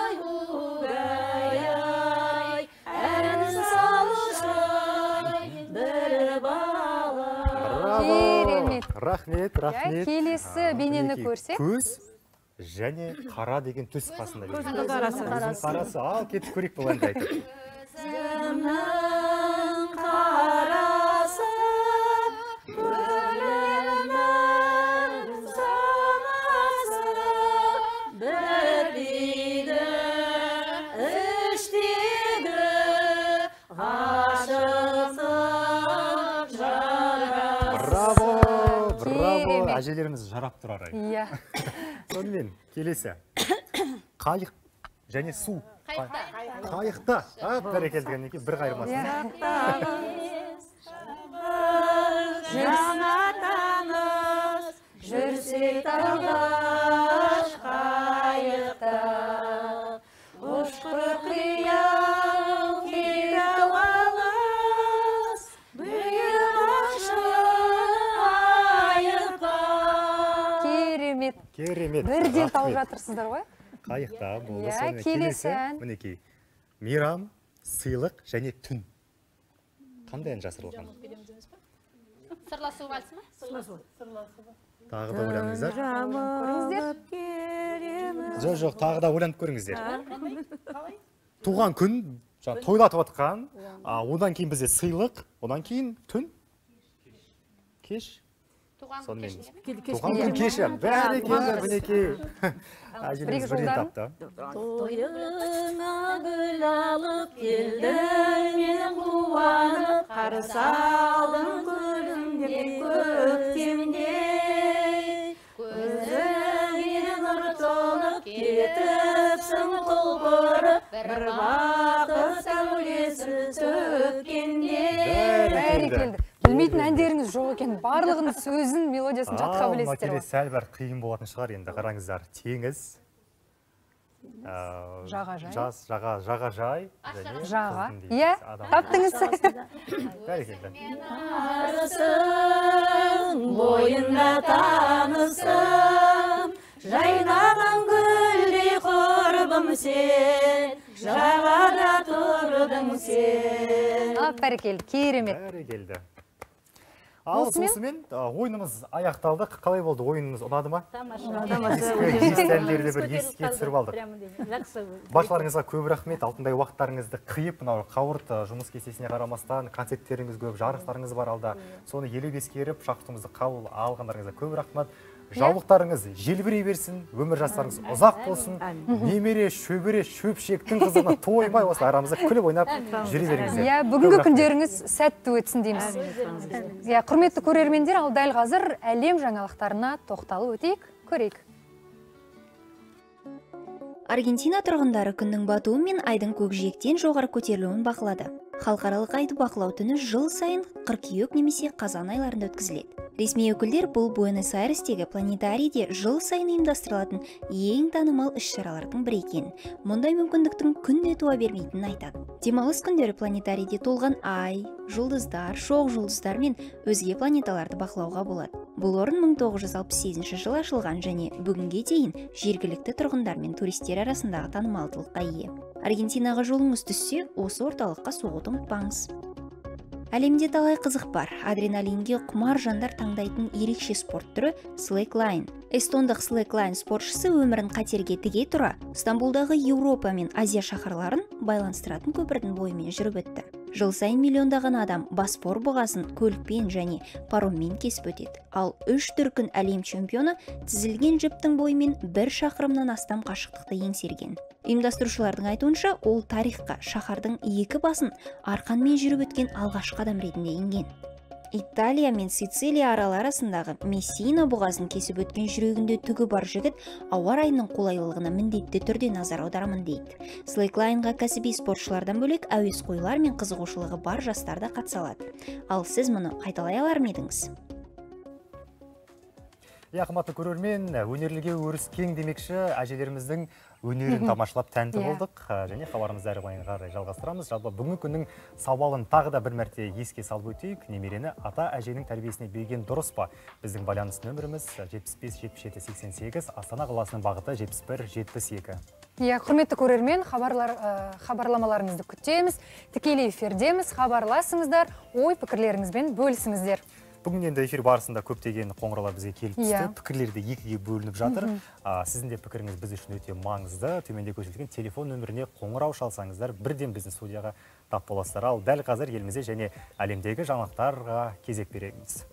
угай-ай, ән салшы бір бала. Керемет. Рахмет, рахмет. Келесі бейнені көрсек. Көз және қара деген түс қасында. Көзінің қарасы. Көзінің қарасы. Ал, кетіп көрейік бұл әнді айтып. Көзімнің қарасы, өлімнің санасы, бір дейді іштегі ғашықтық жарасы. Браво, браво. Әжелеріміз жарап тұрар ай. Иә. Сонымен, келесі. Қайық және су. Қайықта. Бәрекелдігінен кейін бір қайырмасын. Жаңа таныс, жүрсек талғаш қайықта, ұшқыр қиял кетіп алыс, бүйір ашық айыққа. Керемет. Керемет. Бірден тауып жатырсыздар ғой? Қайықта болды. Иә, Сонымен келесі ән. Мінекей. Мейрам, сыйлық және түн. Қандай ән жасырылған? Сырласу вальсі ма? Сырласу. Тағы да ойланыңыздар. Көріңіздер. Жоқ, жоқ, тағы да ойланып көріңіздер. Туған күн, тойлатып отқан, одан кейін бізде сыйлық, одан кейін түн, кеш. Туған күн кеші, бәрі келді, мінекей. Әжеліміз бірден тапты. Тойыңа гүл алып келдім, мен қуанып қарсы алдым күлімдеп көктемде. Көзіңе нұр толып кетіпсің құлпырып, бір бақыт сәулесі төккенде. Бәрекелді. Білмейтін әндеріңіз жоқ екен. Барлығының сөзін, мелодиясын жатқа білесіздер. Мәкеле сәл бір қиын болатын шығар енді. Қараңыздар, теңіз, жағажай. жас, жағажай. Жаға. Иә, таптыңыз. Бәрекелді. Арысың бойында танысым, жайнаған гүлдей құрбым сен, жағада тұрдың сен. Бәрекелді, керемет. Бәрекелді. Ал осымен ойынымыз аяқталды. Қалай болды ойынымыз, ұнады ма? Ескі әндерді бір еске түсіріп алдық. Басшыларыңызға көп рахмет. Алтындай уақыттарыңызды қиып, мынау қауырт жұмыс кестесіне қарамастан, концерттеріңіз көп, жарыстарыңыз бар алда. Соны елеп ескеріп, шақыртуымызды қабыл алғандарыңызға көп рахмет. Жаулықтарыңыз желбірей берсін, өмір жастарыңыз ұзақ болсын. Немере, шөбере, шөпшектің қызына тоймай осы арамызда күліп ойнап жүре беріңіздер. Иә, бүгінгі күндеріңіз сәтті өтсін дейміз. Иә, құрметті көрермендер, ал дәл қазір әлем жаңалықтарына тоқталып өтейік, көрейік. Аргентина тұрғындары күннің батуы мен айдың көкжиектен жоғары көтерілуін бақылады. халықаралық айды бақылау түні жыл сайын қыркүйек немесе қазан айларында өткізіледі. Ресми өкілдер бұл Буэнос-Айрестегі планетарийде жыл сайын ұйымдастырылатын ең танымал іс-шаралардың бірі екенін, мұндай мүмкіндіктің күнде туа бермейтінін айтады. Демалыс күндері планетарийде толған ай, жұлдыздар, шоқ жұлдыздар мен өзге планеталарды бақылауға болады. Бұл орын мың тоғыз жүз алпыс сегізінші жылы ашылған және бүгінге дейін жергілікті тұрғындар мен туристер арасындағы танымалдылыққа ие. Аргентинаға жолыңыз түссе, осы орталыққа соғуды ұмытпаңыз. Әлемде талай қызық бар. Адреналинге құмар жандар таңдайтын ерекше спорт түрі слэклайн. Эстондық слэклайн спортшысы өмірін қатерге тіге тұра, Стамбулдағы Еуропа мен Азия шаһарларын байланыстыратын көпірдің бойымен жүріп өтті. Жыл сайын миллиондаған адам Босфор бұғасын көлікпен және пароммен кесіп өтеді. Ал үш дүркін әлем чемпионы тізілген жіптің бойымен бір шақырымнан астам қашықтықты еңсерген. Ұйымдастырушылардың айтуынша, ол тарихқа шаһардың екі басын арқанмен жүріп өткен алғашқы адам ретінде енген. Италия мен Сицилия аралы арасындағы Мессина бұғасын кесіп өткен жүрегінде түгі бар жігіт ауа райының қолайлылығына міндетті түрде назар аударамын дейді. Слэклайнға кәсіби спортшылардан бөлек әуесқойлар мен қызығушылығы бар жастар да қатыса алады. Ал сіз мұны қайталай алар ма едіңіз? Иә, қымбатты көрермен, өнерліге өріс кең демекші, әжелеріміздің өнерін тамашалап тәнті болдық және хабарымызды әрі қарай жалғастырамыз. Жалпы бүгінгі күннің сауалын тағы да бір мәрте еске салып өтейік. Немерені ата әженің тәрбиесіне берген дұрыс па? Біздің байланыс нөміріміз жетпіс бес жетпіс жеті сексен сегіз, Астана қаласының бағыты жетпіс бір жетпіс екі. Иә, құрметті көрермен, хабарламаларыңызды күтеміз. Тікелей эфирдеміз, хабарласыңыздар, ой пікірлеріңізбен бөлісіңіздер. Бүгін енді эфир барысында көптеген қоңыраулар бізге келіп түсті. Пікірлерді екіге бөлініп жатыр. Сіздің де пікіріңіз біз үшін өте маңызды. Төменде көрсетілген телефон нөміріне қоңырау шалсаңыздар, бірден біздің студияға тап боласыздар. Ал дәл қазір елімізде және әлемдегі жаңалықтарға кезек береміз.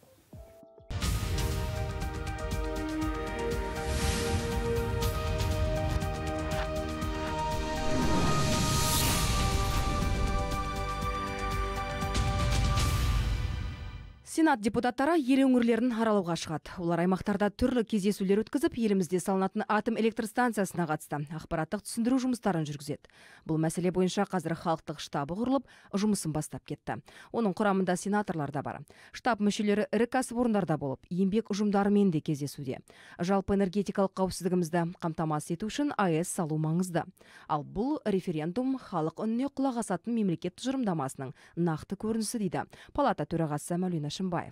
Сенат депутаттары ел өңірлерін аралауға шығады. Олар аймақтарда түрлі кездесулер өткізіп, елімізде салынатын атом электростанциясына қатысты ақпараттық түсіндіру жұмыстарын жүргізеді. Бұл мәселе бойынша қазір халықтық штабы құрылып, жұмысын бастап кетті. Оның құрамында сенаторлар да бар. Штаб мүшелері ірі кәсіпорындарда болып, еңбек ұжымдарымен де кездесуде. Жалпы энергетикалық қауіпсіздігімізді қамтамасыз ету үшін АЭС салу маңызды. Ал бұл референдум халық үніне құлақ асатын мемлекет тұжырымдамасының нақты көрінісі дейді палата төрағасы Мәулен Шымбаев.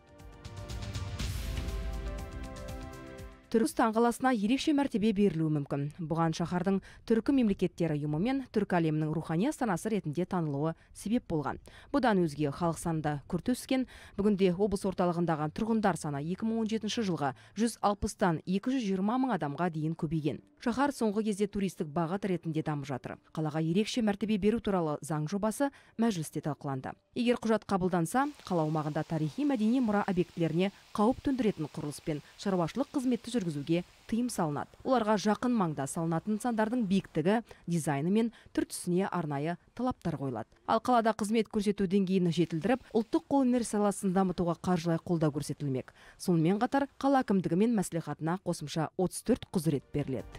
Түркістан қаласына ерекше мәртебе берілуі мүмкін. Бұған шаһардың түркі мемлекеттері ұйымы мен түркі әлемінің рухани астанасы ретінде танылуы себеп болған. Бұдан өзге халық санында күрт өскен, бүгінде облыс орталығындағы тұрғындар саны екі мың он жетінші жылға жүз алпыстан екі жүз жиырма мың адамға дейін көбейген. Шаһар соңғы кезде туристік бағыт ретінде дамып жатыр. Қалаға ерекше мәртебе беру туралы заң жобасы мәжілісте талқыланды. Егер құжат қабылданса, қала аумағында тарихи мәдени мұра объектілеріне қауіп төндіретін құрылыс пен шаруашылық қызметті жүргізуге тыйым салынады. Оларға жақын маңда салынатын нысандардың биіктігі, дизайны мен түр-түсіне арнайы талаптар қойылады. Ал қалада қызмет көрсету деңгейін жетілдіріп, ұлттық қолөнер саласын дамытуға қаржылай қолдау көрсетілмек. Сонымен қатар қала әкімдігі мен мәслихатына қосымша отыз төрт құзырет беріледі.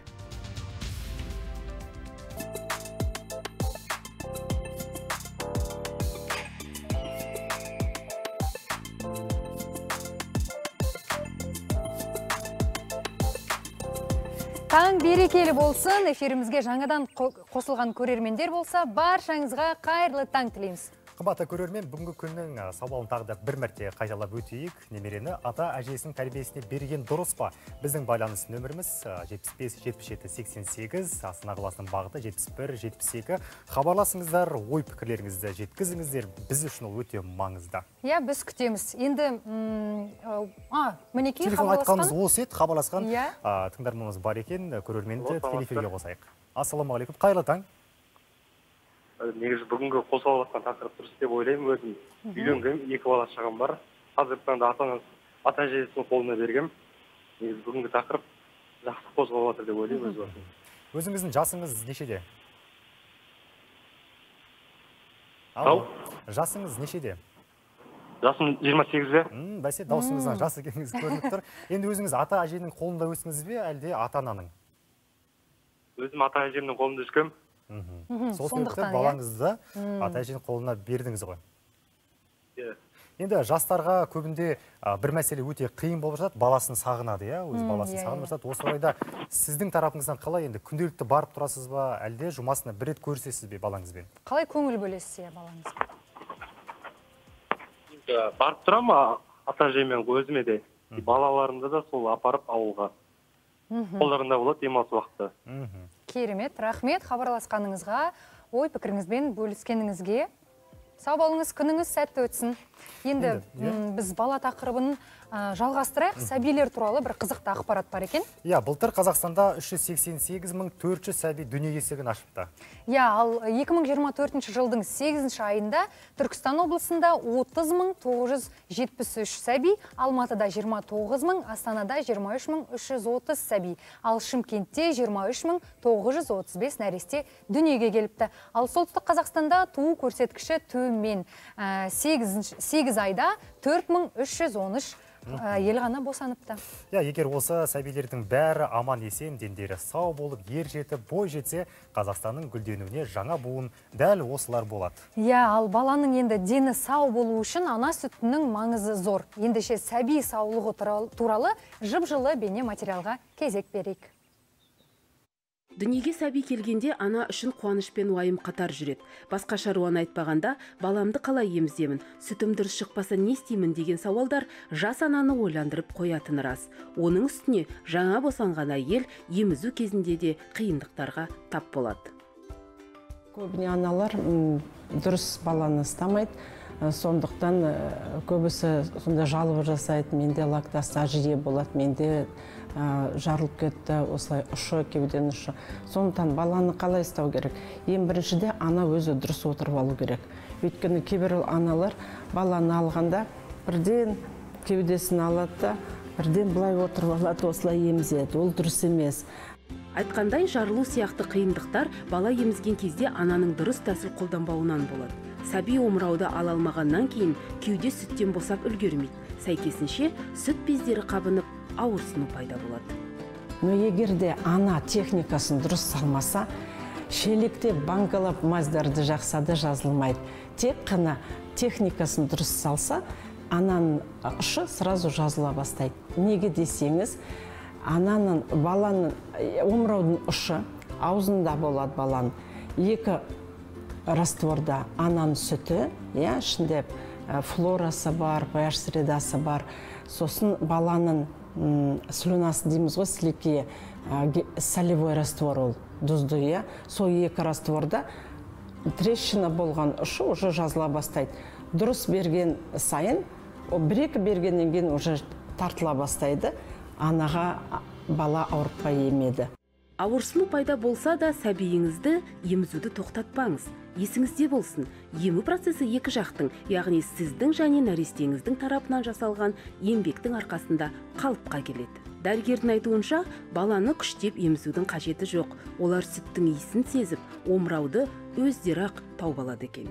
Таң берекелі болсын, эфирімізге жаңадан қосылған көрермендер болса, баршаңызға қайырлы таң тілейміз. Қымбатты көрермен, бүгінгі күннің сауалын тағы да бір мәрте қайталап өтейік. Немерені ата әжесінің тәрбиесіне берген дұрыс па? Біздің байланыс нөміріміз жетпіс бес жетпіс жеті сексен сегіз, Астана қаласының бағыты жетпіс бір жетпіс екі. Хабарласыңыздар, ой пікірлеріңізді жеткізіңіздер. Біз үшін ол өте маңызды. Иә, біз күтеміз. Енді, мінекей телефон айтқанымыз осы еді, хабарласқан Иә. тыңдарманымыз бар екен, көрерменді тікелей эфирге қосайық. Ассалаумағалейкум, қайырлы таң. Негізі бүгінгі қосылып жатқан тақырып дұрыс деп ойлаймын. Өзім үйленгем, екі бала шағам бар. Қазіргі таңда ата әжесінің қолына бергем. Негізі бүгінгі тақырып жақсы қозғалып жатыр деп ойлаймын өз басым. Өзіңіздің жасыңыз нешеде? Ау? Жасыңыз нешеде? Жасым жиырма сегізде. Бәсе, даусыңыздан жас екеніңіз көрініп тұр. Енді өзіңіз ата әженің қолында өстіңіз бе, әлде ата ананың? Өзім ата әжемнің қолында өскем. Сол себепті балаңызды ата әженің қолына бердіңіз ғой. Енді жастарға көбінде бір мәселе өте қиын болып жатады, баласын сағынады, иә, өз баласын сағынып жатады. Осы орайда сіздің тарапыңыздан қалай, енді күнделікті барып тұрасыз ба, әлде жұмасына бір рет көрісесіз бе балаңызбен? Қалай көңіл бөлесіз иә балаңызға? Барып тұрам ата әжемен өзіме де, балаларымды да сол апарып ауылға. Қолдарында болады демалыс уақыты. Керемет, рахмет хабарласқаныңызға, ой пікіріңізбен бөліскеніңізге. Сау болыңыз, күніңіз сәтті өтсін. Енді біз бала тақырыбын жалғастырайық. Сәбилер туралы бір қызықты ақпарат бар екен. Иә, былтыр Қазақстанда үш жүз сексен сегіз мың төрт жүз сәби дүние есігін ашыпты. Иә, ал екі мың жиырма төртінші жылдың сегізінші айында Түркістан облысында отыз мың тоғыз жүз жетпіс үш сәби, Алматыда жиырма тоғыз мың, Астанада жиырма үш мың үш жүз отыз сәби, ал Шымкентте жиырма үш мың тоғыз жүз отыз бес нәресте дүниеге келіпті. Ал солтүстік Қазақстанда туу көрсеткіші төмен. сегіз айда төрт мың үш жүз он үш ел ғана босаныпты. Я, егер осы сәбилердің бәрі аман есен, дендері сау болып, ер жетіп, бой жетсе, Қазақстанның гүлденуіне жаңа буын дәл осылар болады. Я, ал баланың енді дені сау болу үшін ана сүтінің маңызы зор. Ендеше сәби саулығы туралы жып-жылы бейне материалға кезек берейік. Дүниеге сәби келгенде ана үшін қуаныш пен уайым қатар жүреді. Басқа шаруаны айтпағанда, баламды қалай еміземін, сүтім дұрыс шықпаса не істеймін деген сауалдар жас ананы ойландырып қоятыны рас. Оның үстіне жаңа босанған әйел емізу кезінде де қиындықтарға тап болады. Көбіне аналар дұрыс баланы ұстамайды. Сондықтан көбісі сонда жалобы жасайды, менде лактазды жиі болады, менде жарылып кетті, осылай ұшы, кеуден ұшы. Сондықтан баланы қалай ұстау керек? Ең біріншіде ана өзі дұрыс отырып алу керек. Өйткені кейбір аналар баланы алғанда бірден кеудесін алады, бірден былай отырып алады, осылай емізеді. Ол дұрыс емес. Айтқандай, жарылу сияқты қиындықтар бала емізген кезде ананың дұрыс тәсіл қолданбауынан болады. Сәби омырауды ала алмағаннан кейін кеуде сүттен босап үлгермейді. Сәйкесінше сүт бездері қабынып, ауырсыну пайда болады. Но егерде ана техникасын дұрыс салмаса, шелекте банкалап маздарды жақсады жазылмайды. Тек қана техникасын дұрыс салса, ананың ұшы сразу жазыла бастайды. Неге десеңіз, ананың, баланың, омыраудың ұшы аузында болады баланың. Екі растворда ананың сүті, ішінде флорасы бар, пэйдж средасы бар. Сосын баланың слюнасы дейміз ғой, сілеке, солевой раствор ол, тұзды, сол екі растворда трещина болған ұшы уже жазыла бастайды. Дұрыс берген сайын, бір-екі бергеннен кейін уже тартыла бастайды, анаға бала ауыртпай емеді. Ауырсыну пайда болса да сәбиіңізді емізуді тоқтатпаңыз. Есіңізде болсын, емі процесі екі жақтың, яғни сіздің және нәрестеңіздің тарапынан жасалған еңбектің арқасында қалыпқа келеді. Дәрігердің айтуынша, баланы күштеп емізудің қажеті жоқ. Олар сүттің иісін сезіп, омырауды өздері ақ тауып алады екен.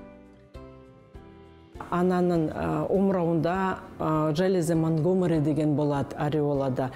Ананың омырауында железе Монгомери деген болады ореолада.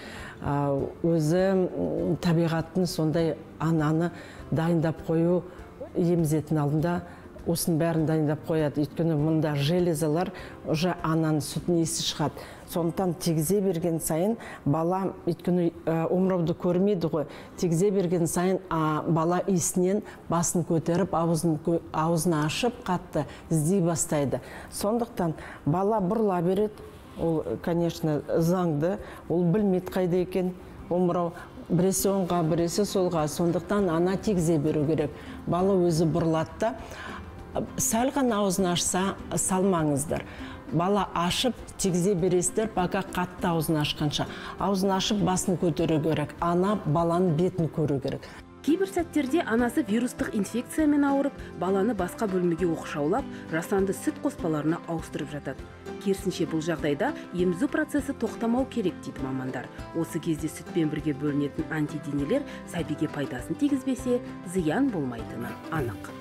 Өзі табиғаттың сондай ананы дайындап қою емізетін алдында осын бәрін дайындап қояды. Өйткені мұнда железалар уже ананың сүтін иісі шығады. Сондықтан тегізе берген сайын бала, өйткені омырауды көрмейді ғой, тегізе берген сайын бала иісінен басын көтеріп, аузын ашып, қатты іздей бастайды. Сондықтан бала бұрыла береді. Ол, конечно, заңды, ол білмейді қайда екен омырау. Біресе оңға, біресе солға. Сондықтан ана тегізе беру керек. Бала өзі бұрылады да, сәл ғана аузын ашса салмаңыздар. Бала ашып, тегізе бересіздер, пока қатты аузын ашқанша. Аузын ашып, басын көтеру керек. Ана баланың бетін көру керек. Кейбір сәттерде анасы вирустық инфекциямен ауырып, баланы басқа бөлмеге оқшаулап, жасанды сүт қоспаларына ауыстырып жатады. Керісінше бұл жағдайда емізу процесі тоқтамау керек дейді мамандар. Осы кезде сүтпен бірге бөлінетін антиденелер сәбиге пайдасын тигізбесе, зиян болмайтыны анық.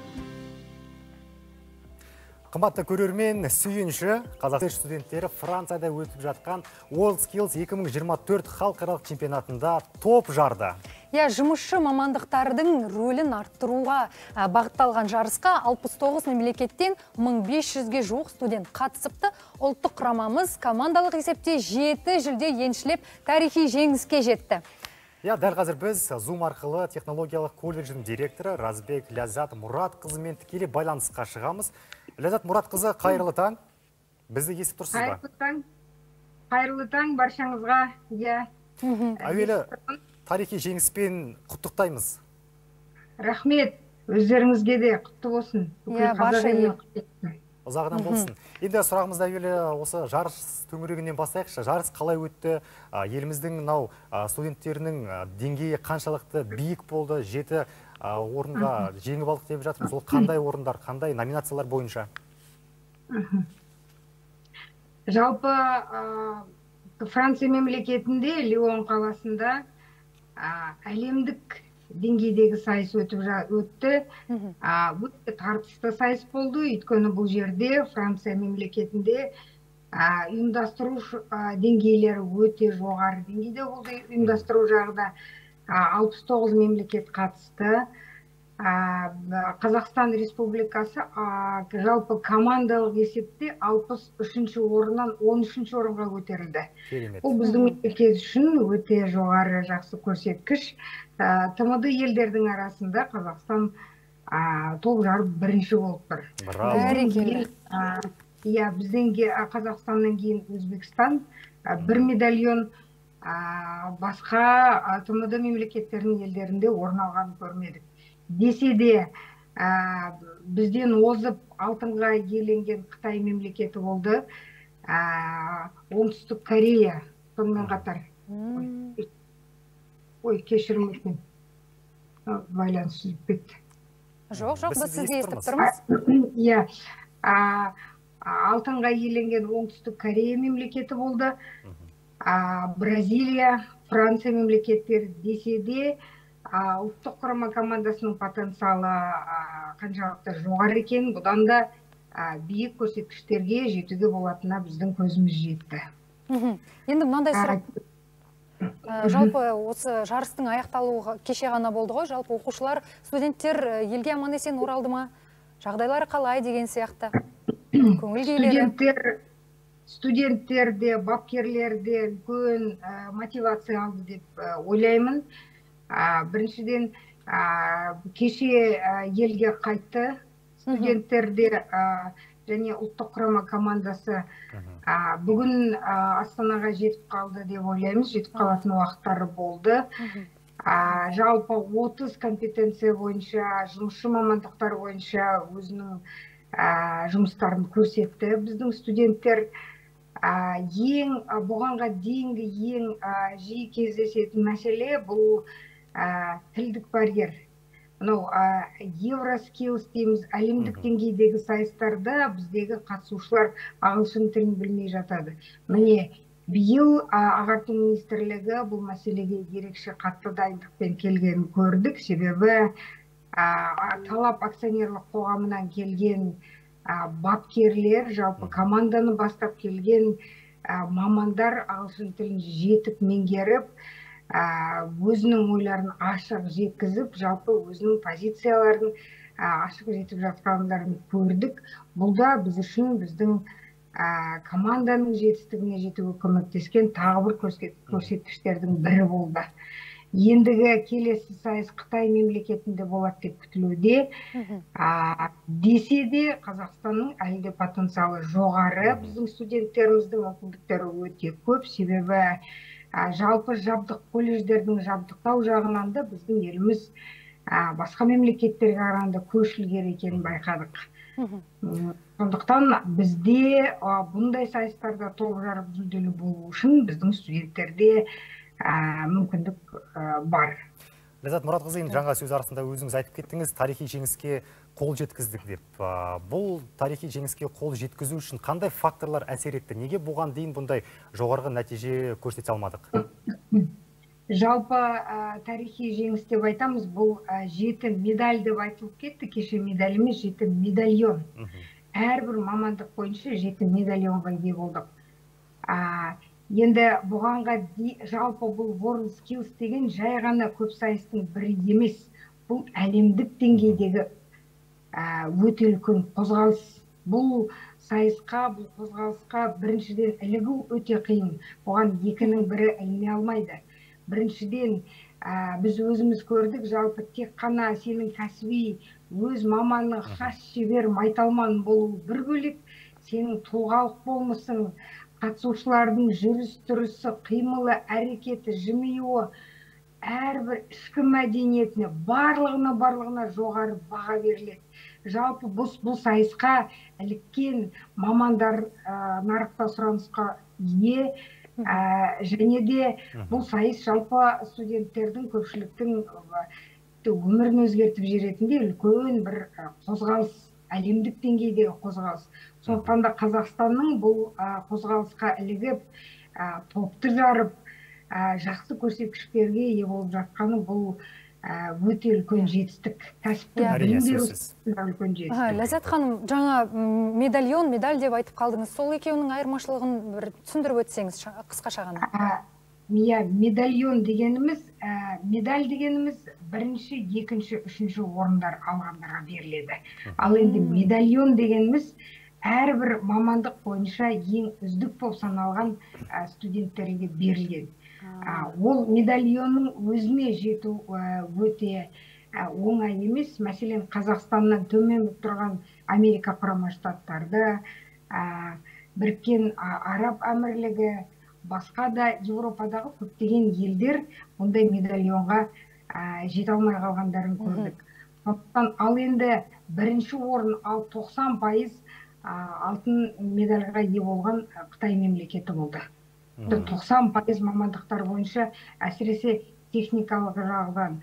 Қымбатты көрермен, сүйінші, Қазақстан студенттері Францияда өтіп жатқан World Skills екі мың жиырма төрт халықаралық чемпионатында топ жарды. Я жұмысшы мамандықтардың рөлін арттыруға бағытталған жарысқа алпыс тоғыз мемлекеттен мың бес жүзге жуық студент қатысыпты. Ұлттық құрамамыз командалық есепте жеті жүлде еншілеп тарихи жеңіске жетті. Я, дәл қазір біз Zoom арқылы технологиялық колледждің директоры Разбек Ляззат Мұрат қызымен тікелей байланысқа шығамыз. Ляззат Мұрат қызы, қайырлы таң. Бізді естіп тұрсыз ба? Қайырлы таң. Қайырлы таң баршаңызға. Я. Әуелі тарихи жеңіспен құттықтаймыз. Рахмет. Өздеріңізге де құтты болсын. Я, барша ел. Ұзағынан болсын. Енді сұрағымызда әуелі осы жарыс төңірегінен бастайықшы. Жарыс қалай өтті? Еліміздің мынау студенттерінің деңгейі қаншалықты биік болды? Жеті орынға жеңіп алдық деп жатырмыз. Ол қандай орындар, қандай номинациялар бойынша? Жалпы Франция мемлекетінде Лион қаласында әлемдік деңгейдегі сайыс өтіп өтті. Өте тартысты сайыс болды. Өйткені бұл жерде Франция мемлекетінде ұйымдастыру деңгейлері өте жоғары деңгейде болды. Ұйымдастыру жағында алпыс тоғыз мемлекет қатысты. Қазақстан Республикасы жалпы командалық есепте алпыс үшінші орыннан он үшінші орынға көтерілді. Бұл біздің мемлекет үшін өте жоғары жақсы көрсеткіш. тмд елдердің арасында Қазақстан топ жарып бірінші болып тұр. Бәрекелді. Иә, бізден Қазақстаннан кейін Өзбекстан бір медальон, басқа тмд мемлекеттерінің елдерінде орын алған көрмедік. Десе де бізден озып алтынға иеленген Қытай мемлекеті болды. Оңтүстік Корея сонымен қатар. Ой, кешірім өткен. Байланыс үзіліп кетті. Жоқ, жоқ, біз сізді естіп тұрмыз. Иә, алтынға иеленген оңтүстік Корея мемлекеті болды. Бразилия, Франция мемлекеттері десе де ұлттық құрама командасының потенциалы қаншалықты жоғары екен, бұдан да биік көрсеткіштерге жетуге болатынына біздің көзіміз жетті. Енді мынандай сұрақ. Жалпы осы жарыстың аяқталуы кеше ғана болды ғой, жалпы оқушылар, студенттер елге аман есен оралды ма? Жағдайлары қалай деген сияқты? Көңіл күйлері? Студенттер де, бапкерлер де үлкен мотивация алды деп ойлаймын. Біріншіден кеше елге қайтты студенттерде және ұлттық құрама командасы бүгін Астанаға жетіп қалды деп ойлаймыз. Жетіп қалатын уақыттары болды. Жалпы отыз компетенция бойынша, жұмысшы мамандықтар бойынша өзінің жұмыстарын көрсетті. Біздің студенттер ең бұғанға дейінгі ең жиі кездесетін мәселе бұл тілдік барьер. Евроскилс дейміз, әлемдік деңгейдегі сайыстарда біздегі қатысушылар ағылшын тілін білмей жатады. Міне, биыл ағарту министрлігі бұл мәселеге ерекше қатты дайындықпен келгенін көрдік. Себебі талап акционерлік қоғамынан келген бапкерлер, жалпы команданы бастап келген мамандар ағылшын тілін жетіп меңгеріп, өзінің ойларын ашық жеткізіп, жалпы өзінің позицияларын ашық жетіп жатқандарын көрдік. Бұл да біз үшін біздің команданың жетістігіне жетуге көмектескен тағы бір көрсеткіштердің бірі болды. Ендігі келесі сайыс Қытай мемлекетінде болады деп күтілуде. Десе де Қазақстанның әлі де потенциалы жоғары. Біздің студенттеріміздің мүмкіндіктері өте көп. Себебі жалпы жабдық колледждердің жабдықтау жағынан да біздің еліміз басқа мемлекеттерге қарағанда көш ілгері екенін байқадық. Сондықтан бізде бұндай сайыстарда топ жарып жүлделі болу үшін біздің студенттерде мүмкіндік бар. Ляззат Мұратқызы, жаңа сөз арасында өзіңіз айтып кеттіңіз, тарихи жеңіске қол жеткіздік деп. Бұл тарихи жеңіске қол жеткізу үшін қандай факторлар әсер етті? Неге бұған дейін бұндай жоғарғы нәтиже көрсете алмадық? Жалпы тарихи жеңіс деп айтамыз, бұл жеті медаль деп айтылып кетті. Кеше медаль емес, жеті медальон. Әрбір мамандық бойынша жеті медальонға ие болдық. Енді бұғанға жалпы бұл World Skills деген жай ғана көп сайыстың бірі емес. Бұл әлемдік деңгейдегі өте үлкен қозғалыс. Бұл сайысқа, бұл қозғалысқа біріншіден ілігу өте қиын. Бұған екінің бірі іліне алмайды. Біріншіден біз өзіміз көрдік, жалпы тек қана сенің кәсіби өз маманның хас шебер майталман болу бір бөлек, сенің тұлғалық болмысың, қатысушылардың жүріс-тұрысы, қимылы, әрекеті, жымиюы, әрбір ішкі мәдениетіне, барлығына барлығына жоғары баға беріледі. Жалпы бұл сайысқа іліккен мамандар нарықта сұранысқа ие, және де бұл сайыс жалпы студенттердің көпшіліктің өмірін өзгертіп жіберетіндей үлкен бір қозғалыс, әлемдік деңгейдегі қозғалыс. Сондықтан да Қазақстанның бұл қозғалысқа ілігіп, топты жарып, жақсы көрсеткіштерге ие болып жатқаны бұл өте үлкен жетістік. Кәсіптік білім беру үлкен жетістік. Ләззат ханым, жаңа медальон, медаль деп айтып қалдыңыз. Сол екеуінің айырмашылығын бір түсіндіріп өтсеңіз, қысқаша ғана. Мия, медальон дегеніміз, медаль дегеніміз бірінші, екінші, үшінші орындар алғандарға беріледі. Ал енді медальон дегеніміз әрбір мамандық бойынша ең үздік болып саналған студенттерге берілген. Ол медальонның өзіне жету өте оңай емес. Мәселен, Қазақстаннан төмен тұрған Америка құрама штаттары, Біріккен Араб Әмірлігі, басқа да Еуропадағы көптеген елдер ондай медальонға жете алмай қалғандарын көрдік. Ал енді бірінші орын, ал тоқсан пайыз алтын медальға ие болған Қытай мемлекеті болды. тоқсан пайыз мамандықтар бойынша, әсіресе техникалық жағынан,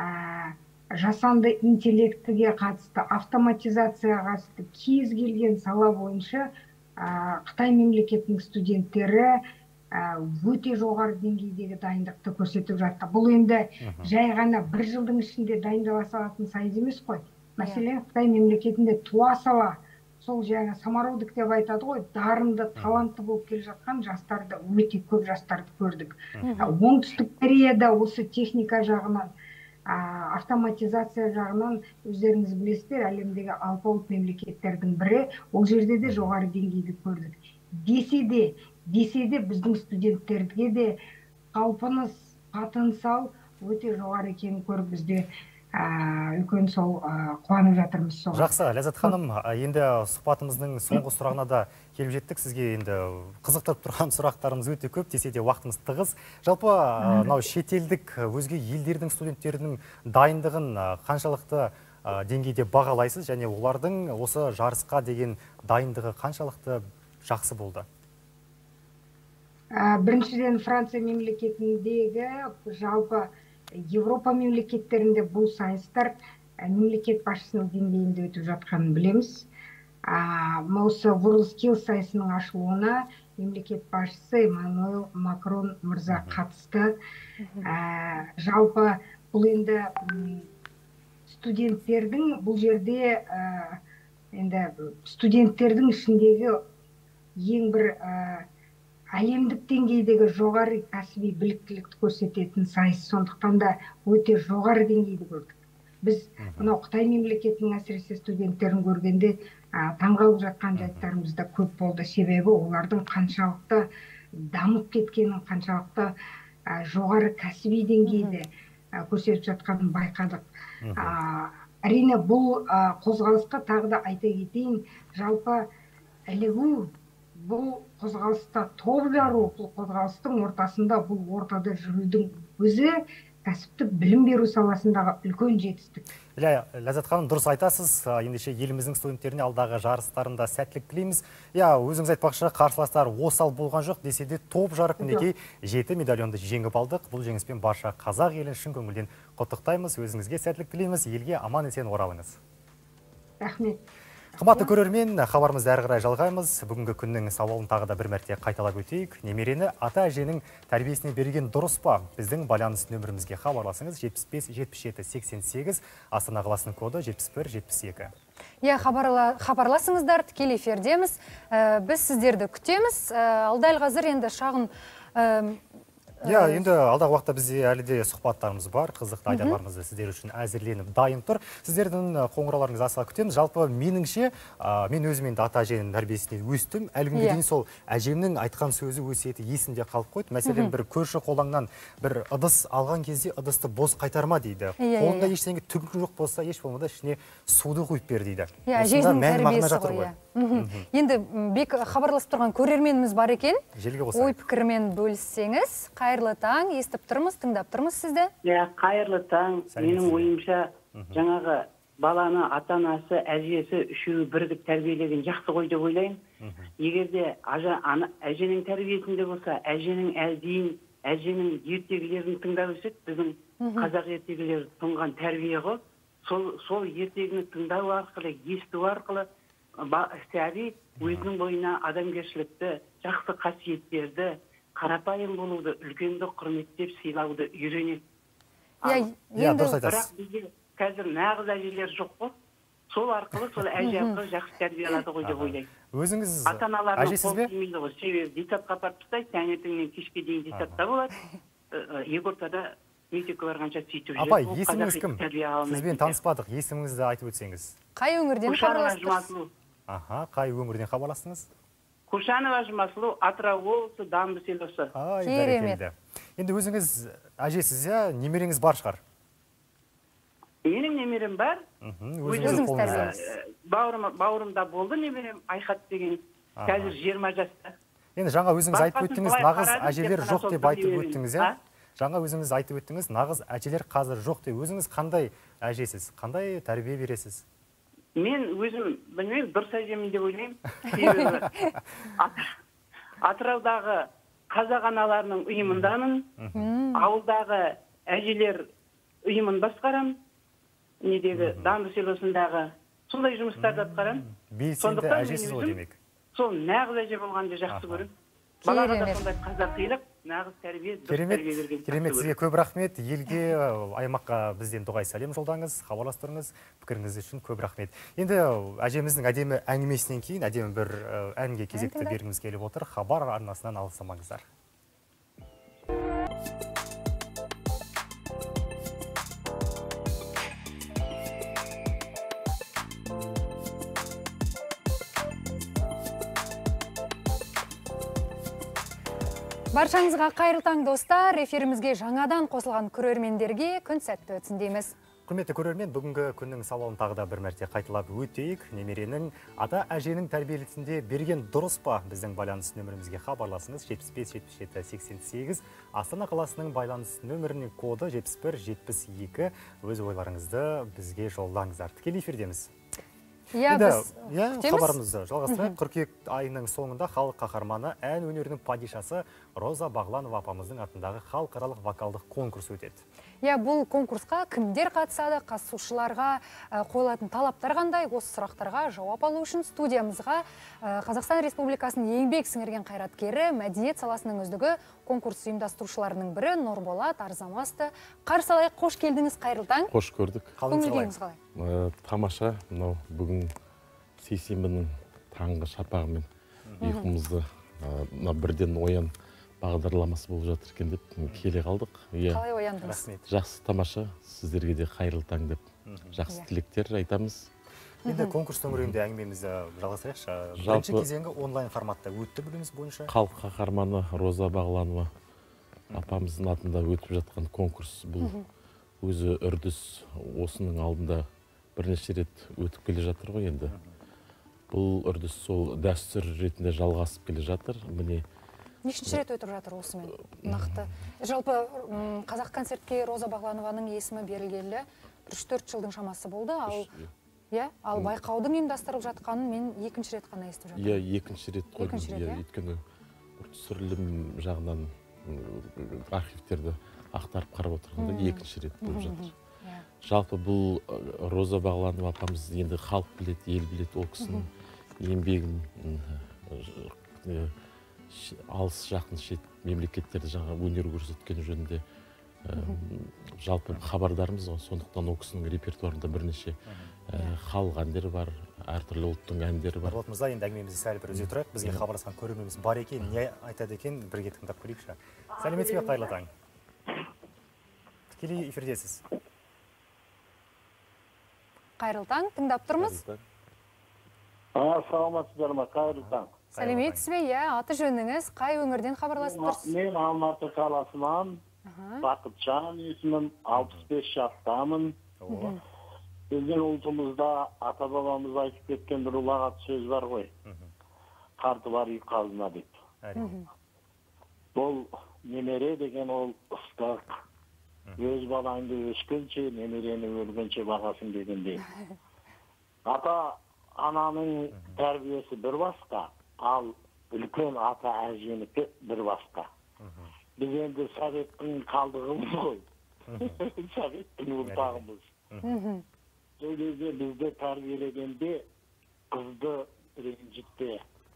жасанды интеллектіге қатысты, автоматизацияға қатысты кез келген сала бойынша Қытай мемлекетінің студенттері өте жоғары деңгейдегі дайындықты көрсетіп жатты. Бұл енді жай ғана бір жылдың ішінде дайындала салатын сайыс емес қой. Мәселен, Қытай мемлекетінде туа сала, сол жаңа самородок деп айтады ғой, дарынды, талантты болып келе жатқан жастарды, өте көп жастарды көрдік. Оңтүстік Кореяда осы техника жағынан, автоматизация жағынан өздеріңіз білесіздер, әлемдегі алпауыт мемлекеттердің бірі, ол жерде де жоғары деңгейді көрдік. Десе де, десе де біздің студенттерге де қалпыныз, потенциал өте жоғары екенін көріп бізде үлкен сол қуанып жатырмыз. Жақсы, Ләззат ханым, енді сұхбатымыздың соңғы сұрағына да келіп жеттік. Сізге енді қызықтырып тұрған сұрақтарымыз өте көп, десе де уақытымыз тығыз. Жалпы мынау шетелдік өзге елдердің студенттерінің дайындығын қаншалықты деңгейде бағалайсыз, және олардың осы жарысқа деген дайындығы қаншалықты жақсы болды? Біріншіден Франция мемлекетіндегі, жалпы Европа мемлекеттерінде бұл сайыстар мемлекет басшысының деңгейінде өтіп жатқанын білеміз. Осы World Skills сайысының ашылуына мемлекет басшысы Эммануэль Макрон мырза қатысты. Жалпы бұл енді студенттердің, бұл жерде енді студенттердің ішіндегі ең бір әлемдік деңгейдегі жоғары кәсіби біліктілікті көрсететін сайыс, сондықтан да өте жоғары деңгейді көрдік. Біз мынау Қытай мемлекетінің әсіресе студенттерін көргенде таңғалып жатқан жайттарымыз да көп болды. Себебі олардың қаншалықты дамып кеткенін, қаншалықты жоғары кәсіби деңгейді көрсетіп жатқанын байқадық. Әрине бұл қозғалысқа тағы да айта кетейін, жалпы ілігу, бұл қозғалыста топ жару, бұл қозғалыстың ортасында, бұл ортада жүрудің өзі кәсіптік білім беру саласындағы үлкен жетістік. Ләззат ханым, дұрыс айтасыз. Ендеше еліміздің студенттеріне алдағы жарыстарында сәттілік тілейміз. Я, өзіңіз айтпақшы, қарсыластар осал болған жоқ, десе де топ жарып мінекей жеті медальонды жеңіп алдық. Бұл жеңіспен барша қазақ елін шын көңілден құттықтаймыз. Өзіңізге сәттілік тілейміз. Елге аман есен оралыңыз. Рахмет. Қымбатты көрермен, хабарымызды әрі қарай жалғаймыз. Бүгінгі күннің сауалын тағы да бір мәрте қайталап өтейік. Немерені ата-әженің тәрбиесіне берген дұрыс па? Біздің байланыс нөмірімізге хабарласыңыз жетпіс бес жетпіс жеті сексен сегіз, Астана қаласының коды жетпіс бір жетпіс екі. Иә, хабарласыңыздар, тікелей эфирдеміз. Біз сіздерді күтеміз. Ал дәл қазір енді шағын Иә, енді алдағы уақытта бізде әлі де сұхбаттарымыз бар, қызықты айдарларымызды сіздер үшін әзірленіп дайын тұр. Сіздердің қоңырауларыңызды асыға күтеміз. Жалпы меніңше, мен өзім енді ата-әженің тәрбиесінен өстім. Әлгінге дейін сол әжемнің айтқан сөзі өсиеті есімде қалып қойды. Мәселен, бір көрші қолаңнан бір ыдыс алған кезде ыдысты бос қайтарма дейді. Қолында ештеңе түгі жоқ болса, еш болмада ішіне суды құйып бер дейді. Иә, әженің тәрбиесі ғой. Енді бек хабарласып тұрған көрерменіміз бар екен. Ой пікірмен бөліссеңіз, қайырлы таң, естіп тұрмыз, тыңдап тұрмыз сізді. Иә, қайырлы таң. Менің ойымша, жаңағы баланы ата-анасы, әжесі үшеуі бірігіп тәрбиелеген жақсы ғой деп ойлаймын. Егерде әженің тәрбиесінде болса, әженің әлдейін, әженің ертегілерін тыңдап өсек, біздің қазақ ертегілері тұнған тәрбие ғой. Сол ертегіні тыңдау арқылы, есту арқылы сәби өзінің бойына адамгершілікті, жақсы қасиеттерді, қарапайым болуды, үлкенді құрметтеп сыйлауды үйренеді. Иә, дұрыс айтасыз. Бірақ бізде қазір нағыз әжелер жоқ қой. Сол арқылы, сол әже арқылы жақсы тәрбие алады ғой деп ойлаймын. Өзіңіз әжесіз бе? Ата-аналардың қол тимейді ғой. Себебі детсадқа апарып тастайды, таңертеңнен кешке дейін детсадта болады. Екі ортада мектепке барғанша сөйтіп жүреді. Апай, есіміңіз кім? Сізбен таныспадық, есіміңізді айтып өтсеңіз. Қай өңірден хабарластыңыз? Аха, қай өңірден хабарластыңыз? Кушанова Жұмасұлы, Атырау облысы, Дамбы селосы. Керемет. Енді өзіңіз әжесіз, иә, немереңіз бар шығар? Менің немерем бар. Өзіңіз қолыңыз. Бауырымда болды немерем, Айхат деген, қазір жиырма жаста. Енді жаңа өзіңіз айтып өттіңіз, нағыз әжелер жоқ деп айтып өттіңіз, иә? Жаңа өзіңіз айтып өттіңіз, нағыз әжелер қазір жоқ деп. Өзіңіз қандай әжесіз, қандай тәрбие бересіз? Мен өзім, білмеймін, дұрыс әжемін деп ойлаймын. Атыраудағы қазақ аналарының ұйымындамын, ауылдағы әжелер ұйымын басқарам, недегі Дамбы селосындағы сондай жұмыстарды атқарам. Белсенді әжесіз ғой демек. Сол нағыз әже болғанды жақсы көрем. Балаға да сондай қазақилық, нағыз тәрбие, дұрыс тәрбие берген. Керемет, сізге көп рахмет. Елге, аймаққа бізден дұғай сәлем жолдаңыз, хабарластырыңыз, пікіріңіз үшін көп рахмет. Енді әжеміздің әдемі әңгімесінен кейін әдемі бір әнге кезекті бергіміз келіп отыр. Хабар арнасынан алыстамаңыздар. Баршаңызға қайырлы таң достар, эфирімізге жаңадан қосылған көрермендерге күн сәтті өтсін дейміз. Құрметті көрермен, бүгінгі күннің сауалын тағы да бір мәрте қайталап өтейік. Немеренің ата әженің тәрбиелісінде берген дұрыс па? Біздің байланыс нөмірімізге хабарласыңыз жетпіс бес жетпіс жеті сексен сегіз. Астана қаласының байланыс нөмірінің коды жетпіс бір жетпіс екі. Өз ойларыңызды бізге жолдаңыздар. Тікелей эфирдеміз. Иә, біз хабарымызды жалғастырайық. Қыркүйек айының соңында халық қаһарманы, ән өнерінің падишасы Роза Бағланова апамыздың атындағы халықаралық вокалдық конкурс өтеді. Иә, бұл конкурсқа кімдер қатысады, қатысушыларға қойылатын талаптар қандай? Осы сұрақтарға жауап алу үшін студиямызға Қазақстан Республикасының еңбек сіңірген қайраткері, мәдениет саласының үздігі конкурс ұйымдастырушыларының бірі Нұрболат Арзамасты қарсы алайық. Қош келдіңіз, қайырлы таң. Қош көрдік. Көңіл-күйіңіз қалай? Тамаша, мынау бүгін сейсенбінің таңғы шапағымен ұйқымызды бірден оян бағдарламасы болып жатыр екен деп келе қалдық. Қалай ояндыңыз? Жақсы, тамаша. Сіздерге де қайырлы таң деп жақсы тілектер айтамыз. Енді конкурс төңірегінде әңгімемізді жалғастырайықшы. Бірінші кезеңі онлайн форматта өтті біліміз бойынша. Халық қаһарманы Роза Бағланова апамыздың атында өтіп жатқан конкурс. Бұл өзі үрдіс, осының алдында бірнеше рет өтіп келе жатыр ғой енді. Бұл үрдіс сол дәстүр ретінде жалғасып келе жатыр. Міне нешінші рет өтіп жатыр осымен нақты? Жалпы қазақ концертке Роза Бағланованың есімі берілгелі үш төрт жылдың шамасы болды. Ал байқаудың ұйымдастырылып жатқанын мен екінші рет қана естіп жатырмын. Иә, екінші рет қойдым. Өйткені түсірілім жағынан архивтерді ақтарып қарап отырғанда екінші рет болып жатыр. жалпы бұл Роза Бағланова апамыз енді халық біледі, ел біледі, ол кісінің еңбегін алыс жақын шет мемлекеттерде жаңа өнер көрсеткен жөнінде жалпы хабардармыз ғой. Сондықтан ол кісінің репертуарында бірнеше халық әндері бар, әртүрлі ұлттың әндері бар. Нұрболат мырза, енді әңгімемізді сәл бір үзе тұрайық. Бізге хабарласқан көрерменіміз бар екен, не айтады екен, бірге тыңдап көрейікші. Сәлеметсіз бе, қайырлы таң. Тікелей эфирдесіз. Қайырлы таң, тыңдап тұрмыз. Саламатсыздар ма, қайырлы таң. Сәлеметсіз бе, иә, аты жөніңіз, қай өңірден хабарласып тұрсыз? Мен Алматы қаласынан, Бақытжан есімім, алпыс бес жастамын. Біздің ұлтымызда ата-бабамыз айтып кеткен бір ұлағат сөз бар ғой. Қарты бар үй қазына деп. Бұл немере деген ол ыстық. Өз балаңды өскенше, немерені өлгенше бағасын дегендей. Ата-ананың тәрбиесі бір басқа, ал үлкен ата-әженікі бір басқа. Біз енді советтің қалдығымыз ғой. Советтің ұрпағымыз. Сол кезде бізді тәрбиелегенде қызды ренжітпе.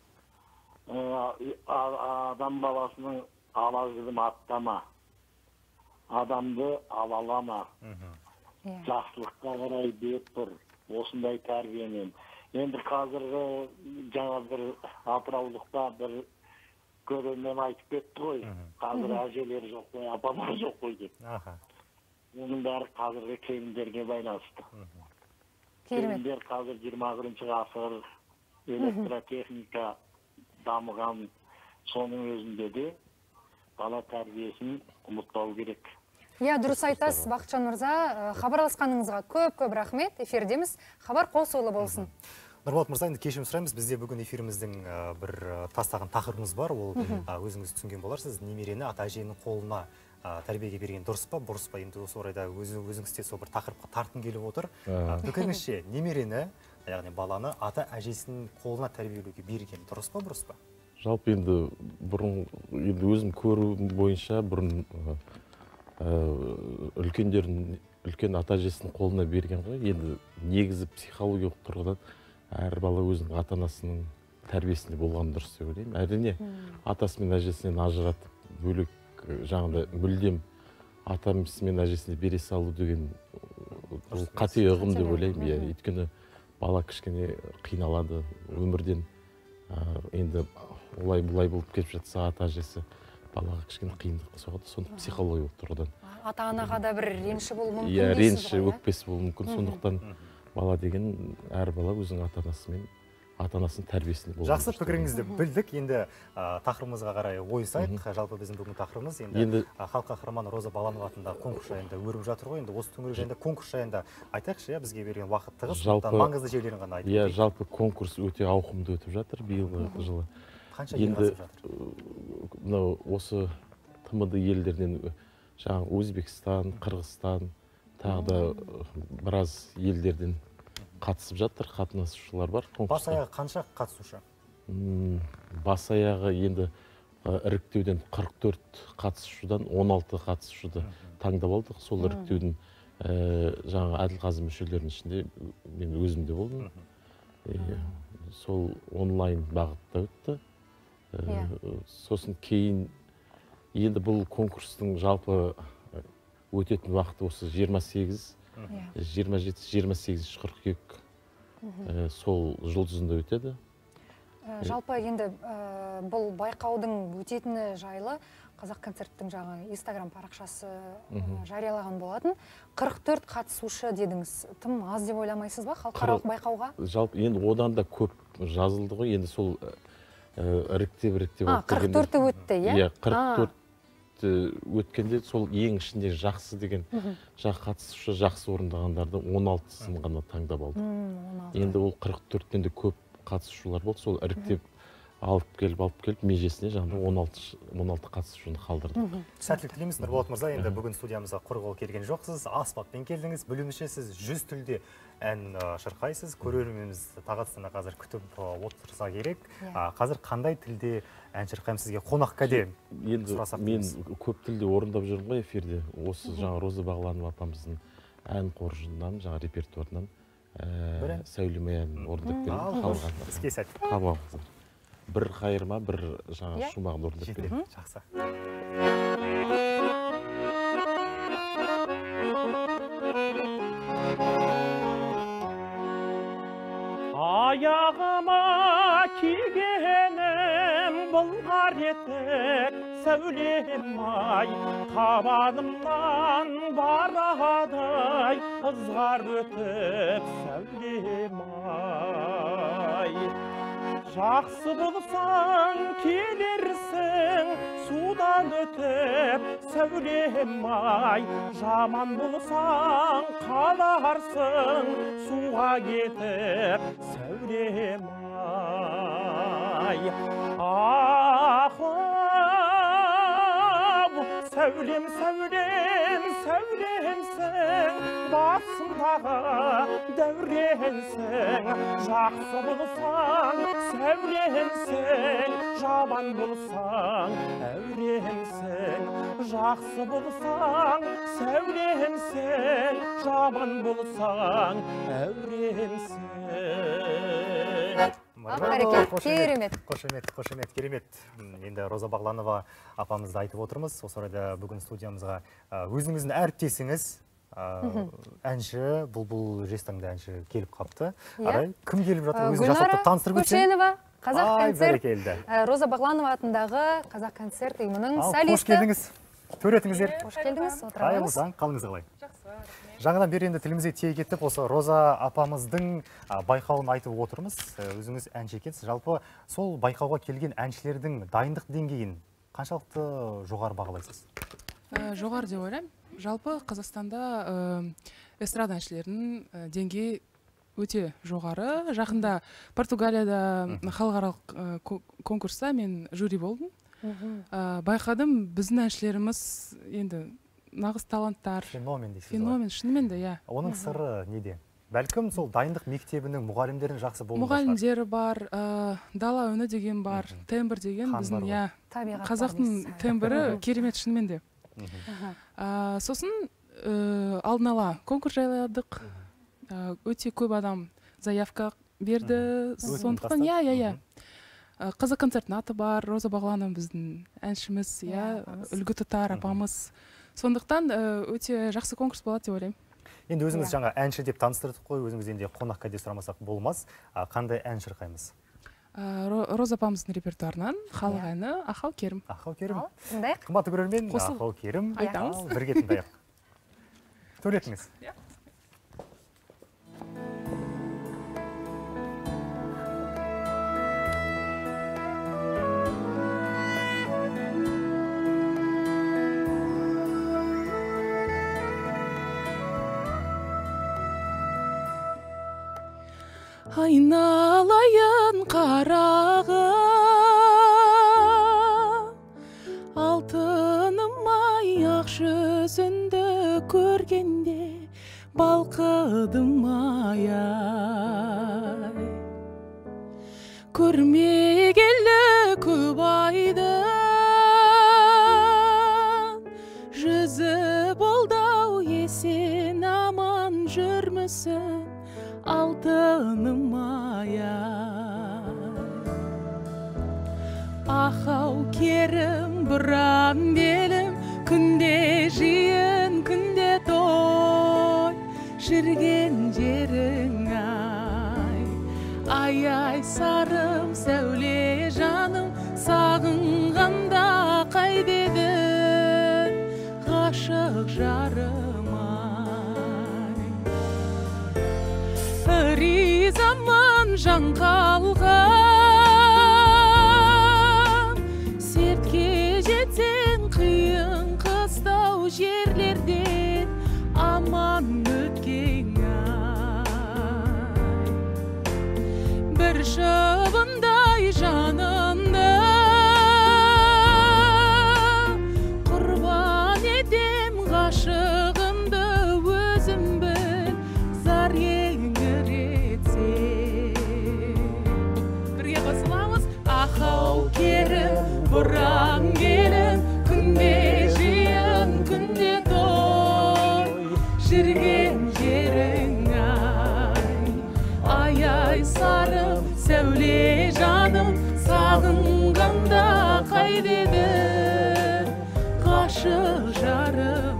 Адам баласының ала жібін аттама. Адамды алалама. Жақсылыққа қарай бет бұр. Осындай тәрбиемен. Енді қазіргі жаңа бір атыраулықта бір көрермен айтып кетті ғой. Қазір әжелер жоқ қой, апалар жоқ қой деп. Оның бәрі қазіргі келіндерге байланысты. Келіндер қазір жиырма бірінші ғасыр электротехника дамыған соның өзінде де бала тәрбиесін ұмытпау керек. Иә, дұрыс айтасыз, Бақытжан мырза. Хабарласқаныңызға көп-көп рахмет. Эфирдеміз. Хабар қосулы болсын. Нұрболат мырза, енді кешірім сұраймыз. Бізде бүгін эфиріміздің бір тастаған тақырыбымыз бар. Ол өзіңіз түсінген боларсыз. Немерені ата-әженің қолына тәрбиеге берген дұрыс па, бұрыс па? Енді осы орайда өзіңізде сол бір тақырыпқа тартқым келіп отыр. Пікіріңізше, немерені, яғни баланы ата-әжесінің қолына тәрбиелеуге берген дұрыс па, бұрыс па? Жалпы енді бұрын енді өзім көру бойынша бұрын үлкендердің үлкен ата-әжесінің қолына берген ғой. Енді негізі психологиялық тұрғыдан әр бала өзінің ата-анасының тәрбиесінде болған дұрыс деп ойлаймын. Әрине, атасы мен әжесінен ажыратып бөлек жаңағыда мүлдем атасы мен әжесіне бере салу деген қате ұғым деп ойлаймын. Өйткені бала кішкене қиналады өмірден. Енді олай бұлай болып кетіп жатса ата-әжесі балаға кішкене қиындық соғады. Сонда психологиялық тұрғыдан ата-анаға да бір реніші болуы мүмкін. Иә, реніші, өкпесі болуы мүмкін. Сондықтан бала деген әр бала өзінің ата-анасымен ата-анасының тәрбиесінде болуы. Жақсы, пікіріңізді білдік. Енді тақырыбымызға қарай ойысайық. Жалпы біздің бүгін тақырыбымыз енді халық қаһарманы Роза Бағланова атындағы конкурс жайында өрбіп жатыр ғой. Енді осы төңірек жайында конкурс жайында айтайықшы, бізге берген уақыт тығыз, маңызды жерлерін ғана айтып. Иә, жалпы конкурс өте ауқымды өтіп жатыр биылғы жылы. Қанша ел қатысып жатыр? Мынау осы тмд елдерінен жаңағы Өзбекстан, Қырғызстан, тағы да біраз елдерден қатысып жатыр, қатынасушылар бар. Бас аяғы қанша қатысушы? Бас аяғы енді іріктеуден қырық төрт қатысушыдан он алты қатысушыды таңдап алдық. Сол іріктеудің жаңағы әділқазы мүшелерінің ішінде мен өзім де болдым. Сол онлайн бағытта өтті. Сосын кейін енді бұл конкурстың жалпы өтетін уақыты осы жиырма сегіз, жиырма жеті, жиырма сегізінші қыркүйек сол жұлдызында өтеді. Жалпы енді бұл байқаудың өтетіні жайлы Қазақконцерттің жаңа Инстаграм парақшасы жариялаған болатын. қырық төрт қатысушы дедіңіз. Тым аз деп ойламайсыз ба халықаралық байқауға? Жалпы енді одан да көп жазылды ғой. Енді сол іріктеп-іріктеп қырық төрті өтті, иә? Иә, қырық төрт өткенде сол ең ішінде жақсы деген қатысушы жақсы орындағандарды он алтысын ғана таңдап алды. Енді ол қырық төрттен де көп қатысушылар болды. Сол іріктеп алып келіп, алып келіп, межесіне жаңағы он алты қатысушыны қалдырды. Сәттілік тілейміз, Нұрболат мырза. Енді бүгін студиямызға құр қол келген жоқсыз. Аспаппен келдіңіз. Білуімше сіз жүз тілде ән шырқайсыз. Көрерменіміз тағатысына қазір күтіп отырса керек. Қазір қандай тілде ән шырқаймыз сізге қонақ кәде? Енді мен көп тілде орындап жүрмін ғой эфирде. Осы жаңа Роза Бағланова апамыздың ән қоржынынан, жаңа репертуарынан Бір? сәулеме әнін орындап беремін. Ал, іске сәт. Қабыл алыңыздар. Бір қайырма, бір жаңа шумағын орындап беремін. Жақсы. Аяғыма кигенім бұлғар етік сәулем ай, табанымнан барадай ызғар өтіп сәулем ай. Жақсы болсаң келерсің, судан өтіп сәулем ай, жаман болсаң қаларсың, суға кетіп сәулем ай. Аху, сәулем, сәулем, сәулемсің, басымдағы дәуренсің, жақсы болсаң сәулемсің, жаман болсаң әуремсің, жақсы болсаң сәулемсің, жаман болсаң әуремсің. Керемет. Қошемет, қошемет, керемет. Енді Роза Бағланова апамызды айтып отырмыз. Осы орайда бүгін студиямызға өзіңіздің әріптесіңіз, әнші, бұлбұл жезтаңда әнші келіп қапты. Арай, кім келіп жатыр? Өзі жасатты таныстырып өтсең? Көшенова, Қазақ концерт. Бәрекелді. Роза Бағланова атындағы Қазақ концерт ұйымының Қош солисті. келдіңіз. Төретіңіздер. Қош келдіңіз. Қайыңыз, қалыңыз қалай? Жаңадан бері енді тілімізге тие кеттіп, осы Роза апамыздың байқауын айтып отырмыз. Өзіңіз әнші екенсіз. Жалпы сол байқауға келген әншілердің дайындық деңгейін қаншалықты жоғары бағалайсыз? Жоғары деп ойлаймын. Жалпы Қазақстанда эстрада әншілерінің деңгейі өте жоғары. Жақында Португалияда халықаралық конкурста мен жюри болдым. Байқадым, біздің әншілеріміз енді нағыз таланттар. Феномен дейсіз. Феномен, шынымен де, иә. Оның сыры неде? Бәлкім сол дайындық мектебінің мұғалімдерін жақсы болуы шығар. Мұғалімдері бар, дала үні деген бар, тембр деген біздің, иә, қазақтың тембрі керемет шынымен де. Сосын алдын ала конкурс жайладық, өте көп адам заявка берді, сондықтан, иә, иә, иә. Қазақ концерттің аты бар, Роза Бағланова біздің әншіміз, иә, үлгі тұтар апамыз. Сондықтан өте жақсы конкурс болады деп ойлаймын. Енді өзіңіз жаңа әнші деп таныстырдық қой, өзіңіз енді қонаққа де сұрамасақ болмас. Қандай ән шырқаймыз? Роза апамыздың репертуарынан халық әні Ахау Керім. Ахау Керім. Қымбатты көрермен, Ахау Керім. Айтамыз. Бірге тыңдайық. Төретіңіз. Айналайын қарағым, алтыным ай ақ жүзіңді көргенде балқыдым ай-ай. Көрмегелі көп айдың жүзі болдау, есен аман жүрмісің алтыным ай-ай. Ахау Керім бұрам белім, күнде жиын, күнде той, жүрген жерің ай. Ай-ай сарым сәуле жаным, сағынғанда қайдеді ғашық жарым ай. Ризамын жан қалған, сертке жетсең қиын қыстау жерлерден аман өткен ай. Бір шыбындай жанымды құрбан етем, ғашығымды өзім біл, зар Ахау Керім, бұрам келім, күнде жиын, күнде той, жүрген жерің ай, ай сарым сәуле жаным, сағынғанда қайдеді ғашық жарым.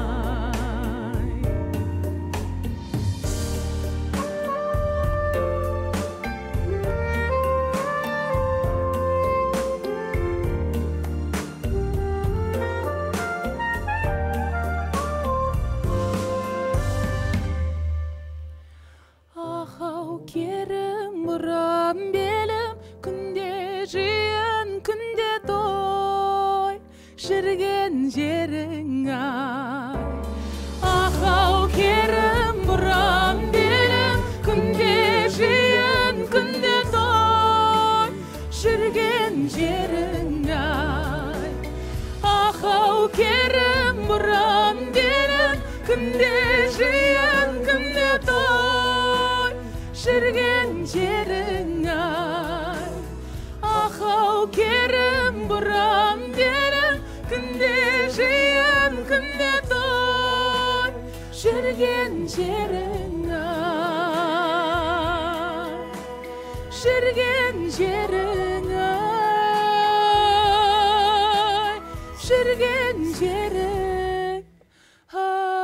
Керім бұрам белім, күнде жиын, күнде той, жүрген жерің ай. Ахау керім бұрам белім, күнде жиын, күнде той, жүрген жерің ай. Ахау керім бұрам белім, күнде жиын, күнде той, жүрген жерің ай. Ахау керім бұрам берім, күнде жиын, күнде той, жүрген жерің ай. Жүрген жерің ай, жүрген жерің ай.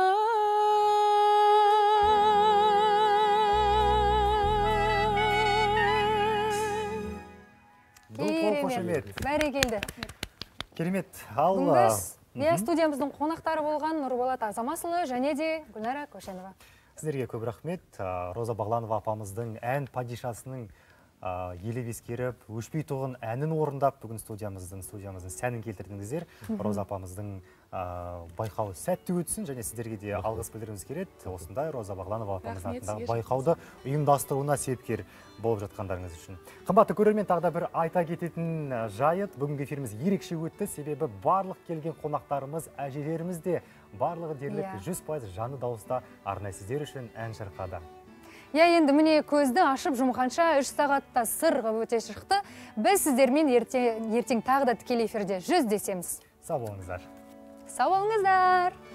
Бәрекелді. Керемет. Ал бүгінгі студиямыздың қонақтары болған Нұрболат Азамасұлы және де Гүлнара Көшенова. Сіздерге көп рахмет. Роза Бағланова апамыздың ән падишасының елеп ескеріп, өшпей тұғын әнін орындап, бүгін студиямыздың студиямыздың сәнін келтірдіңіздер. Роза апамыздың байқауы сәтті өтсін, және сіздерге де алғыс білдіріміз келеді. Осындай Роза Бағланова апамыздың атындағы байқауды ұйымдастыруына себепкер болып жатқандарыңыз үшін. Қымбатты көрермен, тағы да бір айта кететін жайт, бүгінгі эфиріміз ерекше өтті, себебі барлық келген қонақтарымыз, әжелеріміз де барлығы дерлік жүз пайыз жаны дауыста арнайы сіздер үшін ән шырқады. Я енді міне көзді ашып жұмғанша үш сағатта сыр ғып өте шықты. Біз сіздермен ертең тағы да тікелей эфирде жүздесеміз. Сау болыңыздар. Сау болыңыздар.